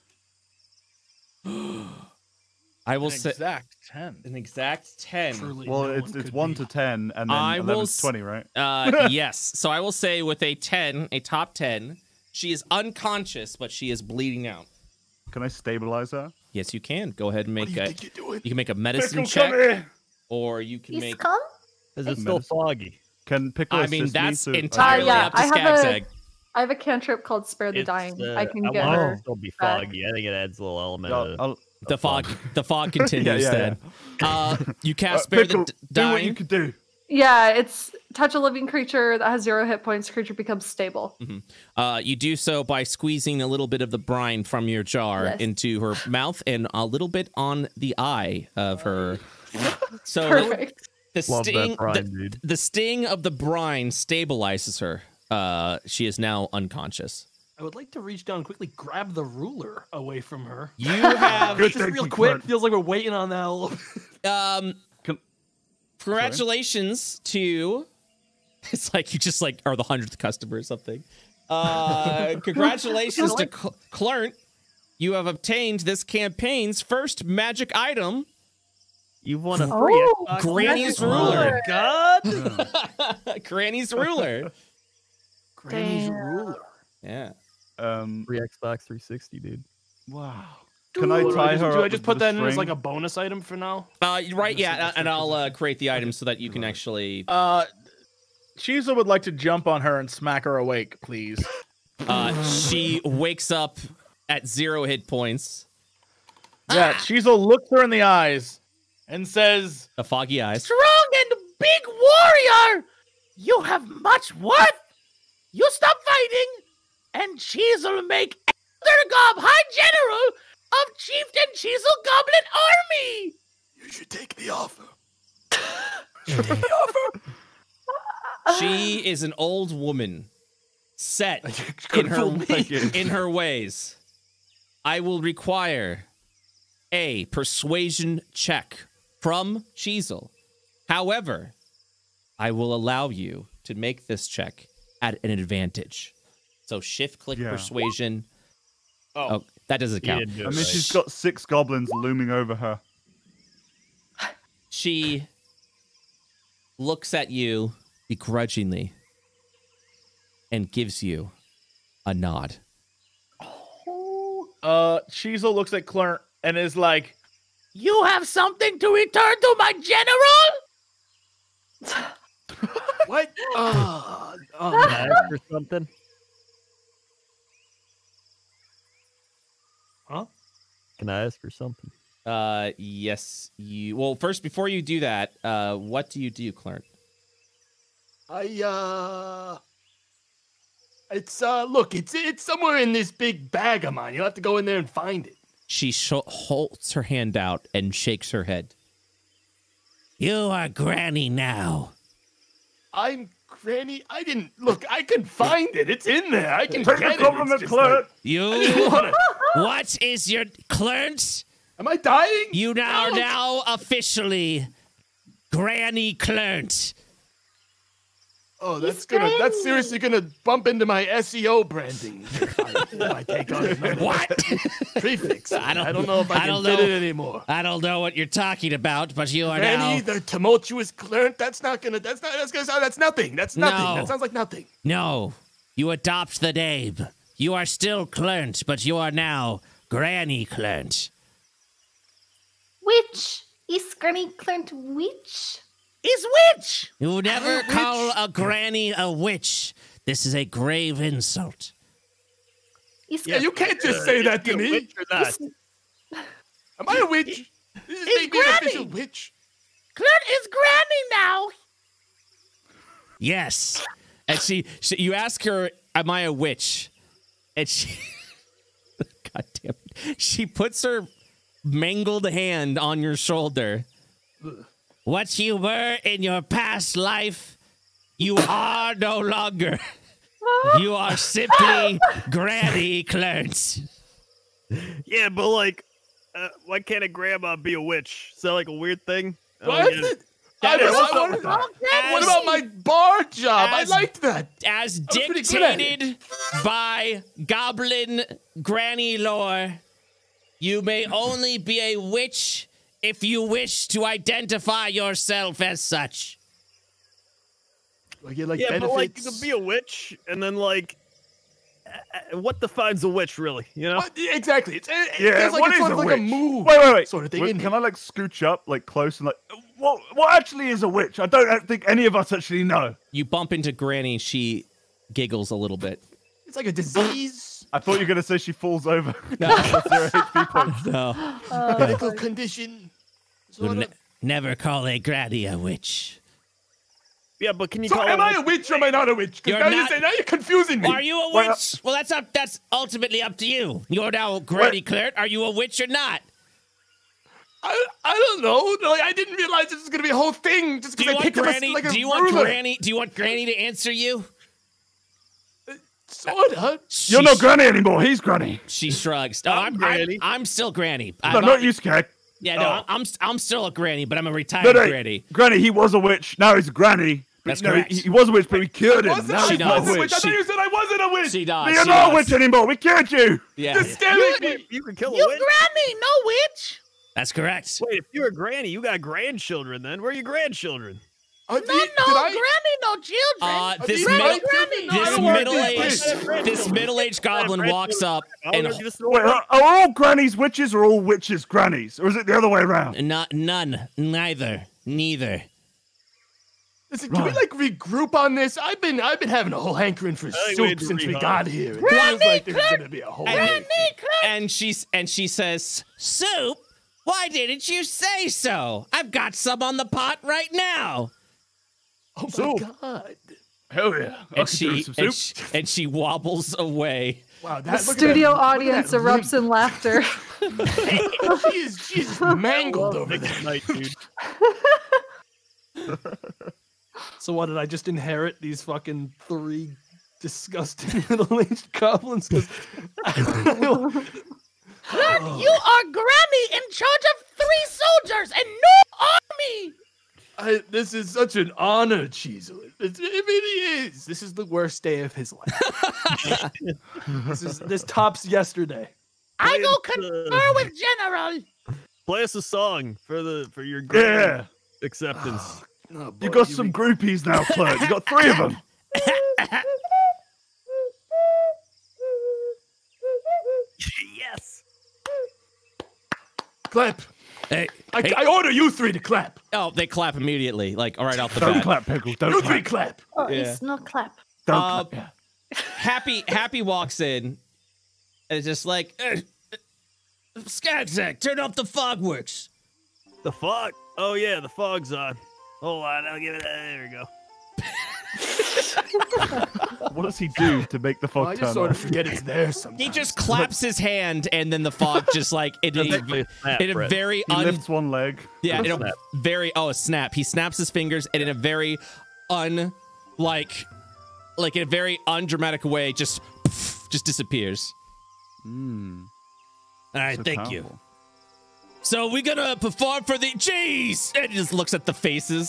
I will An say exact 10. an exact 10. Truly, Well, no it's one could 1 be. to 10, and then I will 11 to 20, right? Yes. So I will say with a 10, a top 10, she is unconscious, but she is bleeding out. Can I stabilize her? Yes, you can. Go ahead and make a. think you're doing? You can make a medicine Pickle, come check, here. or you can He's make. come? Is it still foggy? Can Pickle I mean, assist me that's to- entirely yeah, up to I have Skagzag. I have a cantrip called Spare the It's, Dying. I can I get want it her. to still be back. foggy. I think it adds a little element Yeah, of The fog continues. Yeah, yeah, Then you cast Spare Pickle, the do what you Dying. can do. Yeah, it's touch a living creature that has 0 hit points. Creature becomes stable. You do so by squeezing a little bit of the brine from your jar Yes. into her mouth and a little bit on the eye of her. So Perfect. the Love sting, that brine, dude. the sting of the brine stabilizes her. She is now unconscious. I would like to reach down and quickly grab the ruler away from her. You have Good Just thank real you, quick. Clint. Feels like we're waiting on that a little bit. congratulations to. It's like you just like are the 100th customer or something. Congratulations to Clarnt. You have obtained this campaign's first magic item. You've won a free Oh, Xbox. Granny's magic ruler. God. Granny's ruler. Granny's Damn. ruler. Yeah. Free Xbox 360, dude. Wow. Can I What do tie just her do? up I just with put the that in as string? like a bonus item for now. Right. Yeah. And I'll create the item so that you can actually. Shiza would like to jump on her and smack her awake, please. She wakes up at 0 hit points. Yeah, Shiza looks her in the eyes and says, The foggy eyes. "Strong and big warrior, you have much worth. You stop fighting, and Shiza make Elder Gob High General of Chieftain Shiza Goblin Army." You should take the offer. She is an old woman, set Could've in her fooled me. in her ways. I will require a persuasion check from Cheezel. However, I will allow you to make this check at an advantage. So shift-click Yeah. persuasion. Oh, that doesn't count. didn't do I it mean, right. she's got 6 goblins looming over her. She looks at you begrudgingly and gives you a nod. Shiza looks at Clarnt and is like, "You have something to return to my general?" What? Can I ask for something? Huh? Can I ask for something? Yes, you. Well, first, before you do that, what do you do, Clarnt? Look, it's somewhere in this big bag of mine. You'll have to go in there and find it. She holds her hand out and shakes her head. You are Granny now. I'm Granny. I didn't look. I can find it. It's in there. I can Take get a it. compliment, It's just like- You. What? What is your Clarence? Am I dying? You are No. now officially Granny Clarence. Oh, that's seriously gonna bump into my SEO branding if I take on another What? prefix. I don't know if I can fit it anymore. I don't know what you're talking about, but you are Granny, now. the tumultuous clerk. That's nothing. That's nothing. That's nothing. No. That sounds like nothing. No, you adopt the name. You are still Clernt, but you are now Granny Clernt. Which is Granny Clint? Which Is witch. You never call a granny a witch. This is a grave insult. is Yeah, you can't just say that to me. Witch or not? Am I a witch? This is maybe an official witch. Clint is Granny now. Yes. And you ask her, am I a witch? And she, God damn it. She puts her mangled hand on your shoulder. What you were in your past life, you are no longer. You are simply Granny Clarence. Yeah, but like, why can't a grandma be a witch? Is that like a weird thing? What? What about my bar job? I liked that. As I was pretty good at it. dictated by Goblin Granny lore, you may only be a witch if you wish to identify yourself as such. I get like Yeah, benefits. but like you could be a witch, and then like, what defines a witch, really? You know? What? Exactly. It Yeah, feels like what it's is sort a of like a witch? move Wait. sort of thing. Wait, can I like scooch up like close and like, what actually is a witch? I don't think any of us actually know. You bump into Granny, she giggles a little bit. It's like a disease, I thought you were gonna say she falls over. No. That's 0 HP points. No. medical condition. Sort of. Never call a granny a witch. Yeah, but can you So call am her I a witch or am I not a witch? You're Because not- you're confusing me. Are you a Well, witch? Well, that's ultimately up to you. You're now Granny Claire. Are you a witch or not? I don't know. Like, I didn't realize this was gonna be a whole thing. Just Do because you I want picked up Granny? like a Do you want ruler. Granny? Do you want Granny to answer you? Sorta. You're not Granny anymore. He's Granny. She shrugs. No, I'm Granny. I'm still Granny. No, not you, Skag. Yeah, no, I'm still a Granny, but I'm a retired No, Granny. Granny, he was a witch. Now he's a Granny. That's No, correct. He was a witch, but we cured him. Wasn't Now I he's not a wasn't a witch. witch? I thought you said I wasn't a witch. She does. You're she not a does. witch anymore. We cured you. Yeah, Just staring at me. You can kill a You witch. Granny, no witch. that's correct. Wait, if you're a granny, you got grandchildren. Then where are your grandchildren? No, Granny, no children. This Granny, middle, Granny, no, I this don't want middle-aged, this middle-aged goblin walks up and Wait, are all grannies witches or all witches grannies? Or is it the other way around? neither. Listen, can we like regroup on this? I've been having a whole hankering for think we soup need to since we revive. got here. It feels like there's gonna be a whole. And she says, "Soup? Why didn't you say so? I've got some on the pot right now." Oh my Soup. god! Hell yeah. And she wobbles away. Wow, The that look at studio that- look at audience that erupts limp. in laughter. She's mangled over there. Night, dude. So what did I just inherit these fucking 3 disgusting middle-aged goblins? 'Cause You are Granny in charge of 3 soldiers and no army. This is such an honor, Cheezel. It really is. This is the worst day of his life. This tops yesterday. I go confer with General. Play us a song for your Yeah. grand acceptance. Oh, You boy, got some groupies now, Clerk. You got 3 of them. Yes. clap. Hey, I order you 3 to clap. Oh, they clap immediately, like right off the Don't bat. clap, Pickle. Don't You 3 clap. clap. Oh, Yeah. it's not clap. Don't Uh, clap. Yeah. Happy walks in, and it's just like, Skagsack, turn off the fogworks. The fog. Oh yeah, the fog's on. Hold on, I'll give it. There we go. What does he do to make the Well, fog I turn just sort of off? forget it's there sometimes. he just claps his hand, and then the fog just like in Technically a, a snap, in a Brett. very He lifts one leg. yeah, in a snap. very a snap. He snaps his fingers, and in a very like in a very undramatic way, just disappears. All right, So thank you. powerful. So we're gonna perform for the. Jeez! And he just looks at the faces.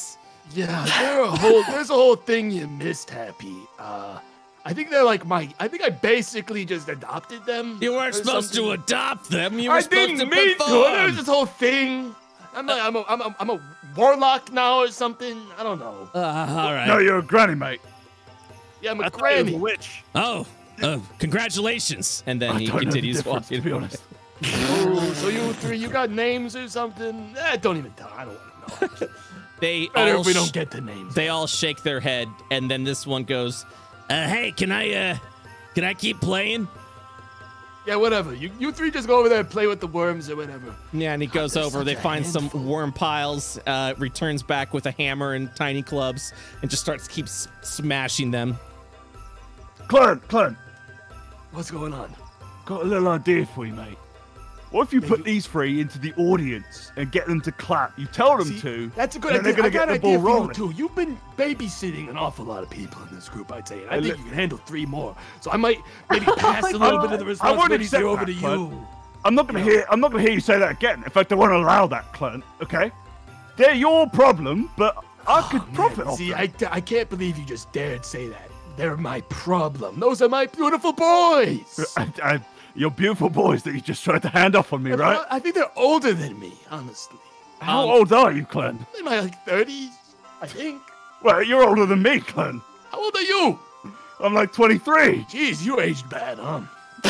Yeah, there's a whole thing you missed, Happy. I think they're like I think I basically just adopted them. You weren't supposed to adopt them. You were supposed to didn't mean to. There was this whole thing. I'm a warlock now or something. I don't know. All right. No, you're a granny, mate. Yeah, I'm a I thought he was granny. a witch. Oh, congratulations. And then he continues walking. To be honest. Oh, so you three, you got names or something? Don't even tell. I don't want to know. They Better all if we don't get the names. They all shake their head, and then this one goes, "Hey, can I keep playing?" Yeah, whatever. You three just go over there and play with the worms or whatever. Yeah, and he goes over. They find some worm piles. Returns back with a hammer and tiny clubs, and just keeps smashing them. Clint, What's going on? got a little idea for you, mate. What if you put these three into the audience and get them to clap? You tell them to. That's a good idea. They're going to get the ball rolling. Too. You've been babysitting an awful lot of people in this group, I'd say. And I think you can handle 3 more. So I might maybe pass a little bit of the responsibility over to you. I'm not going to hear you say that again. In fact, I won't allow that, Clint. Okay? They're your problem, but I could profit off them. I can't believe you just dared say that. They're my problem. Those are my beautiful boys. Your beautiful boys that you just tried to hand off on me, right? I think they're older than me, honestly. How old are you, Clint? In my 30s, I think. Well, you're older than me, Clint. How old are you? I'm like 23. Jeez, you aged bad, huh?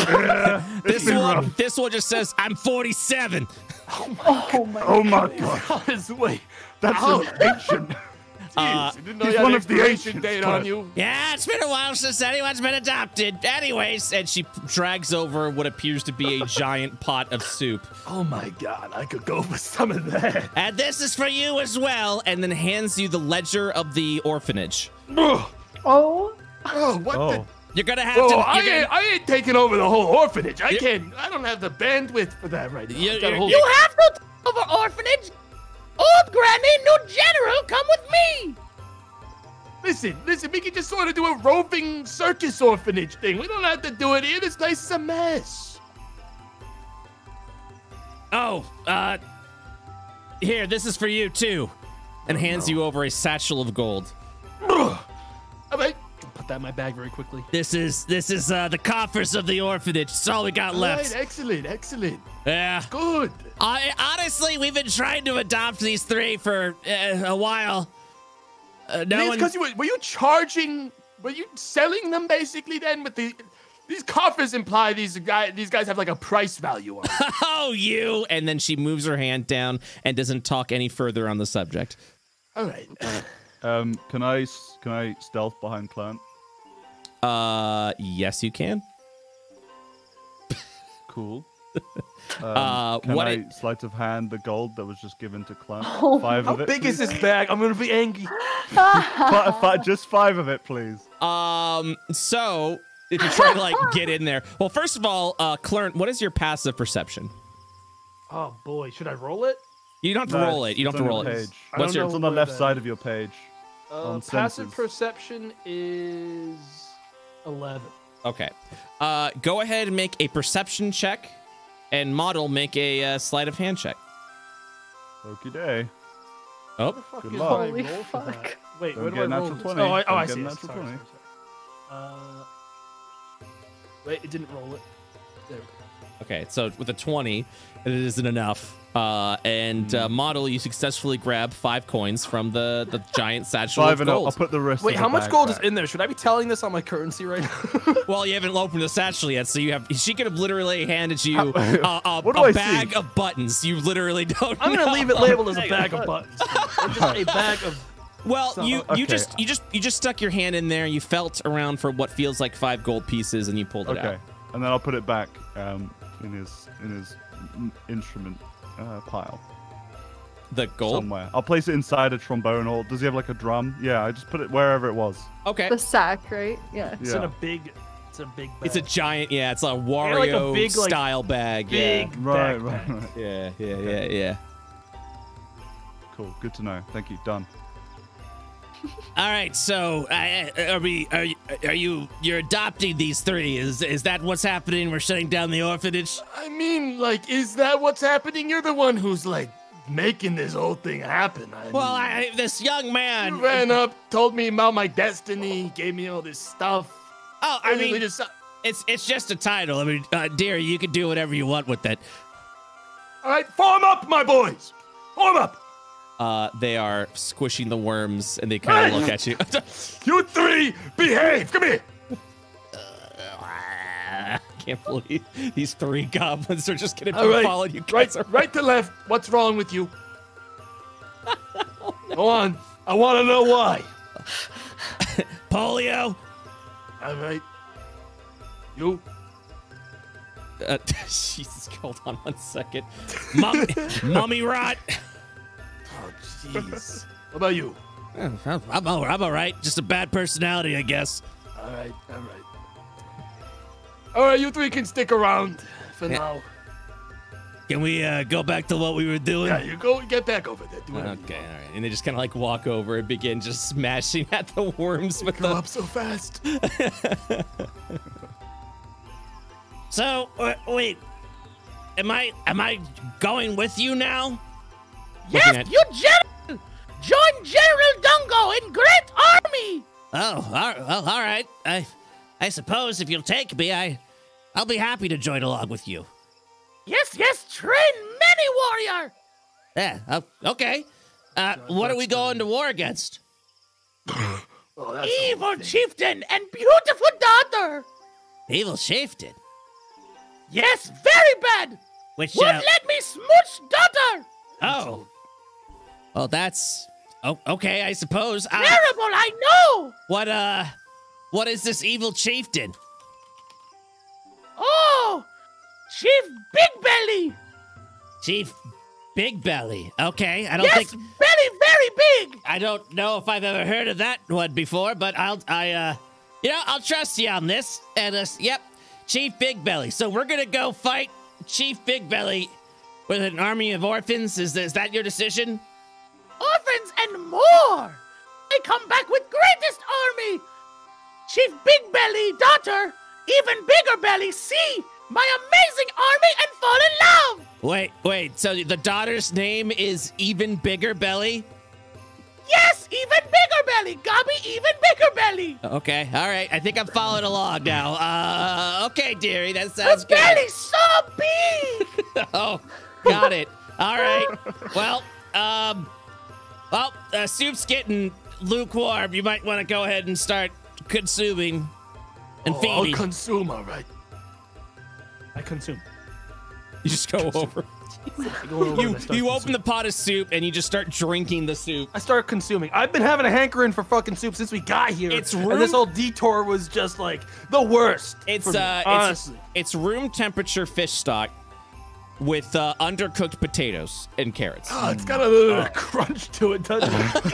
This one just says, "I'm 47." Oh my God. Wait, that's an ancient. I didn't know he's you had one an of the expiration ancients, date Clint. on you. Yeah, it's been a while since anyone's been adopted. Anyways, and she drags over what appears to be a giant pot of soup. Oh my God, I could go for some of that. And this is for you as well, and then hands you the ledger of the orphanage. Oh. What the? You're gonna have to. I ain't taking over the whole orphanage. I don't have the bandwidth for that right now. You have no over orphanage. Old Granny, new general, come with me. Listen, we can just sort of do a roving circus orphanage thing. We don't have to do it here. This place is a mess. Oh, here, this is for you too, and hands you over a satchel of gold. All right, put that in my bag very quickly. This is the coffers of the orphanage. It's all we got left. All right, excellent. Yeah. Good. Honestly, we've been trying to adopt these 3 for a while. Because were you selling them basically then with these coffers imply these guys have like a price value on them. Oh, you. And then she moves her hand down and doesn't talk any further on the subject. All right. Can I stealth behind Clint? Yes, you can. Cool. Can what I sleight of hand the gold that was just given to Clint? Oh, 5 of it. How big is this bag? I'm gonna be angry. Just 5 of it, please. So if you try to like get in there, well, first of all, Clint, what is your passive perception? Oh boy, should I roll it? You don't have to roll it. You don't have to roll it. What's your? It's on the left side of your page. Passive perception is 11. Okay. Go ahead and make a perception check, and Model make a sleight of hand check. Okie day. Oh, good luck. Holy fuck. Wait, Don't where do get I roll natural this? 20. Oh, I Don't see. get it. natural Sorry, 20. wait, it didn't roll it. There we go. Okay, so with a 20, it isn't enough. Model, you successfully grab 5 coins from the giant satchel 5 of and gold. I'll put the rest. Wait, of how the much bag gold back. is in there? Should I be telling this on my currency right now? Well, you haven't opened the satchel yet, so you have. She could have literally handed you What do a I bag see? of buttons. You literally don't. I'm gonna know. leave it labeled as a bag of buttons. Or just a bag of. Well, So- you Okay. just stuck your hand in there. You felt around for what feels like 5 gold pieces, and you pulled it Okay, out. and then I'll put it back in his instrument pile The gold. somewhere. I'll place it inside a trombone, or does he have like a drum? Yeah, I just put it wherever it was. Okay. The sack, right? Yeah. It's in a big. It's a big bag. It's a giant. Yeah, it's a Wario like a big, like, style bag. big Right, backpack. right. Yeah. Cool. Good to know. Thank you. Done. All right. So, you're adopting these 3? Is that what's happening? We're shutting down the orphanage. I mean, like, is that what's happening? You're the one who's like making this whole thing happen. This young man you ran up, told me about my destiny, gave me all this stuff. Oh, I mean, it's just a title. I mean, dearie, you can do whatever you want with it. All right, form up, my boys. Form up. They are squishing the worms, and they kind of look at you. You three, behave. Come here. I can't believe these 3 goblins are just going to be following you guys. Right to left. What's wrong with you? Go on. I want to know why. Polio. All right. You. Jesus, hold on 1 second. Mummy rot. Oh, jeez. What about you? I'm all right. Just a bad personality, I guess. All right. All right, you 3 can stick around for now. Can we go back to what we were doing? Yeah, you go get back over there. Do okay, all right. And they just kind of like walk over and begin just smashing at the worms with Go up so fast. So, wait. Am I going with you now? Yes, you general! Join General Dungo in great army! Oh, well, all right. I suppose if you'll take me, I'll be happy to join along with you. Yes, train many warrior! Yeah, okay. What are we going to war against? Evil chieftain and beautiful daughter! Evil chieftain? Yes, very bad! Which, won't let me smooch daughter! Oh. Well, that's... Oh, okay, I suppose. Terrible, I know! What is this evil chieftain? Oh! Chief Big Belly! Chief Big Belly. Okay, I don't think... Yes, belly very big! I don't know if I've ever heard of that one before, but I'll trust you on this. And, yep, Chief Big Belly. So we're gonna go fight Chief Big Belly with an army of orphans. Is that your decision? Orphans and more! I come back with greatest army! Chief Big Belly, daughter, even bigger belly, see my amazing army and fall in love! Wait, so the daughter's name is Even Bigger Belly? Yes, Even Bigger Belly, Gobby, Even Bigger Belly! Okay, all right, I think I'm following along now. Okay, dearie, that sounds good. Her belly's so big! Oh, got it. All right, well, soup's getting lukewarm. You might want to go ahead and start consuming and feeding. I'll consume, all right. I consume. You just go over. You open the pot of soup and you just start drinking the soup. I start consuming. I've been having a hankering for fucking soup since we got here. And this whole detour was just like the worst. Honestly. It's room temperature fish stock with undercooked potatoes and carrots. Oh, it's got a little crunch to it, doesn't it?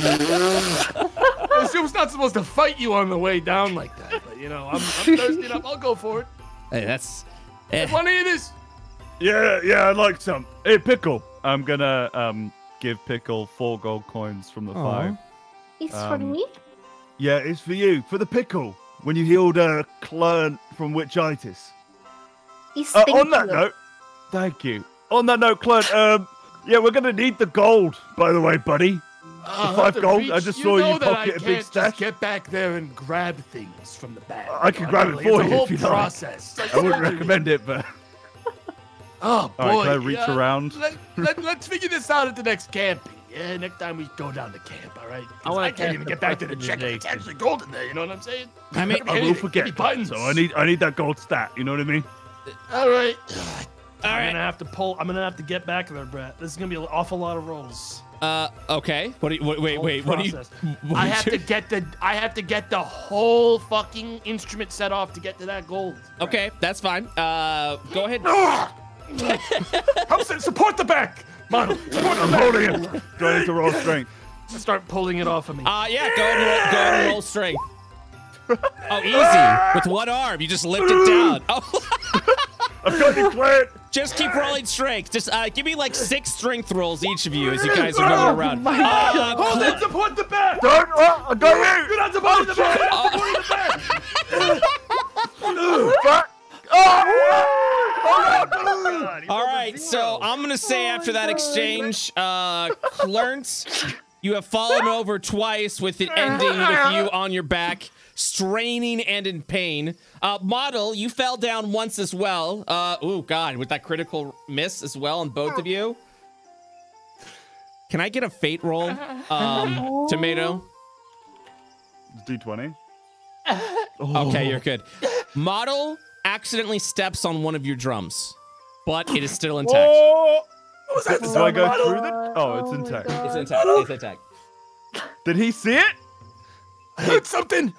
The soup's not supposed to fight you on the way down like that, but I'm thirsty enough. I'll go for it. Hey, that's... Want to eat this? Yeah, I'd like some. Hey, Pickle. I'm gonna give Pickle 4 gold coins from the 5. It's for me? Yeah, it's for you. For the Pickle. When you healed Clun from witchitis. On that note, thank you. On that note, Clun, yeah, we're gonna need the gold, by the way, buddy. The 5 gold. I just saw you pocket a big stash. Just get back there and grab things from the bag. I can grab it for you if you like. Process. I wouldn't recommend it, but... Oh, boy. All right, can I reach around? Let's figure this out at the next camping. Yeah, next time we go down to camp, all right? I can't even get back to the check. It's actually gold in there, you know what I'm saying? I mean, I will forget. So I need that gold stat, you know what I mean? All right. I'm gonna have to get back there, Brett. This is gonna be an awful lot of rolls. Okay. Wait. What do you? I have to get the whole fucking instrument set off to get to that gold. Okay, that's fine. Go ahead. Support the back, model. I'm holding it. Do I need to roll strength? Start pulling it off of me. Yeah. Go ahead and roll strength. Oh, easy. With one arm, you just lift it down. Oh. I've got you, Clint. Just keep rolling strength. Just give me like 6 strength rolls, each of you, as you guys are going around. Hold it, support the back. I got you. You're not supporting the back. You're not supporting the back. Fuck. All right, so I'm gonna say after that exchange, Clarence, you have fallen over twice with it ending with you on your back, straining and in pain. Model, you fell down once as well. Oh God, with that critical miss as well on both of you. Can I get a fate roll, Tomato? D20. Okay, you're good. Model accidentally steps on one of your drums, but it is still intact. Oh! Do I go through that? Oh, it's intact. It's intact. It's intact. Did he see it? I heard something.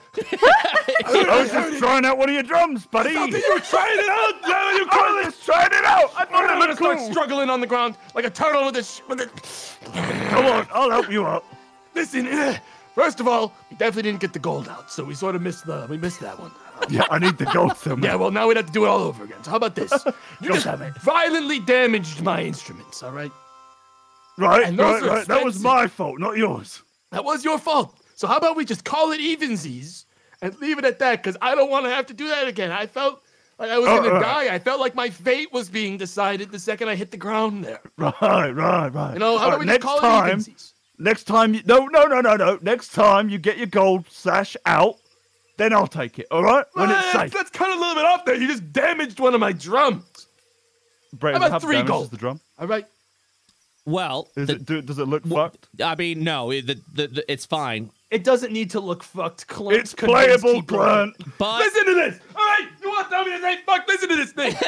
I was just trying out one of your drums, buddy. I thought you were trying it out. Now you I was trying it out. I thought I'm it gonna was start cool. struggling on the ground like a turtle with this. Come on, I'll help you out. Listen, first of all, we definitely didn't get the gold out, so we sort of missed that one. Yeah, I need the gold somewhere. Yeah, well, now we'd have to do it all over again. So how about this? You just violently damaged my instruments, all right? Right. And those are That was expensive. my fault, not yours. That was your fault. So how about we just call it evensies and leave it at that? Because I don't want to have to do that again. I felt like I was going to die. I felt like my fate was being decided the second I hit the ground there. Right. You know, how about we just call it evensies? Next time, no. Next time you get your gold sash out, then I'll take it. All right, when it's safe. That's kind of a little bit off there. You just damaged one of my drums. Brett, How about how 3 damage gold? is the drum? All right. Well, Does it look fucked? I mean, no, it's fine. It doesn't need to look fucked. Clint It's playable, Clint. But Listen to this. All right, you want to tell me this ain't fucked? Listen to this thing.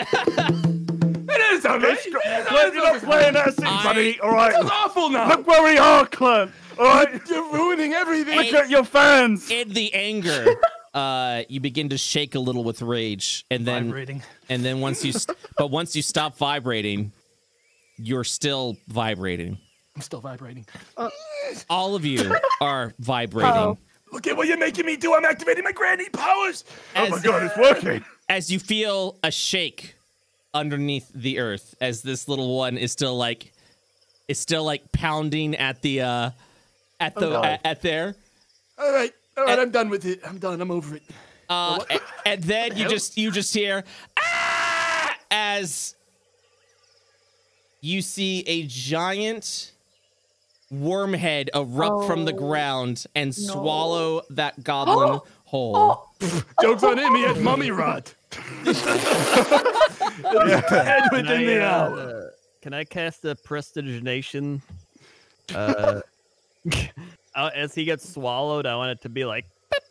It is, all right. Clint, you're not playing that scene, buddy. All right. It's awful now. Look where we are, Clint. All right. You're ruining everything. Look at your fans. in the anger, you begin to shake a little with rage, and then Vibrating. and then once you stop vibrating, you're still vibrating. I'm still vibrating. All of you are vibrating. Oh. Look at what you're making me do. I'm activating my granny powers. Oh my God, it's working. As you feel a shake underneath the earth, as this little one is still like pounding at the at there. All right, I'm done with it. I'm done. I'm over it. And then you just hear ah! As you see a giant worm head erupt from the ground and swallow that goblin whole. Joke's on him. He had mummy rot. Head within the hour. Can I cast a prestidigitation? As he gets swallowed, I want it to be like.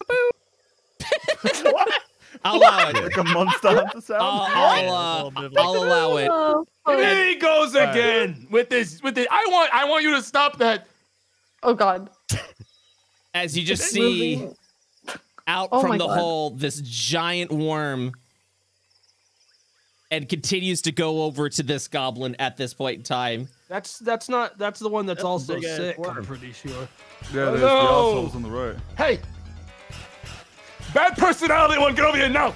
I'll allow it. Like a monster hunter sound. I'll allow it. Oh, Here he goes again with this. I want you to stop that. oh God. As you just see out Oh from my the God. hole this giant worm, and continues to go over to this goblin at this point in time. That's the one that's also big-ass sick. worm. I'm pretty sure. Yeah, there's no. the assholes on the right. Hey, bad personality one, get over here now.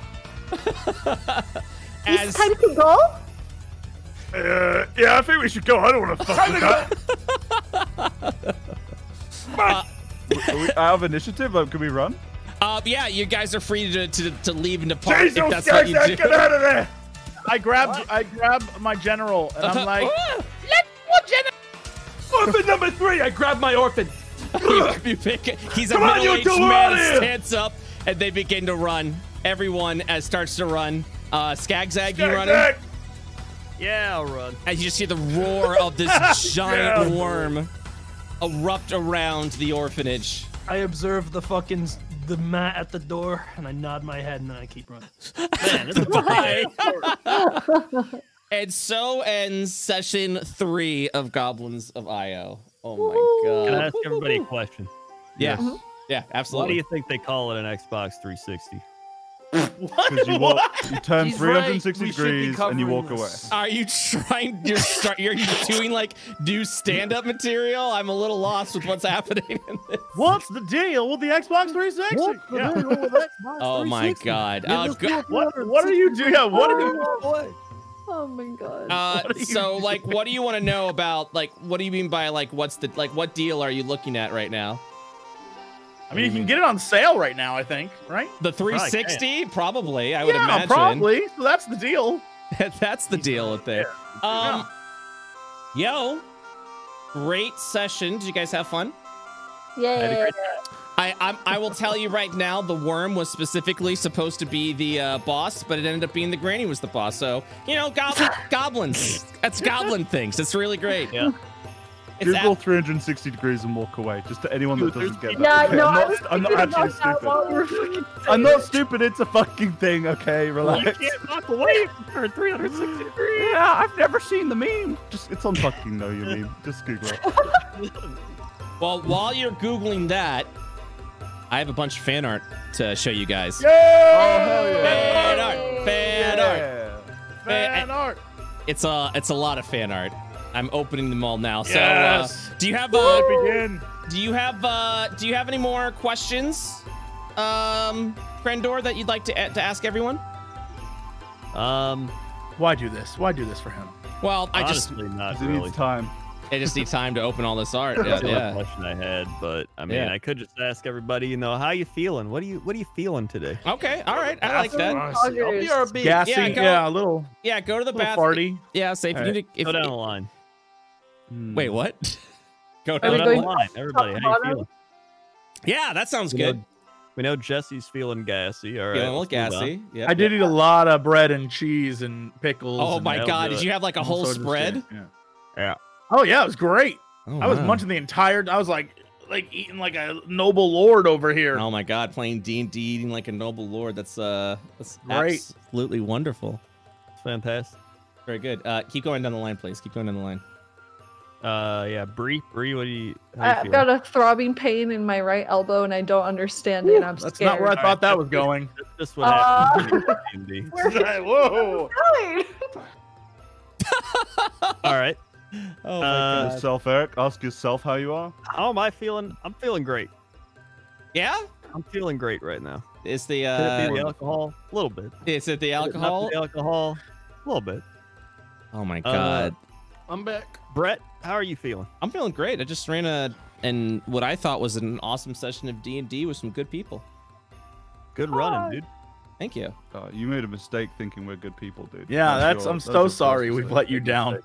As Time to go? Yeah, I think we should go. I don't want to fuck Time with to that. go. Come on. Are we out of initiative? Can we run? yeah, you guys are free to leave and depart if Jesus, that's what you guys, do. get out of there! I grab my general and I'm like, Let's go, Jenna. Orphan number 3. I grabbed my orphan. You pick it. He's a Come on, you middle-aged two, man. we're outta He here. stands up, and they begin to run. Everyone starts to run. Skagzag, you running? Zag! Yeah, I'll run. As you just hear the roar of this giant worm erupt around the orphanage. I observe the mat at the door, and I nod my head, and then I keep running. Man, this is bad. And so ends session 3 of Goblins of Io. Oh my Can I god. ask everybody a question? Yeah. Yeah, Why do absolutely. you think they call it an Xbox 360? Because you turn He's 360 right. We should be degrees and you covering walk this. away. Are you trying? You're doing like new stand-up material? I'm a little lost with what's happening in this. what's the deal with the Xbox 360? Yeah. Oh my god. What are you doing? Yeah, what are you? Oh my God. So like, what do you want to know about? Like, what do you mean by like, what deal are you looking at right now? I mean, you can get it on sale right now, I think, right? The 360, probably. I would Yeah, imagine. probably. So that's the deal. That's the deal with it. Yo, great session. Did you guys have fun? Yeah. I will tell you right now, the worm was specifically supposed to be the boss, but it ended up being the granny was the boss. So, you know, goblins. That's goblin things. It's really great. Yeah. Google 360 degrees and walk away. Just to anyone that doesn't get Yeah, that. Okay, no, I'm not actually stupid. I'm not stupid. It's a fucking thing. Okay, relax. You can't walk away for 360 degrees. Yeah, I've never seen the meme. Just it's on fucking Know Your Meme. Just Google it. Well, while you're Googling that, I have a bunch of fan art to show you guys. Yeah! Oh, hell yeah. Fan art. Fan art. Fan art. It's a lot of fan art. I'm opening them all now. Yes. So, do you have begin? do you have any more questions, Crendor, that you'd like to ask everyone? Why do this? Why do this for him? Well, Honestly, not It really. needs time. I just need time to open all this art. That's the Yeah. only question I had, but I mean, Yeah. I could just ask everybody, you know, how you feeling? What are you feeling today? Okay. All right. I like that. I'll be RB. Gassy. Yeah, go- Yeah, a little. Yeah. Go to the Little bathroom. farty. Yeah. Say if All you right. need to. Go down the line. Wait. What? Go Go down. down the line. Everybody, how you feeling? Yeah. That sounds We know- good. We know Jesse's feeling gassy. All right. Feeling a little let's move on. gassy. Yeah. I did eat a lot of bread and cheese and pickles. Oh and my that'll God! do Did it. you have like a all whole sorts of spread? shit, Yeah. Yeah. Oh yeah, it was great. Oh, I was wow. munching the entire. I was like eating like a noble lord over here. Oh my God! Playing D&D, eating like a noble lord. That's Great. absolutely wonderful. It's fantastic. Very good. Keep going down the line, please. Keep going down the line. Yeah, Bree, what do you? How you I've feeling? got a throbbing pain in my right elbow, and I don't understand it. And I'm That's scared. not where I thought that was going. That's just what happened. in D&D. Whoa. All right. Oh my Yourself, Eric. Ask yourself how you are. How am I feeling? I'm feeling great. Yeah. I'm feeling great right now. Is the Could it be the alcohol? A little bit. is it the Could it not be alcohol? the alcohol? A little bit. Oh my God! I'm back. Brett, how are you feeling? I'm feeling great. I just ran and what I thought was an awesome session of D&D with some good people. Good running, dude. Thank you. You made a mistake thinking we're good people, dude. Yeah, That's I'm your so first sorry mistake. we've let you down.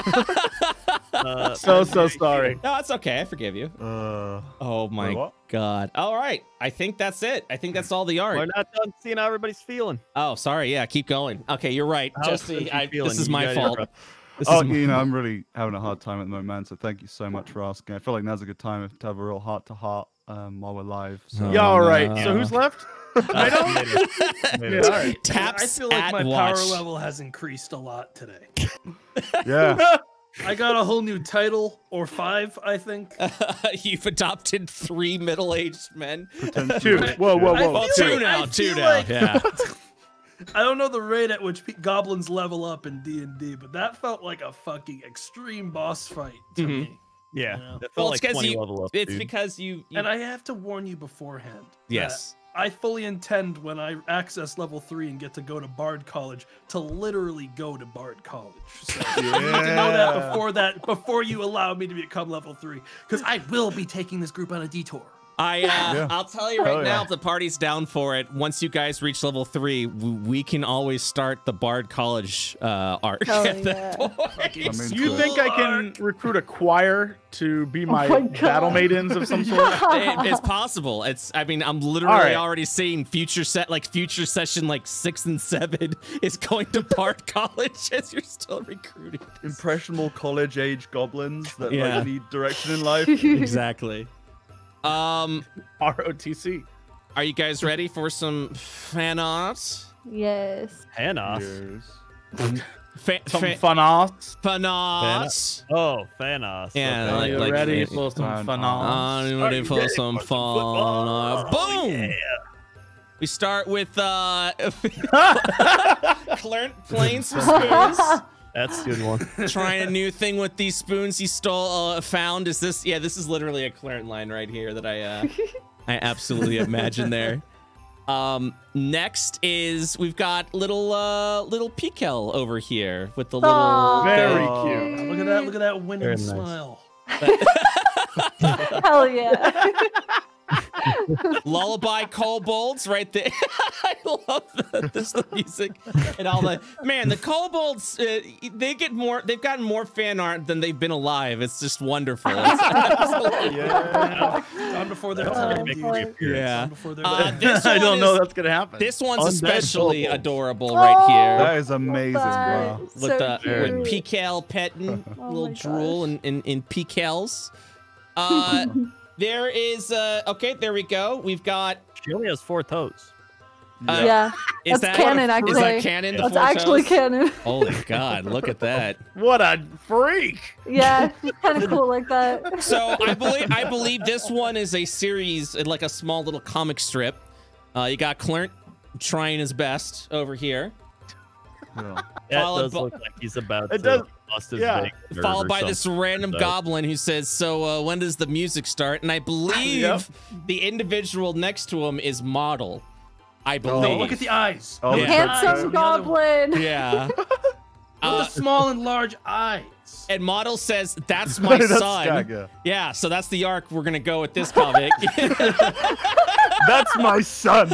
So sorry. No, it's okay. I forgive you. Oh my Wait, what? God! All right. I think that's it. I think that's all the art. We're not done seeing how everybody's feeling. Oh, sorry. Yeah, keep going. Okay, you're right, How's Jesse. you feeling? This is You my guys fault. are- This Oh, is my- you know, I'm really having a hard time at the moment, man. So thank you so much for asking. I feel like now's a good time to have a real heart-to-heart while we're live. So. Yeah, all right. no. So who's left? Maybe. Yeah, all right. Taps I feel like at my watch. power level has increased a lot today. Yeah. I got a whole new title, or 5, I think. You've adopted 3 middle-aged men. Two. Whoa, whoa, I whoa. feel Two like- now. I Two feel now. like- Yeah. I don't know the rate at which goblins level up in D&D, but that felt like a fucking extreme boss fight to Mhm. me. Yeah. Yeah. That felt Well, like it's because 20 you. level up, It's dude. because you. And I have to warn you beforehand. that Yes. I fully intend when I access level 3 and get to go to Bard College to literally go to Bard College. So you need to know that before you allow me to become level 3, because I will be taking this group on a detour. I'll tell you right Oh, now, yeah. if the party's down for it, once you guys reach level 3, we can always start the Bard College arc Hell at that yeah. point. I'm into You it. think I can recruit a choir to be my, my God. battle maidens of some sort? It's possible. I'm literally All right. already seeing future session like 6 and 7 is going to Bard College as you're still recruiting. Impressionable college-age goblins that Yeah. like, need direction in life. Exactly. ROTC. Are you guys ready for some fan art? Yes. Hannah. Yes. Some fun offs. Fan art. Oh, Thanos. Yeah, Okay. Are you like- ready like- for some Fun fun offs. offs? I'm ready for some fun art. Boom! Yeah. We start with Clarence playing some spoons. That's a good one. Trying a new thing with these spoons he found. Is this? Yeah, this is literally a Clarence line right here that I absolutely imagine there. Next is we've got little Pikel over here with the little. Aw. Very Oh. cute. Look at that winning Very nice. smile. Hell yeah. Lullaby kobolds right there. I love the music and all the the kobolds. They've gotten more fan art than they've been alive. It's just wonderful. Yeah. Gone before their time. Yeah. I don't know that's gonna happen. This one's especially adorable right here. That is amazing. Wow. With Pecal petting, little drool and Pecals. There is okay. There we go. We've got. She only has 4 toes. Is that canon? Actually, is that canon? That's actually canon. Holy God! Look at that. What a freak! Yeah, kind of cool like that. So I believe this one is a series, like a small little comic strip. You got Clint trying his best over here. Yeah. That does look like he's about to bust his big nerve followed by or this something. random goblin who says, so when does the music start? And I believe the individual next to him is Model. I believe. Oh, look at the eyes. Oh, Handsome goblin. Yeah. The small and large eyes. And Model says, that's my son. Skag, yeah, so that's the arc we're going to go with this comic. That's my son.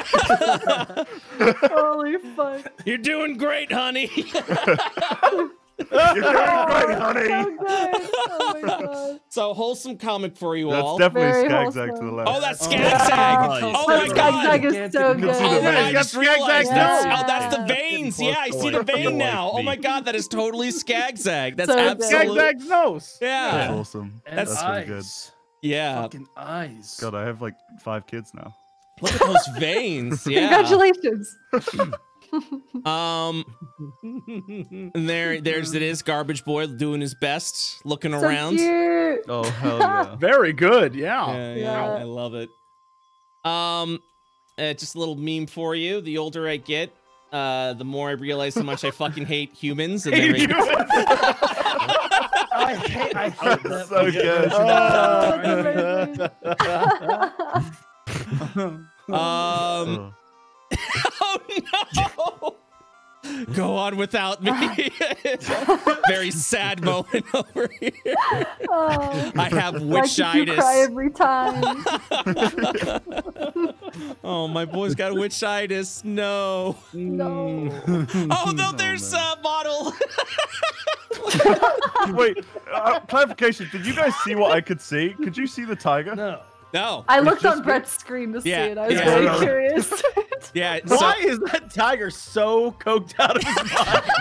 Holy fuck. You're doing great, honey. You're doing great, honey. So good. Oh my God. So wholesome comic for you That's all. definitely Very Skagzag to the left. Oh, that's Skagzag. Oh my God. Skagzag is so good. I just realized Skagzag. oh, that's the veins. Yeah, I see the vein now. Oh my God, that is totally Skagzag. That's So good. absolutely. Skagzag's nose. Yeah. That's awesome. And That's really good. eyes. Yeah. Fucking eyes. God, I have like 5 kids now. Look at those veins. Yeah. Congratulations. There's it is. Garbage Boy doing his best, looking So around. cute. Oh, hell yeah. Very good. Yeah. Yeah, Yeah. I love it. Just a little meme for you. The older I get, the more I realize how much I fucking hate humans. And then I hate that. So good. oh no! Go on without me. Very sad moment over here. Oh, I have like you witchitis. cry every time. Oh, my boy's got witchitis. No. No. Oh no, there's a Model. Wait, clarification. Did you guys see what I could see? Could you see the tiger? No. No. I looked on Brett's screen to see Yeah, it. I was yeah. very curious. Yeah. Why is that tiger so coked out of his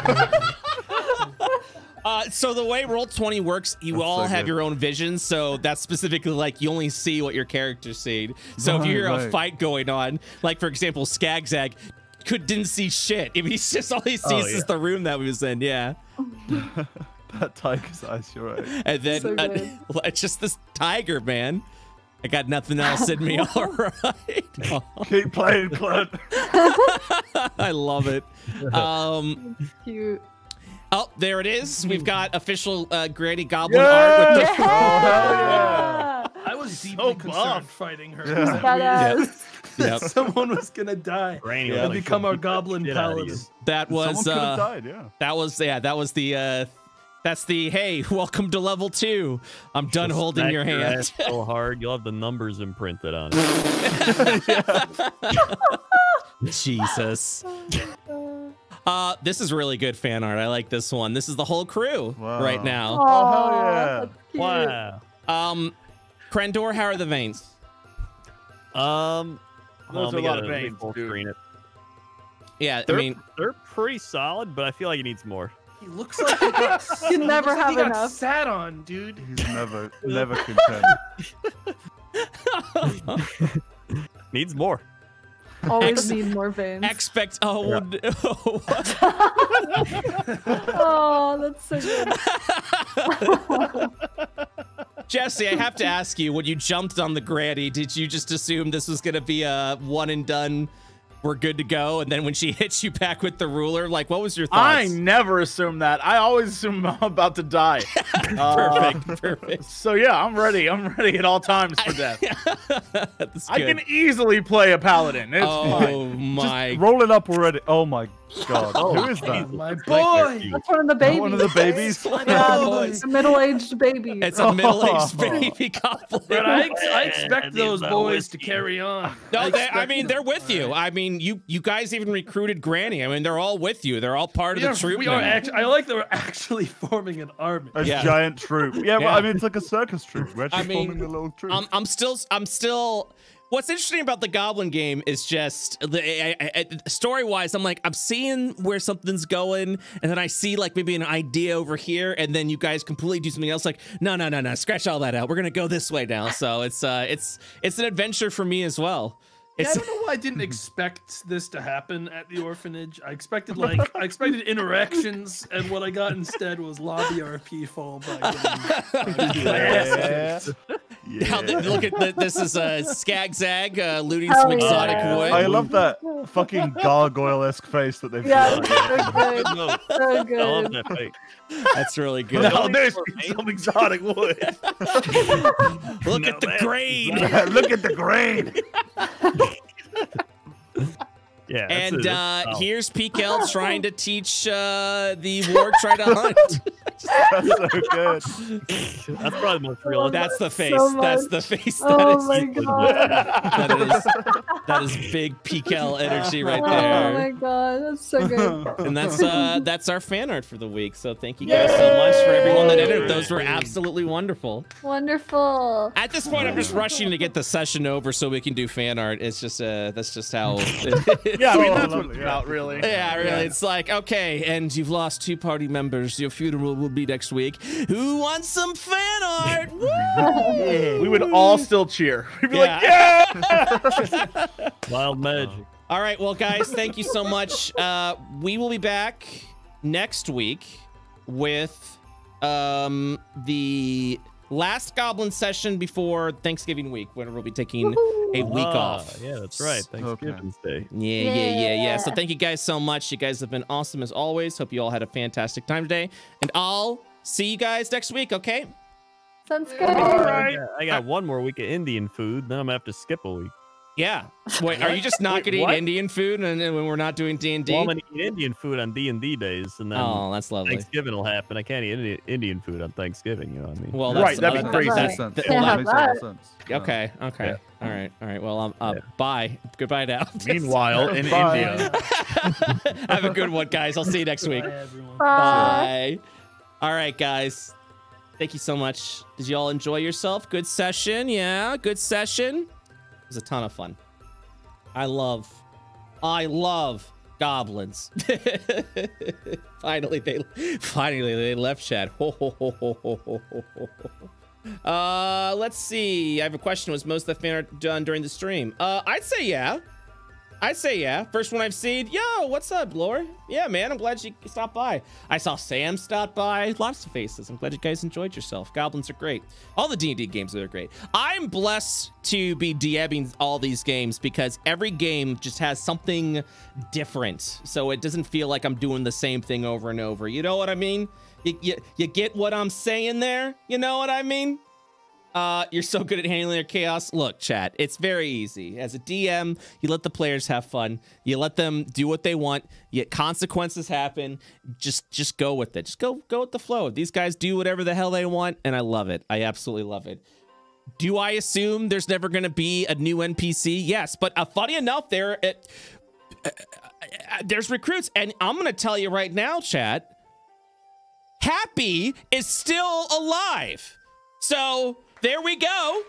mind? So the way Roll20 works, you all so have good. your own vision. So that's specifically like you only see what your character's seen. So if you hear a Right. fight going on, like for example, Skagzag didn't see shit. If he's just all he sees is the room that we was in. Yeah. That tiger's eyes, you're right. And then So good. it's just this tiger, man. I got nothing else in me. All right. Oh, Keep playing, Clint. I love it. Cute. Oh, there it is. We've got official Granny Goblin art with the Oh, hell yeah. I was deeply buff. concerned fighting her. Yeah. Badass. Yep. Someone was gonna die Granny and would become our beat the goblin shit out of paladin. you. That was Someone could have died, yeah. that was the that's the hey, welcome to level 2. I'm done holding Smack your hand. ass so hard, you'll have the numbers imprinted on it. Jesus. This is really good fan art. I like this one. This is the whole crew Wow. right now. Oh, hell yeah. That's cute. Wow. Crendor, how are the veins? Those are a lot of let me veins, full dude. screen it. Yeah, I They're, mean, they're pretty solid, but I feel like it needs more. He looks like he got, You never he have got enough. sat on, dude. He's never content. Needs more. Always need more veins. oh, no. Oh, that's so good. Jesse, I have to ask you, when you jumped on the granny, did you just assume this was gonna be a one and done? We're good to go, and then when she hits you back with the ruler, like, what was your I thoughts? never assume that. I always assume I'm about to die. Perfect. So yeah, I'm ready. I'm ready at all times for death. That's I good. can easily play a paladin. It's fine. Oh my! Roll it up already. Oh my God, who is that? My boy. That's one of the babies. One of the babies. Yeah, it's a middle-aged baby. It's a middle-aged baby goblin. But I expect those boys to carry on. No, I mean they're with you. I mean you guys even recruited Granny. I mean they're all with you. They're all part of the troop. We are I like that we're actually forming an army. A giant troop. Yeah, well, I mean it's like a circus troop. We're actually forming a little troop. I'm still. What's interesting about the Goblin game is just story-wise, I'm seeing where something's going, and then I see like maybe an idea over here, and then you guys completely do something else. Like, no, scratch all that out. We're gonna go this way now. So it's an adventure for me as well. Yeah, I don't know why I didn't expect this to happen at the orphanage. I expected interactions, and what I got instead was lobby RP followed by Look at this is Skag Zag looting some exotic wood. I love that fucking gargoyle-esque face that they've Yeah, got. so good. I love that face. That's really good. No, there's some exotic wood. Look at the grain. Look at the grain. Yeah, and here's Pikel trying to teach the warg try to hunt. That's so good. That's probably the most realistic. That's the face. So That's the face. Oh my god. That is big Pikel energy right Oh there. my god, that's so good. And that's our fan art for the week. So thank you guys so much for everyone that entered. Those were absolutely wonderful. Wonderful. At this point, I'm just rushing to get the session over so we can do fan art. It's just that's just how. Yeah, I mean that's what it's about, really. Yeah, really. Yeah. It's like, okay, and you've lost 2 party members. Your funeral will be next week. Who wants some fan art? Woo! Yeah. We would all still cheer. We'd be like, yeah! Wild magic. All right, well, guys, thank you so much. We will be back next week with the last Goblin session before Thanksgiving week, when we'll be taking a week off. Yeah, that's right. Thanksgiving Day. Yeah. So thank you guys so much. You guys have been awesome as always. Hope you all had a fantastic time today. And I'll see you guys next week, okay? Sounds good. All right. I got one more week of Indian food, then I'm gonna have to skip a week. Yeah. Wait, are you just not going to eat Indian food and when we're not doing D&D? Well, I'm gonna eat Indian food on D&D days, and then that's lovely. Thanksgiving will happen. I can't eat Indian food on Thanksgiving. You know what I mean? Well, right. That'd be crazy. That makes sense. Okay. Yeah. All right. Well, bye. Goodbye now. Meanwhile, in India. Have a good one, guys. I'll see you next week. Bye, everyone. Bye. All right, guys. Thank you so much. Did you all enjoy yourself? Good session. Yeah, good session. It was a ton of fun. I love goblins. Finally they left chat. Let's see. I have a question. Was most of the fan art done during the stream? I'd say yeah. First one I've seen. Yo, what's up, Lore? Yeah, man, I'm glad you stopped by. I saw Sam stop by. Lots of faces. I'm glad you guys enjoyed yourself. Goblins are great. All the D&D games are great. I'm blessed to be DMing all these games because every game just has something different. So it doesn't feel like I'm doing the same thing over and over. You know what I mean? You get what I'm saying there? You know what I mean? You're so good at handling their chaos. Look, chat, it's very easy. As a DM, you let the players have fun. You let them do what they want. Yet consequences happen. Just go with it. Just go with the flow. These guys do whatever the hell they want, and I love it. I absolutely love it. Do I assume there's never going to be a new NPC? Yes, but funny enough, there's recruits, and I'm going to tell you right now, chat, Happy is still alive. So there we go.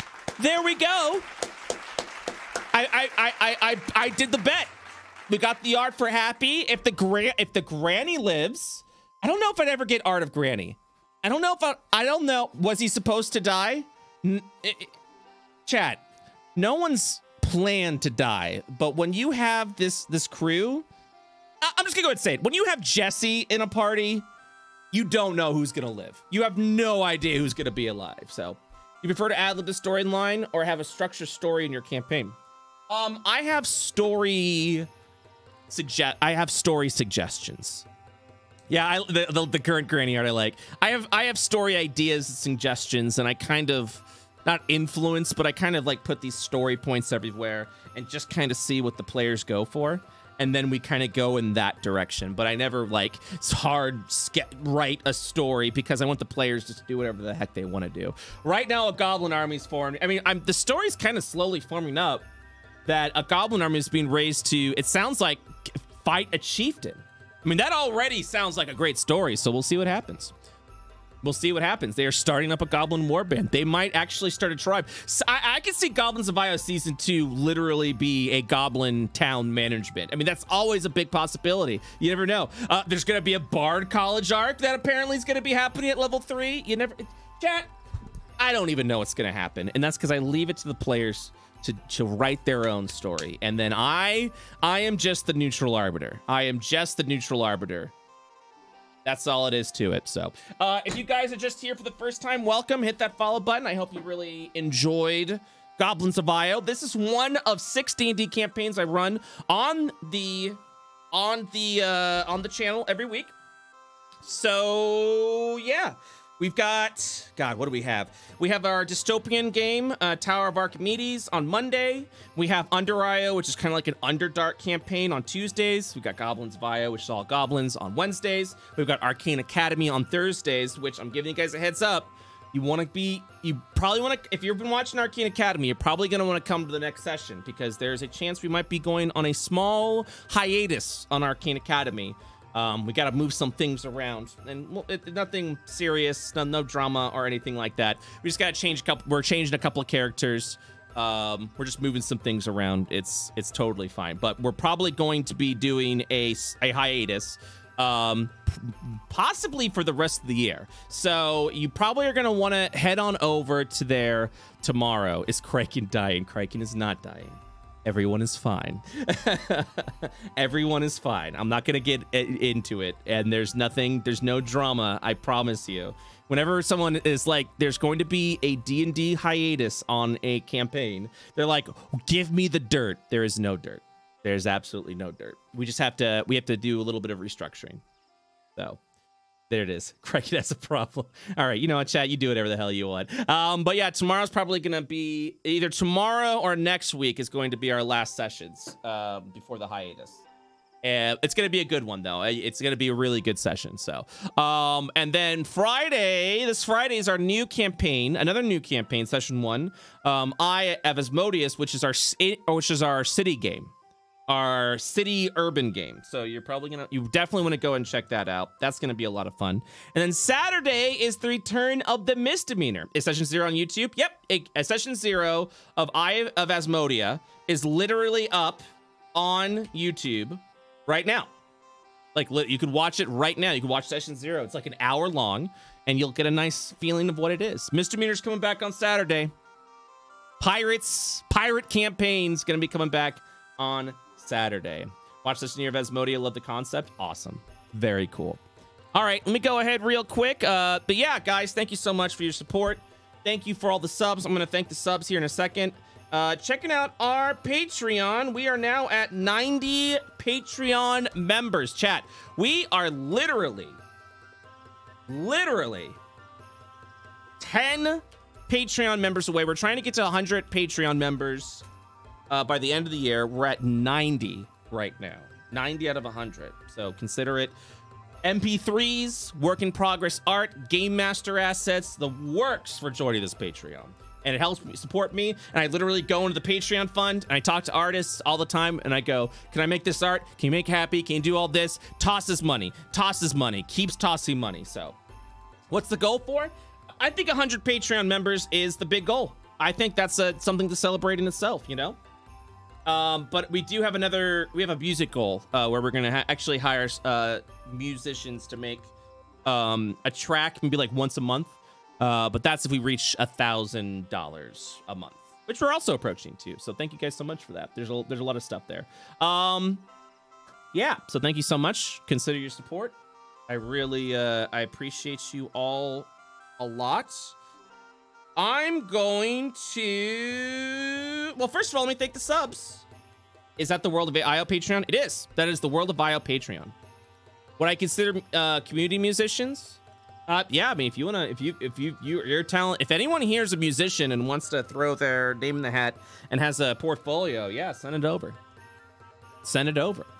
I did the bet. We got the art for Happy. If the Granny lives, I don't know if I'd ever get art of Granny. I don't know. Was he supposed to die? Chat, no one's planned to die, but when you have this crew, I'm just gonna go ahead and say it. When you have Jesse in a party, you don't know who's gonna live. You have no idea who's gonna be alive. So you prefer to ad-lib the storyline or have a structured story in your campaign? I have story suggestions. Yeah, the current Granny art I like. I have story ideas and suggestions, and I kind of not influence, but I kind of like put these story points everywhere and just kind of see what the players go for. and then we kind of go in that direction. But I never like write a story because I want the players just to do whatever the heck they want to do. Right now, a goblin army's formed. I mean, the story's kind of slowly forming up that a goblin army is being raised to, it sounds like, fight a chieftain. I mean, that already sounds like a great story, so we'll see what happens. We'll see what happens. They are starting up a goblin warband. They might actually start a tribe. So I can see Goblins of Io Season 2 literally be a goblin town management. I mean, that's always a big possibility. You never know. There's going to be a Bard College arc that apparently is going to be happening at level 3. You never... Chat, I don't even know what's going to happen. And that's because I leave it to the players to write their own story. And then I am just the neutral arbiter. I am just the neutral arbiter. That's all it is to it. So if you guys are just here for the first time, welcome. Hit that follow button. I hope you really enjoyed Goblins of Io. This is one of 6 D&D campaigns I run on the channel every week. So yeah, we've got, God, what do we have? We have our dystopian game, Tower of Archimedes, on Monday. We have Under Io, which is kind of like an Underdark campaign, on Tuesdays. We've got Goblins of Io, which is all goblins, on Wednesdays. We've got Arcane Academy on Thursdays, which I'm giving you guys a heads up. You probably want to, if you've been watching Arcane Academy, you're probably going to want to come to the next session because there's a chance we might be going on a small hiatus on Arcane Academy. We got to move some things around, and nothing serious, no drama or anything like that. We just got to change we're changing a couple of characters. We're just moving some things around. It's totally fine, but we're probably going to be doing a hiatus, possibly for the rest of the year. So you probably are going to want to head on over to there tomorrow. Is Kraken dying? Kraken is not dying. Everyone is fine. Everyone is fine. I'm not going to get into it. And there's no drama, I promise you. Whenever someone is like, there's going to be a D&D hiatus on a campaign, they're like, give me the dirt. There is no dirt. There's absolutely no dirt. We have to do a little bit of restructuring. So there it is. Kraken has a problem. All right, you know what, chat? You do whatever the hell you want. But yeah, tomorrow's probably going to be either tomorrow or next week is going to be our last sessions before the hiatus. It's going to be a good one, though. It's going to be a really good session. So, and then this Friday is our new campaign, another new campaign, session 1. I have Asmodeus, which is our city game. Our city urban game. So you definitely want to go and check that out. That's going to be a lot of fun. And then Saturday is the return of the misdemeanor. Is session 0 on YouTube? Yep. Session 0 of Eye of Asmodea is literally up on YouTube right now. Like, you can watch it right now. You can watch session 0. It's like an hour long and you'll get a nice feeling of what it is. Misdemeanor's coming back on Saturday. Pirate campaign's going to be coming back on Saturday. Watch this year of Asmodea. Love the concept. Awesome. Very cool. All right, let me go ahead real quick. But yeah, guys, thank you so much for your support. Thank you for all the subs. I'm going to thank the subs here in a second. Checking out our Patreon. We are now at 90 Patreon members. Chat, we are literally 10 Patreon members away. We're trying to get to 100 Patreon members by the end of the year. We're at 90 right now. 90 out of 100. So consider it. MP3s, work in progress art, game master assets, the works for joining this Patreon. And it helps support me. And I literally go into the Patreon fund and I talk to artists all the time. And I go, can I make this art? Can you make happy? Can you do all this? Tosses money, keeps tossing money. So what's the goal for? I think 100 Patreon members is the big goal. I think that's something to celebrate in itself, you know? But we do have we have a music goal where we're going to actually hire musicians to make a track, maybe like once a month. But that's if we reach $1,000 a month, which we're also approaching too. So thank you guys so much for that. There's a lot of stuff there. Yeah. So thank you so much. Consider your support. I really, I appreciate you all a lot. I'm going to, well, first of all, let me thank the subs. Is that the World of IO Patreon? It is. That is the World of IO Patreon. What I consider community musicians. Yeah, I mean, if you wanna, if you're talent, if anyone here is a musician and wants to throw their name in the hat and has a portfolio, yeah, send it over. Send it over.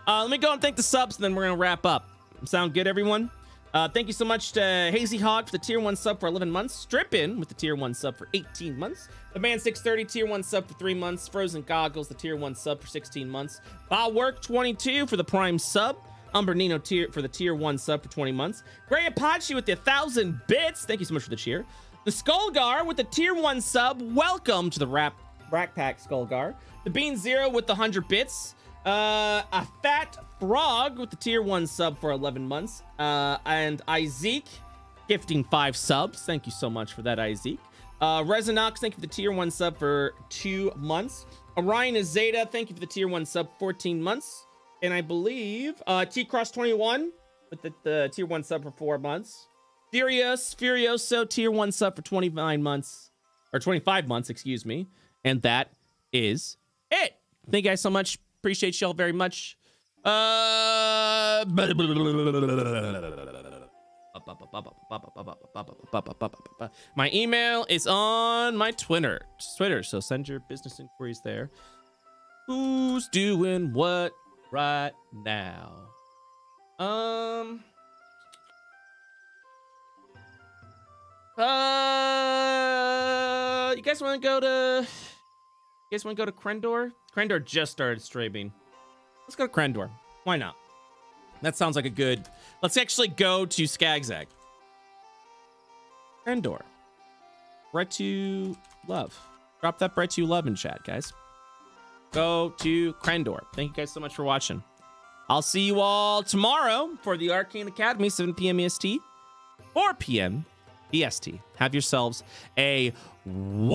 Let me go and thank the subs, and then we're gonna wrap up. Sound good, everyone? Thank you so much to Hazy Hog for the tier 1 sub for 11 months. Strippin with the tier 1 sub for 18 months. The Man 630 tier 1 sub for 3 months. Frozen Goggles, the tier 1 sub for 16 months. Work 22 for the Prime sub. Umbernino for the tier 1 sub for 20 months. Gray Apache with the 1,000 bits. Thank you so much for the cheer. The Skullgar with the tier 1 sub. Welcome to the Rack Pack Skullgar. The Bean Zero with the 100 bits. A Fat Frog with the tier 1 sub for 11 months. And Isaac gifting 5 subs. Thank you so much for that, Isaac. Resinox, thank you for the tier 1 sub for 2 months. Orion Azeta, thank you for the tier 1 sub 14 months. And I believe T-Cross21 with the tier 1 sub for 4 months. Furioso tier 1 sub for 29 months. Or 25 months, excuse me. And that is it. Thank you guys so much. Appreciate y'all very much. My email is on my Twitter, so send your business inquiries there. Who's doing what right now? You guys want to go to Crendor? Crendor just started streaming. Let's go to Crendor. Why not? That sounds like a good... Let's actually go to Skagzag. Crendor. BrettUltimus. Drop that BrettUltimus in chat, guys. Go to Crendor. Thank you guys so much for watching. I'll see you all tomorrow for the Arcane Academy, 7 p.m. EST, 4 p.m. EST. Have yourselves a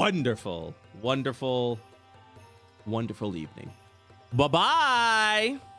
wonderful, wonderful, wonderful evening. Bye-bye.